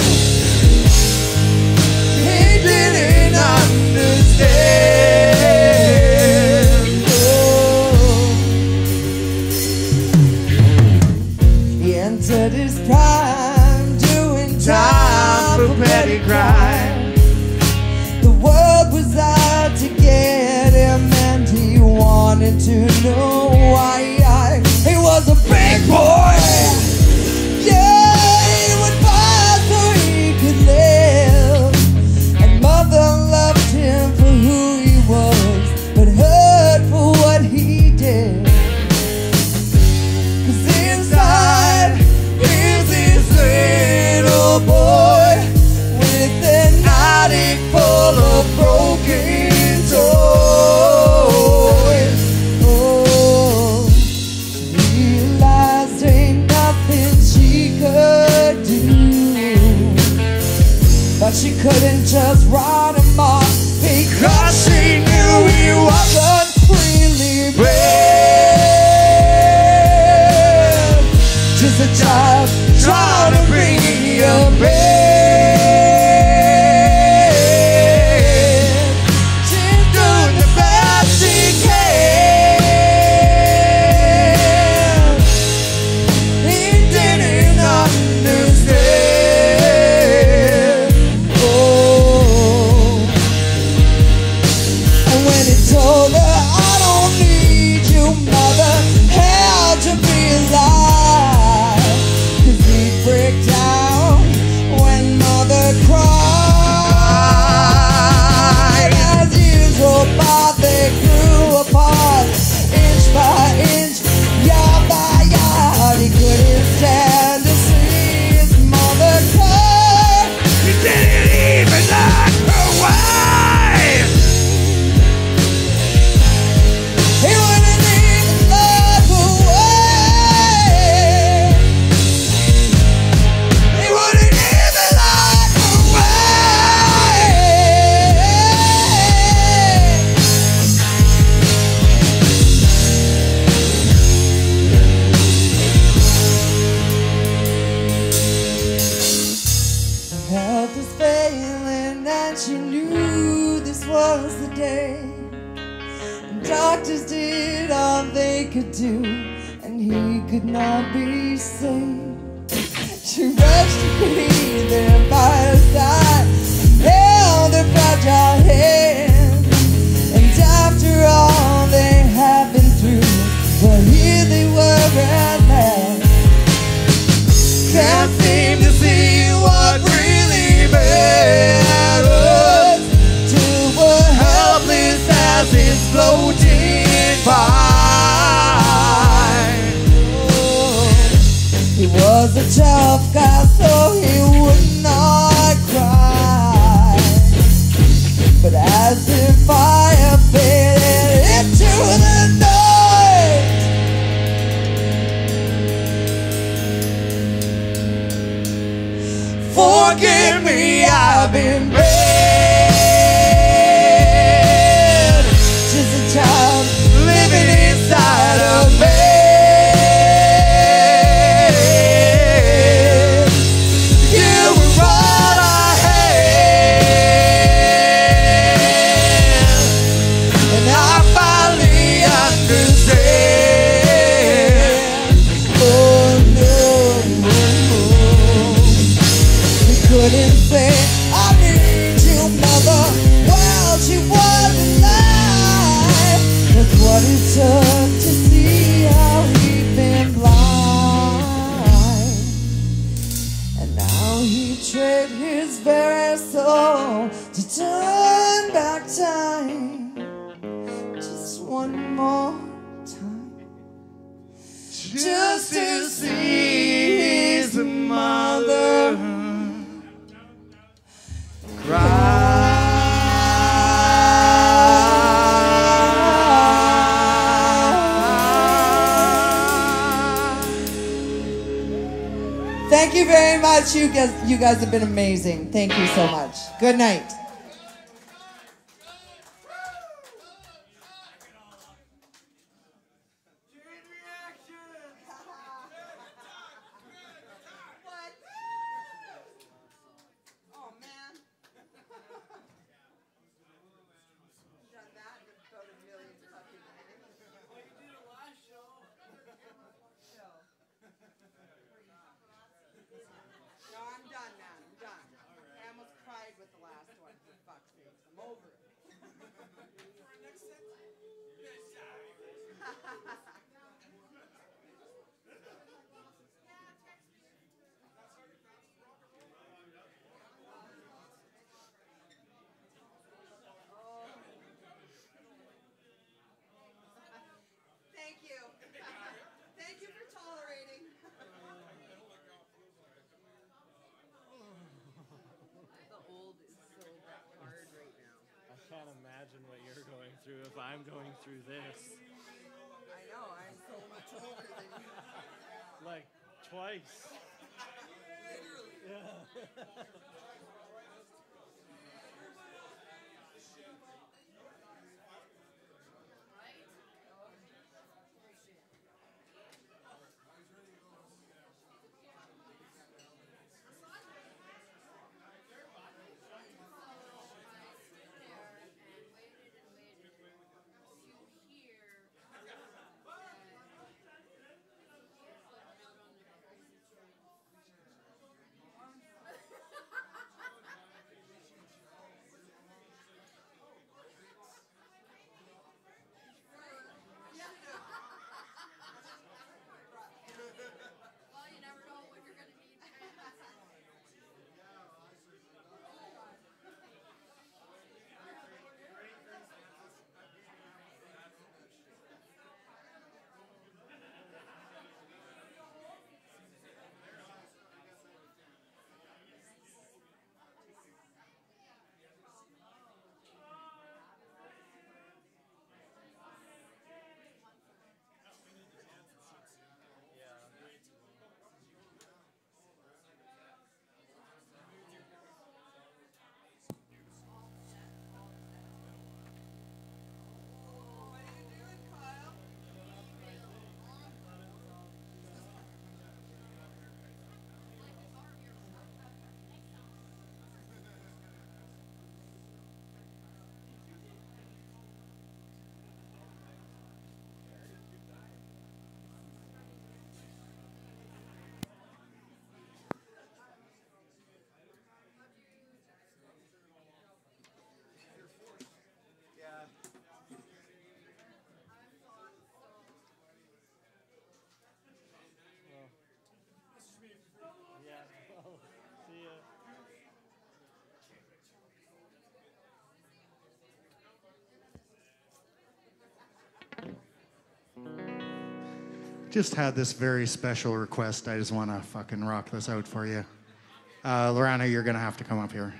He didn't understand. Oh. He entered his prime, doing time for petty crime. The world was out to get him, and he wanted to know why. He was a big boy. Yeah, he would fight so he could live. And mother loved him for who he was, but hurt for what he did. 'Cause inside is this little boy with an attic full of broken toys. Oh, she realized ain't nothing she could do, but she couldn't just write him off because she knew he wasn't really brave. Just a child trying to bring him back. Told her, I don't need you, mother, held to be alive. 'Cause he'd break down when mother cried. As years rolled by, they grew apart, inch by inch, yard by yard. He couldn't stand to see his mother cry. He didn't even like her wife. He wouldn't even look away. He wouldn't even look away. Health was failing and she knew this was the day. Doctors did all they could do, and he could not be saved. She rushed to be there by her side, held her fragile hand, and after all they had been through, well, here they were at last. Can't seem to see what really matters, till we're helpless as it's floating by. Oh, he was a tough guy, so he would not cry, but as the fire faded into the night, forgive me, I've been bad, just a child living inside a man. You were all I had, and I finally understand. Oh no, couldn't say I need you, mother, while she was alive. That's what it took to see how we've been blind. And now he traded his very soul to turn back time, just one more time, just to see his mother Thank you very much. You guys have been amazing. Thank you so much. Good night. No, I'm done, man. I'm done. I almost cried with the last one. For fuck's sake. I'm over it. Thank you. Thank you for tolerating. I can't imagine what you're going through if I'm going through this. I know, I'm so much older than you. Like, twice. Yeah. just had this very special request. I just want to fucking rock this out for you. Lorana, you're going to have to come up here.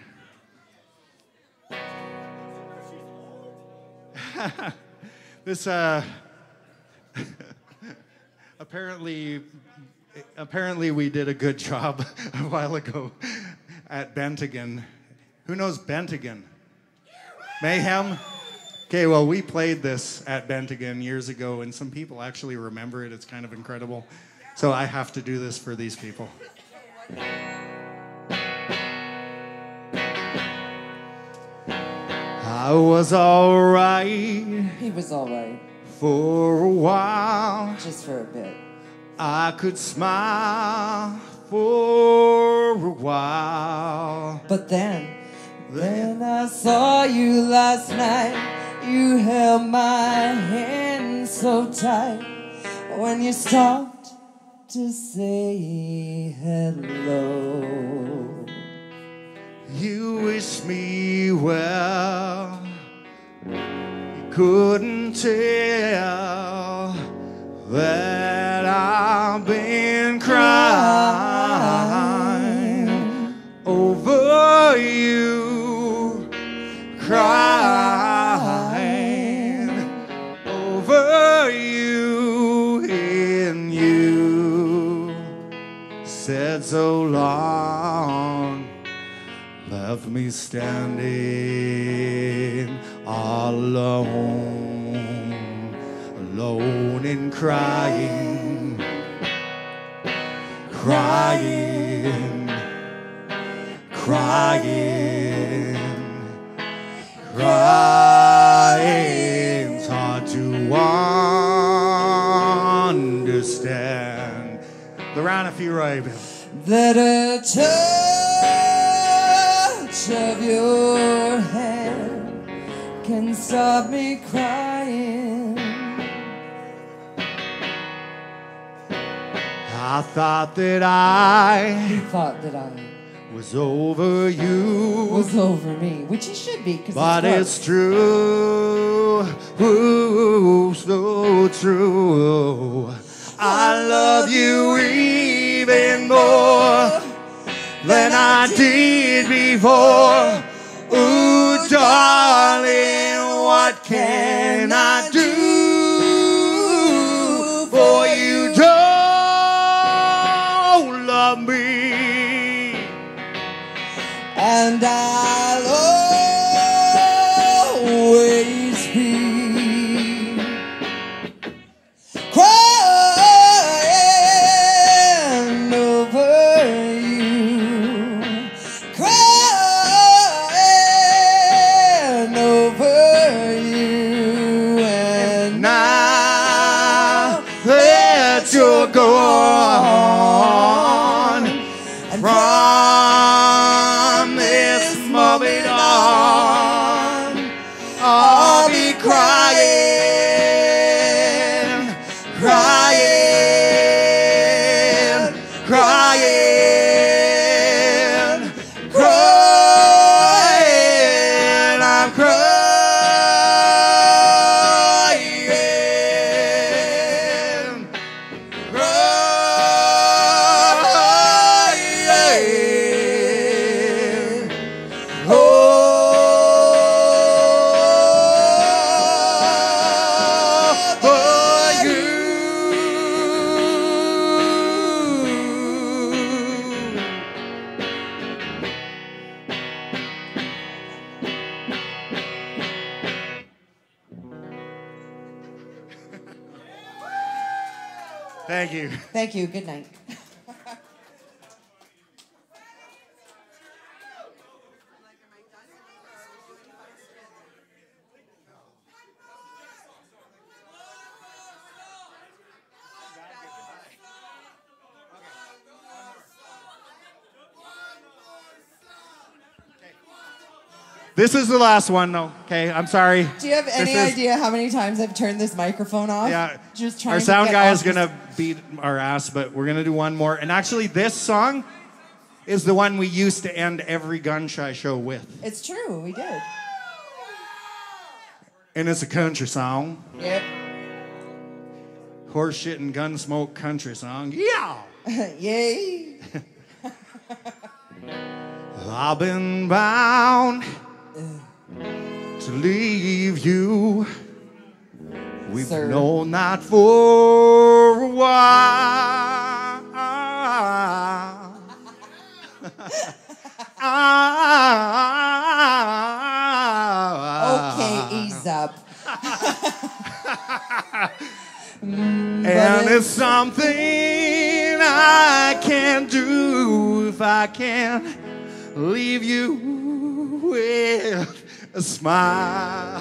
This, apparently we did a good job a while ago at Bentigan. Who knows Bentigan? Mayhem? Okay, well, we played this at Bentigan years ago, and some people actually remember it. It's kind of incredible. So I have to do this for these people. I was all right. He was all right. For a while. Just for a bit. I could smile for a while. But then I saw you last night. You held my hand so tight when you stopped to say hello. You wish me well. You couldn't tell that I've been crying over you, crying over you, and you said so long, left me standing all alone, alone and crying, crying, crying, crying. It's hard to understand. Lorana, if you're right. That a touch of your hand can stop me crying. I thought that I You thought that I was over you, was over me, which you should be, because but it's true, ooh, so true. I love you even more than I did before. Ooh, darling, what can I do for you? Don't love me, and I'll always be crying over you, crying over you, and now that you're gone from this moment on, I'll be crying, crying, crying, crying. I'm crying, crying. Oh, for you. Thank you. Thank you. Good night. This is the last one, though. Okay, I'm sorry. Do you have any This is- idea how many times I've turned this microphone off? Yeah, Just trying our to sound get guy off is this- gonna beat our ass, but we're gonna do one more. And actually, this song is the one we used to end every Gunshy show with. It's true, we did. And it's a country song. Yep. horseshit and gunsmoke country song. Yeah! Yay. I've been bound to leave you. We've Sir. known that for a while. Okay, ease up. And it's something I can't do if I can't leave you with a smile.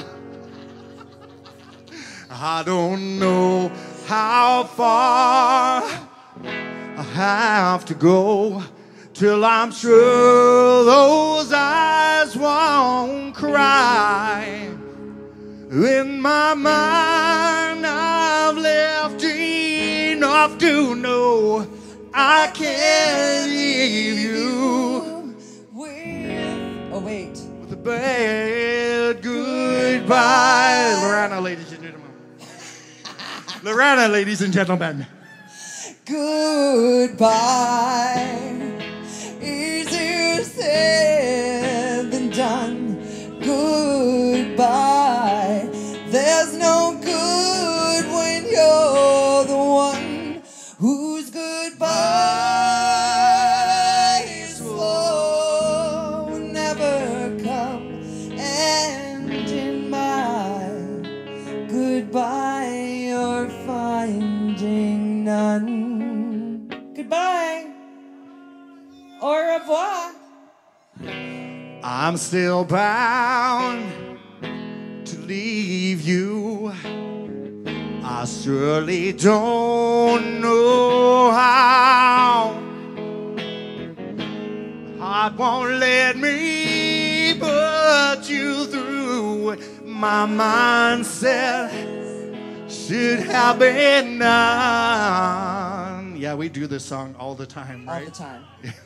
I don't know how far I have to go till I'm sure those eyes won't cry. In my mind, I've left enough to know I can't leave you Oh, wait. with a bad goodbye. Lorana, ladies and gentlemen. Lorana, ladies and gentlemen. Goodbye. Easier said than done. Goodbye. There's no good when you're the one whose goodbyes will never come. And in my goodbye, you're finding none. Goodbye. Au revoir. I'm still bound to leave you. I surely don't know how. Heart won't let me put you through. My mindset should have been done. Yeah, we do this song all the time, right? All the time.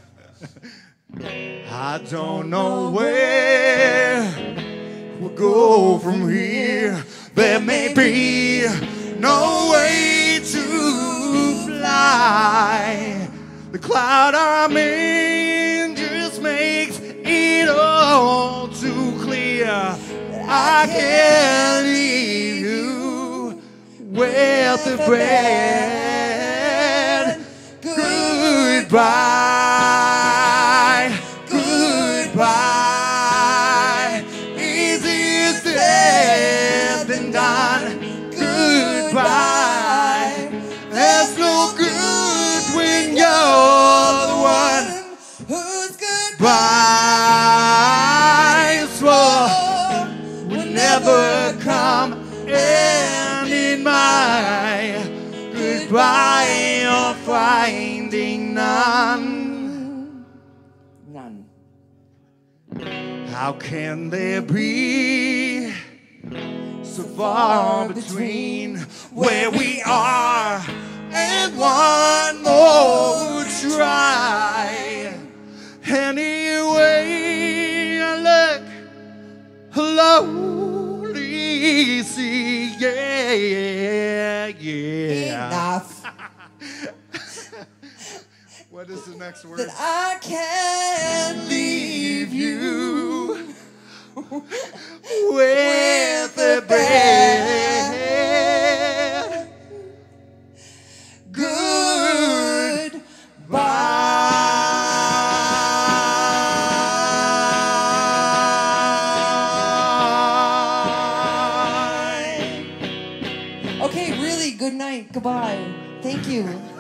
I don't know where we'll go from here. There may be no way to fly. The cloud I'm in just makes it all too clear. I can't leave you with the bad goodbye. Goodbye. Easier said than done. Goodbye. There's no good when you're the one whose goodbyes will never come. And in my goodbye, you're finding none. None. How can there be so far between where we are and one more try? Anyway, I look lonely, see, yeah. Enough. What is the next word? That I can't Leave you with a bad goodbye. Okay, really, good night. Goodbye. Thank you.